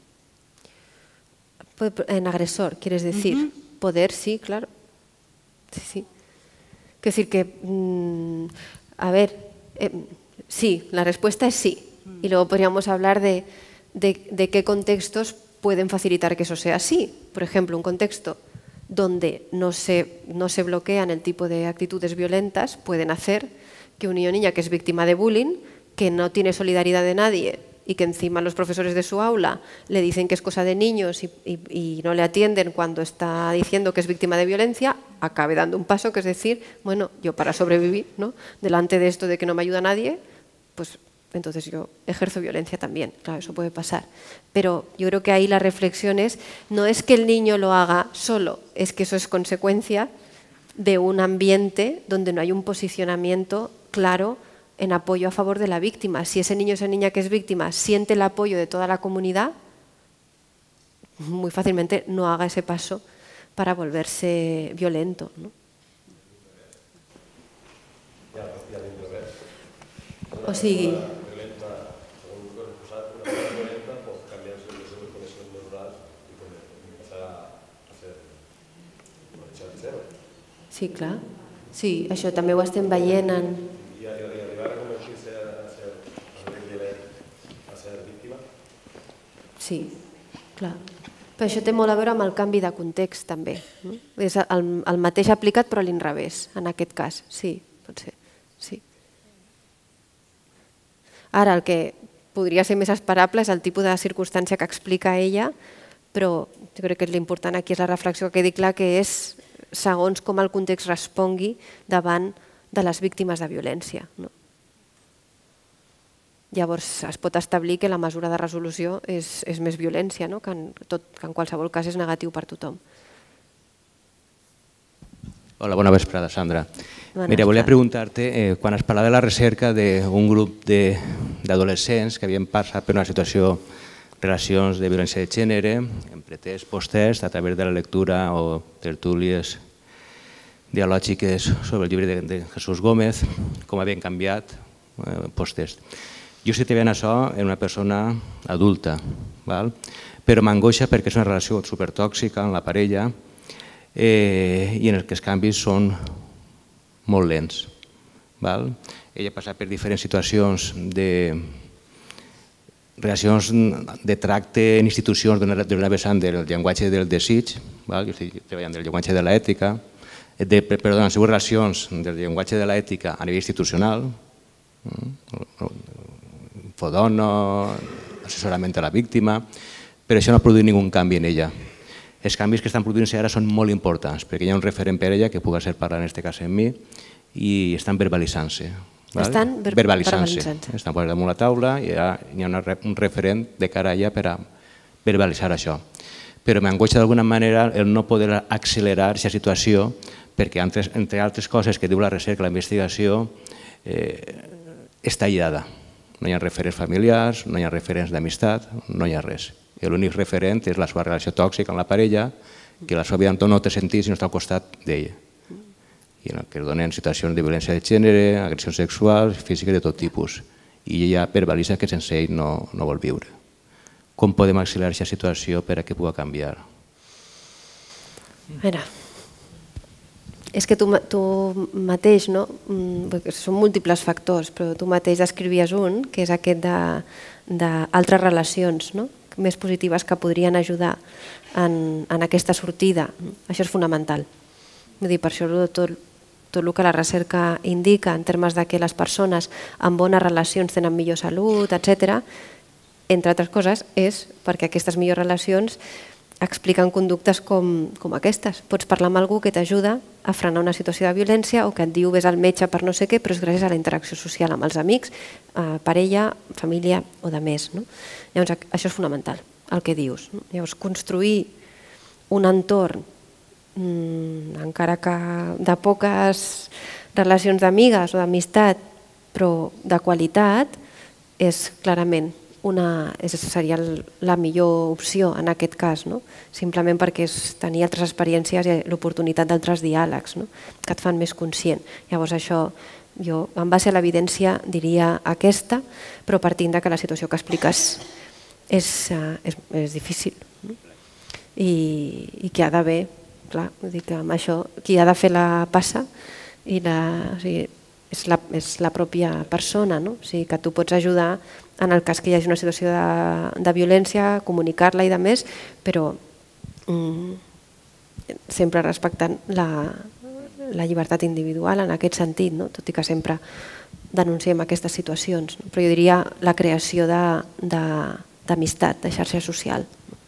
En agresor, quieres decir. Poder, sí, claro. Sí. Quiero decir que, a ver... Sí, la respuesta es sí. Y luego podríamos hablar de qué contextos pueden facilitar que eso sea así. Por ejemplo, un contexto donde no se bloquean el tipo de actitudes violentas, pueden hacer que un niño o niña que es víctima de bullying, que no tiene solidaridad de nadie y que encima los profesores de su aula le dicen que es cosa de niños y no le atienden cuando está diciendo que es víctima de violencia, acabe dando un paso, que es decir, bueno, yo para sobrevivir, ¿no?, delante de esto de que no me ayuda nadie, pues entonces yo ejerzo violencia también. Claro, eso puede pasar. Pero yo creo que ahí la reflexión no es que el niño lo haga solo, es que eso es consecuencia de un ambiente donde no hay un posicionamiento claro en apoyo a favor de la víctima. Si ese niño o esa niña que es víctima siente el apoyo de toda la comunidad, muy fácilmente no haga ese paso para volverse violento, ¿no? O sigui... Sí, clar. Sí, això també ho estem veient en... I arribar a convertir-se a ser víctima? Sí, clar. Però això té molt a veure amb el canvi de context, també. És el mateix aplicat, però a l'inrevés, en aquest cas. Sí, pot ser. Sí. Ara, el que podria ser més esperable és el tipus de circumstància que explica ella, però jo crec que l'important aquí és la reflexió que quedi clar, que és segons com el context respongui davant de les víctimes de violència. Llavors es pot establir que la mesura de resolució és més violència, que en qualsevol cas és negatiu per tothom. Hola, bona vesprada, Sandra. Mira, volia preguntar-te, quan es parlava de la recerca d'un grup d'adolescents que havien passat per una situació, relacions de violència de gènere, en pretest, post-test, a través de la lectura o tertúlies dialògiques sobre el llibre de Jesús Gómez, com havien canviat post-test. Jo estic veient això en una persona adulta, però m'angoixa perquè és una relació supertòxica amb la parella i en què els canvis són molt lents. Ella ha passat per diferents situacions de relacions de tracte en institucions d'una vessant del llenguatge del desig, jo estic treballant del llenguatge de l'ètica, perdó, les seves relacions del llenguatge de l'ètica a nivell institucional, infodona, assessorament a la víctima, però això no ha produït ningun canvi en ella. Els canvis que estan produint-se ara són molt importants, perquè hi ha un referent per ella, que pugui ser parlar en aquest cas amb mi, i estan verbalitzant-se. Estan verbalitzant-se. Estan posant damunt la taula i hi ha un referent de cara a ella per a verbalitzar això. Però m'angoixa d'alguna manera el no poder accelerar aquesta situació perquè, entre altres coses que diu la recerca, la investigació, està aïllada. No hi ha referents familiars, no hi ha referents d'amistat, no hi ha res. L'únic referent és la seva relació tòxica amb la parella, que la seva vida no té sentit si no està al costat d'ella. I que es donen situacions de violència de gènere, agressions sexuals, físiques de tot tipus. I ella verbalitza que sense ell no vol viure. Com podem accelerar aquesta situació per a que pugui canviar? Mira, és que tu mateix, són múltiples factors, però tu mateix descrivies un, que és aquest d'altres relacions més positives que podrien ajudar en aquesta sortida. Això és fonamental. Per això tot el que la recerca indica en termes que les persones amb bones relacions tenen millor salut, etc., entre altres coses, és perquè aquestes millors relacions expliquen conductes com aquestes. Pots parlar amb algú que t'ajuda a frenar una situació de violència o que et diu vés al metge per no sé què, però és gràcies a la interacció social amb els amics, parella, família o de més. Llavors, això és fonamental, el que dius. Llavors, construir un entorn, encara que de poques relacions d'amigues o d'amistat, però de qualitat, és clarament seria la millor opció en aquest cas, simplement perquè és tenir altres experiències i l'oportunitat d'altres diàlegs que et fan més conscient. Llavors això, jo en base a l'evidència diria aquesta, però partint que la situació que expliques és difícil i que ha d'haver, clar, amb això, qui ha de fer la passa és la pròpia persona, que tu pots ajudar en el cas que hi hagi una situació de violència, comunicar-la i de més, però sempre respectant la llibertat individual en aquest sentit, tot i que sempre denunciem aquestes situacions. Però jo diria la creació d'amistat, de xarxa social.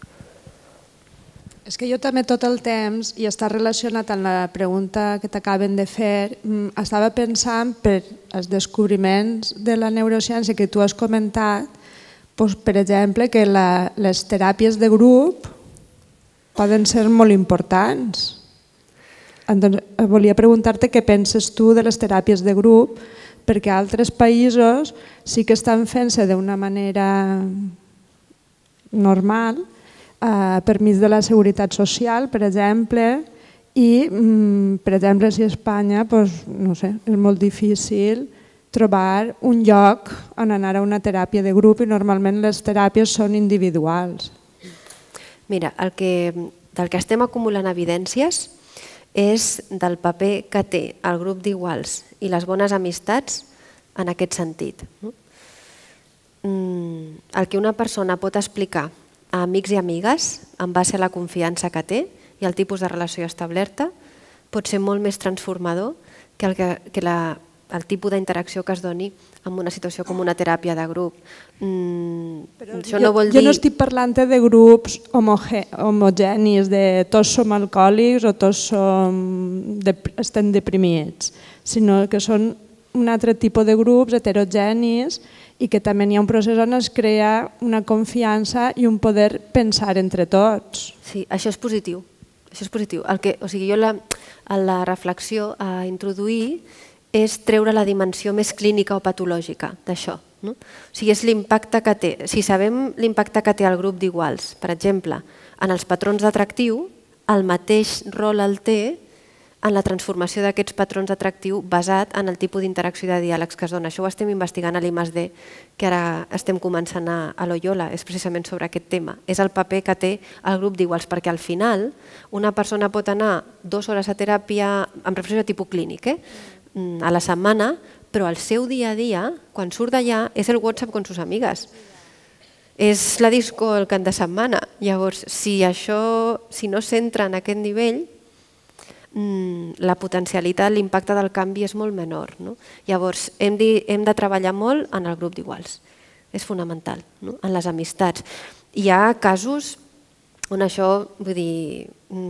És que jo també tot el temps, i està relacionat amb la pregunta que t'acaben de fer, estava pensant per els descobriments de la neurociència que tu has comentat, per exemple, que les teràpies de grup poden ser molt importants. Volia preguntar-te què penses tu de les teràpies de grup, perquè altres països sí que estan fent-se d'una manera normal, permís de la Seguretat Social, per exemple, i, per exemple, si a Espanya, no sé, és molt difícil trobar un lloc on anar a una teràpia de grup i normalment les teràpies són individuals. Mira, del que estem acumulant evidències és del paper que té el grup d'iguals i les bones amistats en aquest sentit. El que una persona pot explicar a amics i amigues en base a la confiança que té i el tipus de relació establerta pot ser molt més transformador que el tipus d'interacció que es doni en una situació com una teràpia de grup. Jo no estic parlant de grups homogenis, de tots som alcohòlics o tots estem deprimits, sinó que són un altre tipus de grups heterogenis i que també hi ha un procés on es crea una confiança i un poder pensar entre tots. Sí, això és positiu. Això és positiu. O sigui, jo la reflexió a introduir és treure la dimensió més clínica o patològica d'això. O sigui, és l'impacte que té. Si sabem l'impacte que té el grup d'iguals, per exemple, en els patrons d'atractiu, el mateix rol el té en la transformació d'aquests patrons d'atractiu basat en el tipus d'interacció i de diàlegs que es dona. Això ho estem investigant a l'I+D, que ara estem començant a Loyola, és precisament sobre aquest tema. És el paper que té el grup d'iguals, perquè al final una persona pot anar 2 hores a teràpia, em refereixo a tipus clínic, a la setmana, però el seu dia a dia, quan surt d'allà, és el WhatsApp con sus amigues. És la disco el cap de setmana. Llavors, si no s'entra en aquest nivell, la potencialitat, l'impacte del canvi és molt menor. Llavors, hem de treballar molt en el grup d'iguals. És fonamental, en les amistats. Hi ha casos on això, vull dir,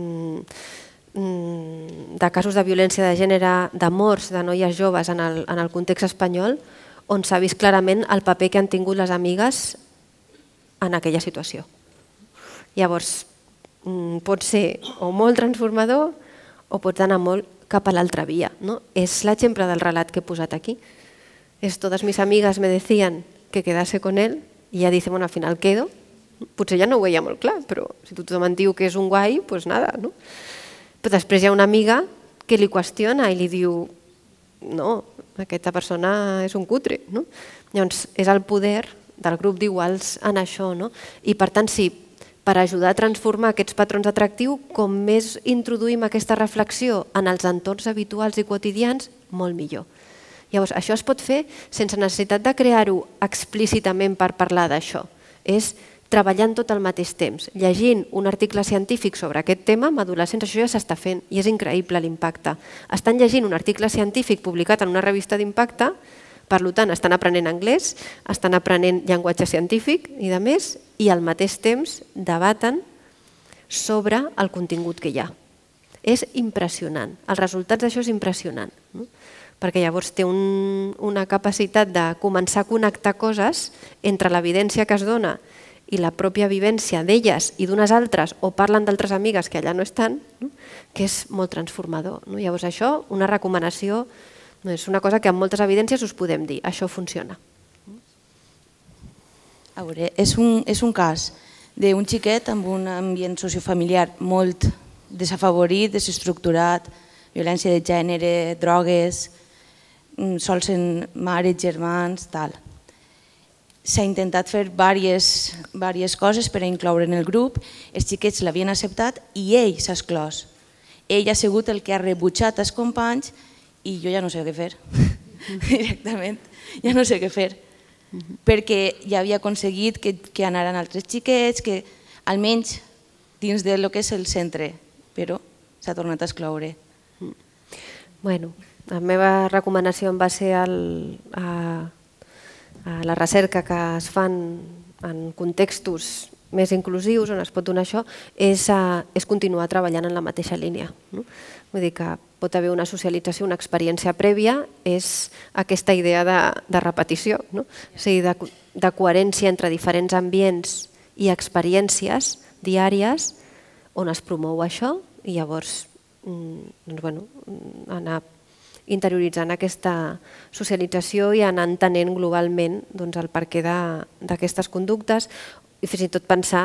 de casos de violència de gènere, de morts de noies joves en el context espanyol, on s'ha vist clarament el paper que han tingut les amigues en aquella situació. Llavors, pot ser o molt transformador o pots anar molt cap a l'altra via. És l'exemple del relat que he posat aquí. Totes mis amigas me decían que quedase con él i ella dice, bueno, al final quedo. Potser ja no ho veia molt clar, però si tothom em diu que és un guai, doncs nada. Però després hi ha una amiga que li qüestiona i li diu, no, aquesta persona és un cutre. Llavors, és el poder del grup d'iguals en això. I per tant, sí, per ajudar a transformar aquests patrons d'atractiu, com més introduïm aquesta reflexió en els entorns habituals i quotidians, molt millor. Llavors, això es pot fer sense necessitat de crear-ho explícitament per parlar d'això. És treballant tot al mateix temps, llegint un article científic sobre aquest tema, amb adolescents això ja s'està fent i és increïble l'impacte. Estan llegint un article científic publicat en una revista d'impacte, per tant, estan aprenent anglès, estan aprenent llenguatge científic i de més, i al mateix temps debaten sobre el contingut que hi ha. És impressionant. Els resultats d'això és impressionant, perquè llavors té una capacitat de començar a connectar coses entre l'evidència que es dona i la pròpia vivència d'elles i d'unes altres, o parlen d'altres amigues que allà no estan, que és molt transformador. Llavors això, una recomanació, és una cosa que amb moltes evidències us podem dir, això funciona. A veure, és un cas d'un xiquet amb un ambient sociofamiliar molt desafavorit, desestructurat, violència de gènere, drogues, sols en mares, germans, tal. S'ha intentat fer diverses coses per a incloure en el grup, els xiquets l'havien acceptat i ell s'ha exclòs. Ell ha sigut el que ha rebutjat els companys i jo ja no sé què fer, directament, ja no sé què fer, perquè ja havia aconseguit que anaran altres xiquets, que almenys dins del que és el centre, però s'ha tornat a excloure. Bueno, la meva recomanació va ser a la recerca que es fan en contextos més inclusius, on es pot donar això, és continuar treballant en la mateixa línia. Vull dir que pot haver una socialització, una experiència prèvia, és aquesta idea de repetició, o sigui, de coherència entre diferents ambients i experiències diàries on es promou això i llavors anar interioritzant aquesta socialització i anar entenent globalment el perquè d'aquestes conductes i fins i tot pensar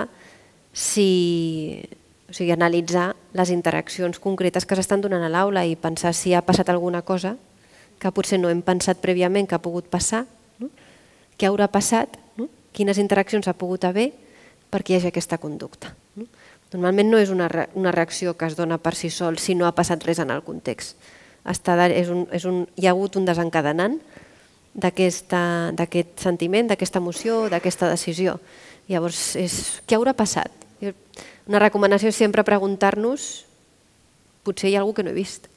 analitzar les interaccions concretes que s'estan donant a l'aula i pensar si ha passat alguna cosa que potser no hem pensat prèviament que ha pogut passar, què haurà passat, quines interaccions ha pogut haver perquè hi hagi aquesta conducta. Normalment no és una reacció que es dona per si sol si no ha passat res en el context. Hi ha hagut un desencadenant d'aquest sentiment, d'aquesta emoció, d'aquesta decisió. Llavors, què haurà passat? Una recomanació és sempre preguntar-nos potser hi ha alguna cosa que no he vist.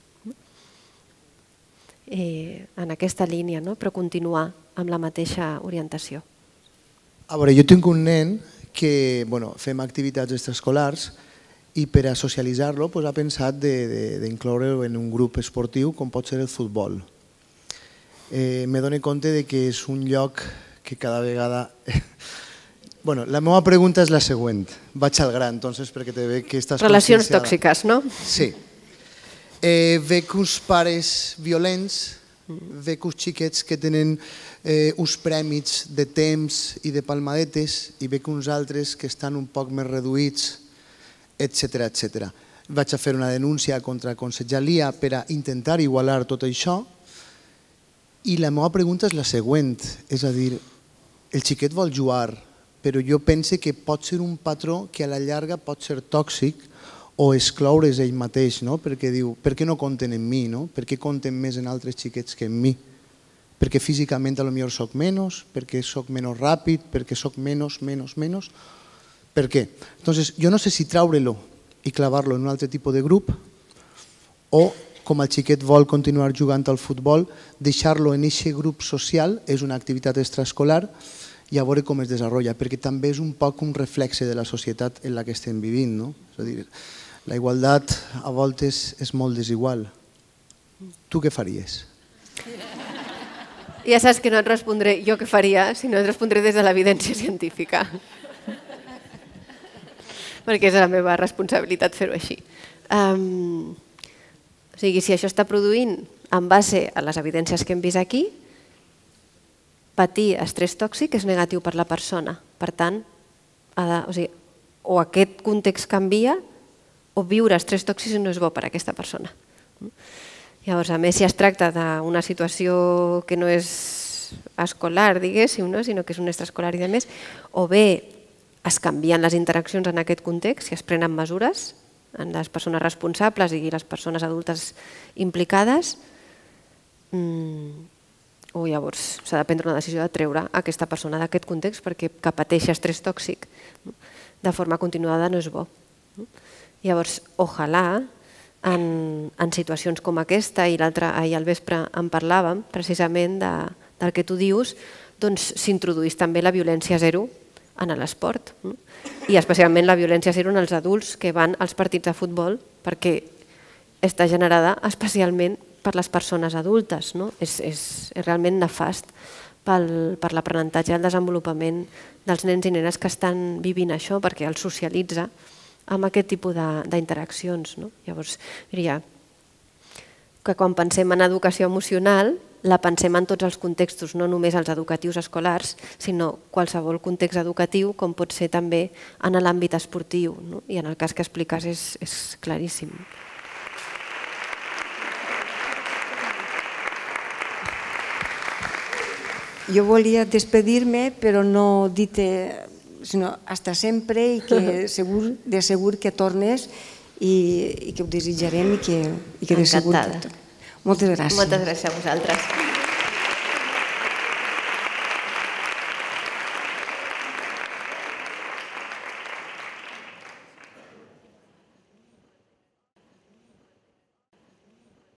En aquesta línia, però continuar amb la mateixa orientació. A veure, jo tinc un nen que fem activitats extraescolars i per a socialitzar-lo ha pensat d'incloure'l en un grup esportiu com pot ser el futbol. Me dono compte que és un lloc que cada vegada... La meva pregunta és la següent. Vaig al gran, perquè te veig que estàs... Relacions tòxiques, no? Sí. Veig uns pares violents, veig uns xiquets que tenen uns prèmits de temps i de palmadetes i veig uns altres que estan un poc més reduïts, etc. Vaig a fer una denúncia contra Conselleria per a intentar igualar tot això i la meva pregunta és la següent, és a dir, el xiquet vol jugar, però jo pense que pot ser un patró que a la llarga pot ser tòxic o excloure's ell mateix, perquè diu, per què no compten en mi, per què compten més en altres xiquets que en mi? Perquè físicament potser soc menys, perquè soc menys ràpid, perquè soc menys. Per què? Entonces, jo no sé si traure-lo i clavar-lo en un altre tipus de grup o, com el xiquet vol continuar jugant al futbol, deixar-lo en aquest grup social, és una activitat extraescolar, i a veure com es desenvolupa, perquè també és un poc un reflexe de la societat en la que estem vivint. És a dir, la igualtat a voltes és molt desigual. Tu què faries? Ja saps que no et respondré jo què faria, sinó et respondré des de l'evidència científica. Perquè és la meva responsabilitat fer-ho així. O sigui, si això està produint en base a les evidències que hem vist aquí, patir estrès tòxic és negatiu per la persona. Per tant, o aquest context canvia o viure estrès tòxic no és bo per a aquesta persona. Llavors, a més, si es tracta d'una situació que no és escolar, diguéssim, sinó que és un extraescolar i demés, o bé es canvien les interaccions en aquest context, si es prenen mesures en les persones responsables i les persones adultes implicades, o llavors s'ha de prendre una decisió de treure aquesta persona d'aquest context perquè que pateix estrès tòxic de forma continuada no és bo. Llavors, ojalà, en situacions com aquesta, i l'altre ahir al vespre en parlàvem precisament del que tu dius, doncs s'introduís també la violència zero en l'esport i especialment la violència zero en els adults que van als partits de futbol perquè està generada especialment per les persones adultes. És realment nefast per l'aprenentatge i el desenvolupament dels nens i nenes que estan vivint això perquè els socialitza amb aquest tipus d'interaccions. Llavors, diria que quan pensem en educació emocional la pensem en tots els contextos, no només els educatius escolars, sinó qualsevol context educatiu, com pot ser també en l'àmbit esportiu. I en el cas que expliques és claríssim. Jo volia despedir-me, però no dir-te, sinó hasta sempre i que de segur que tornes i que ho desitjarem i que de segur... Encantada. Moltes gràcies. Moltes gràcies a vosaltres.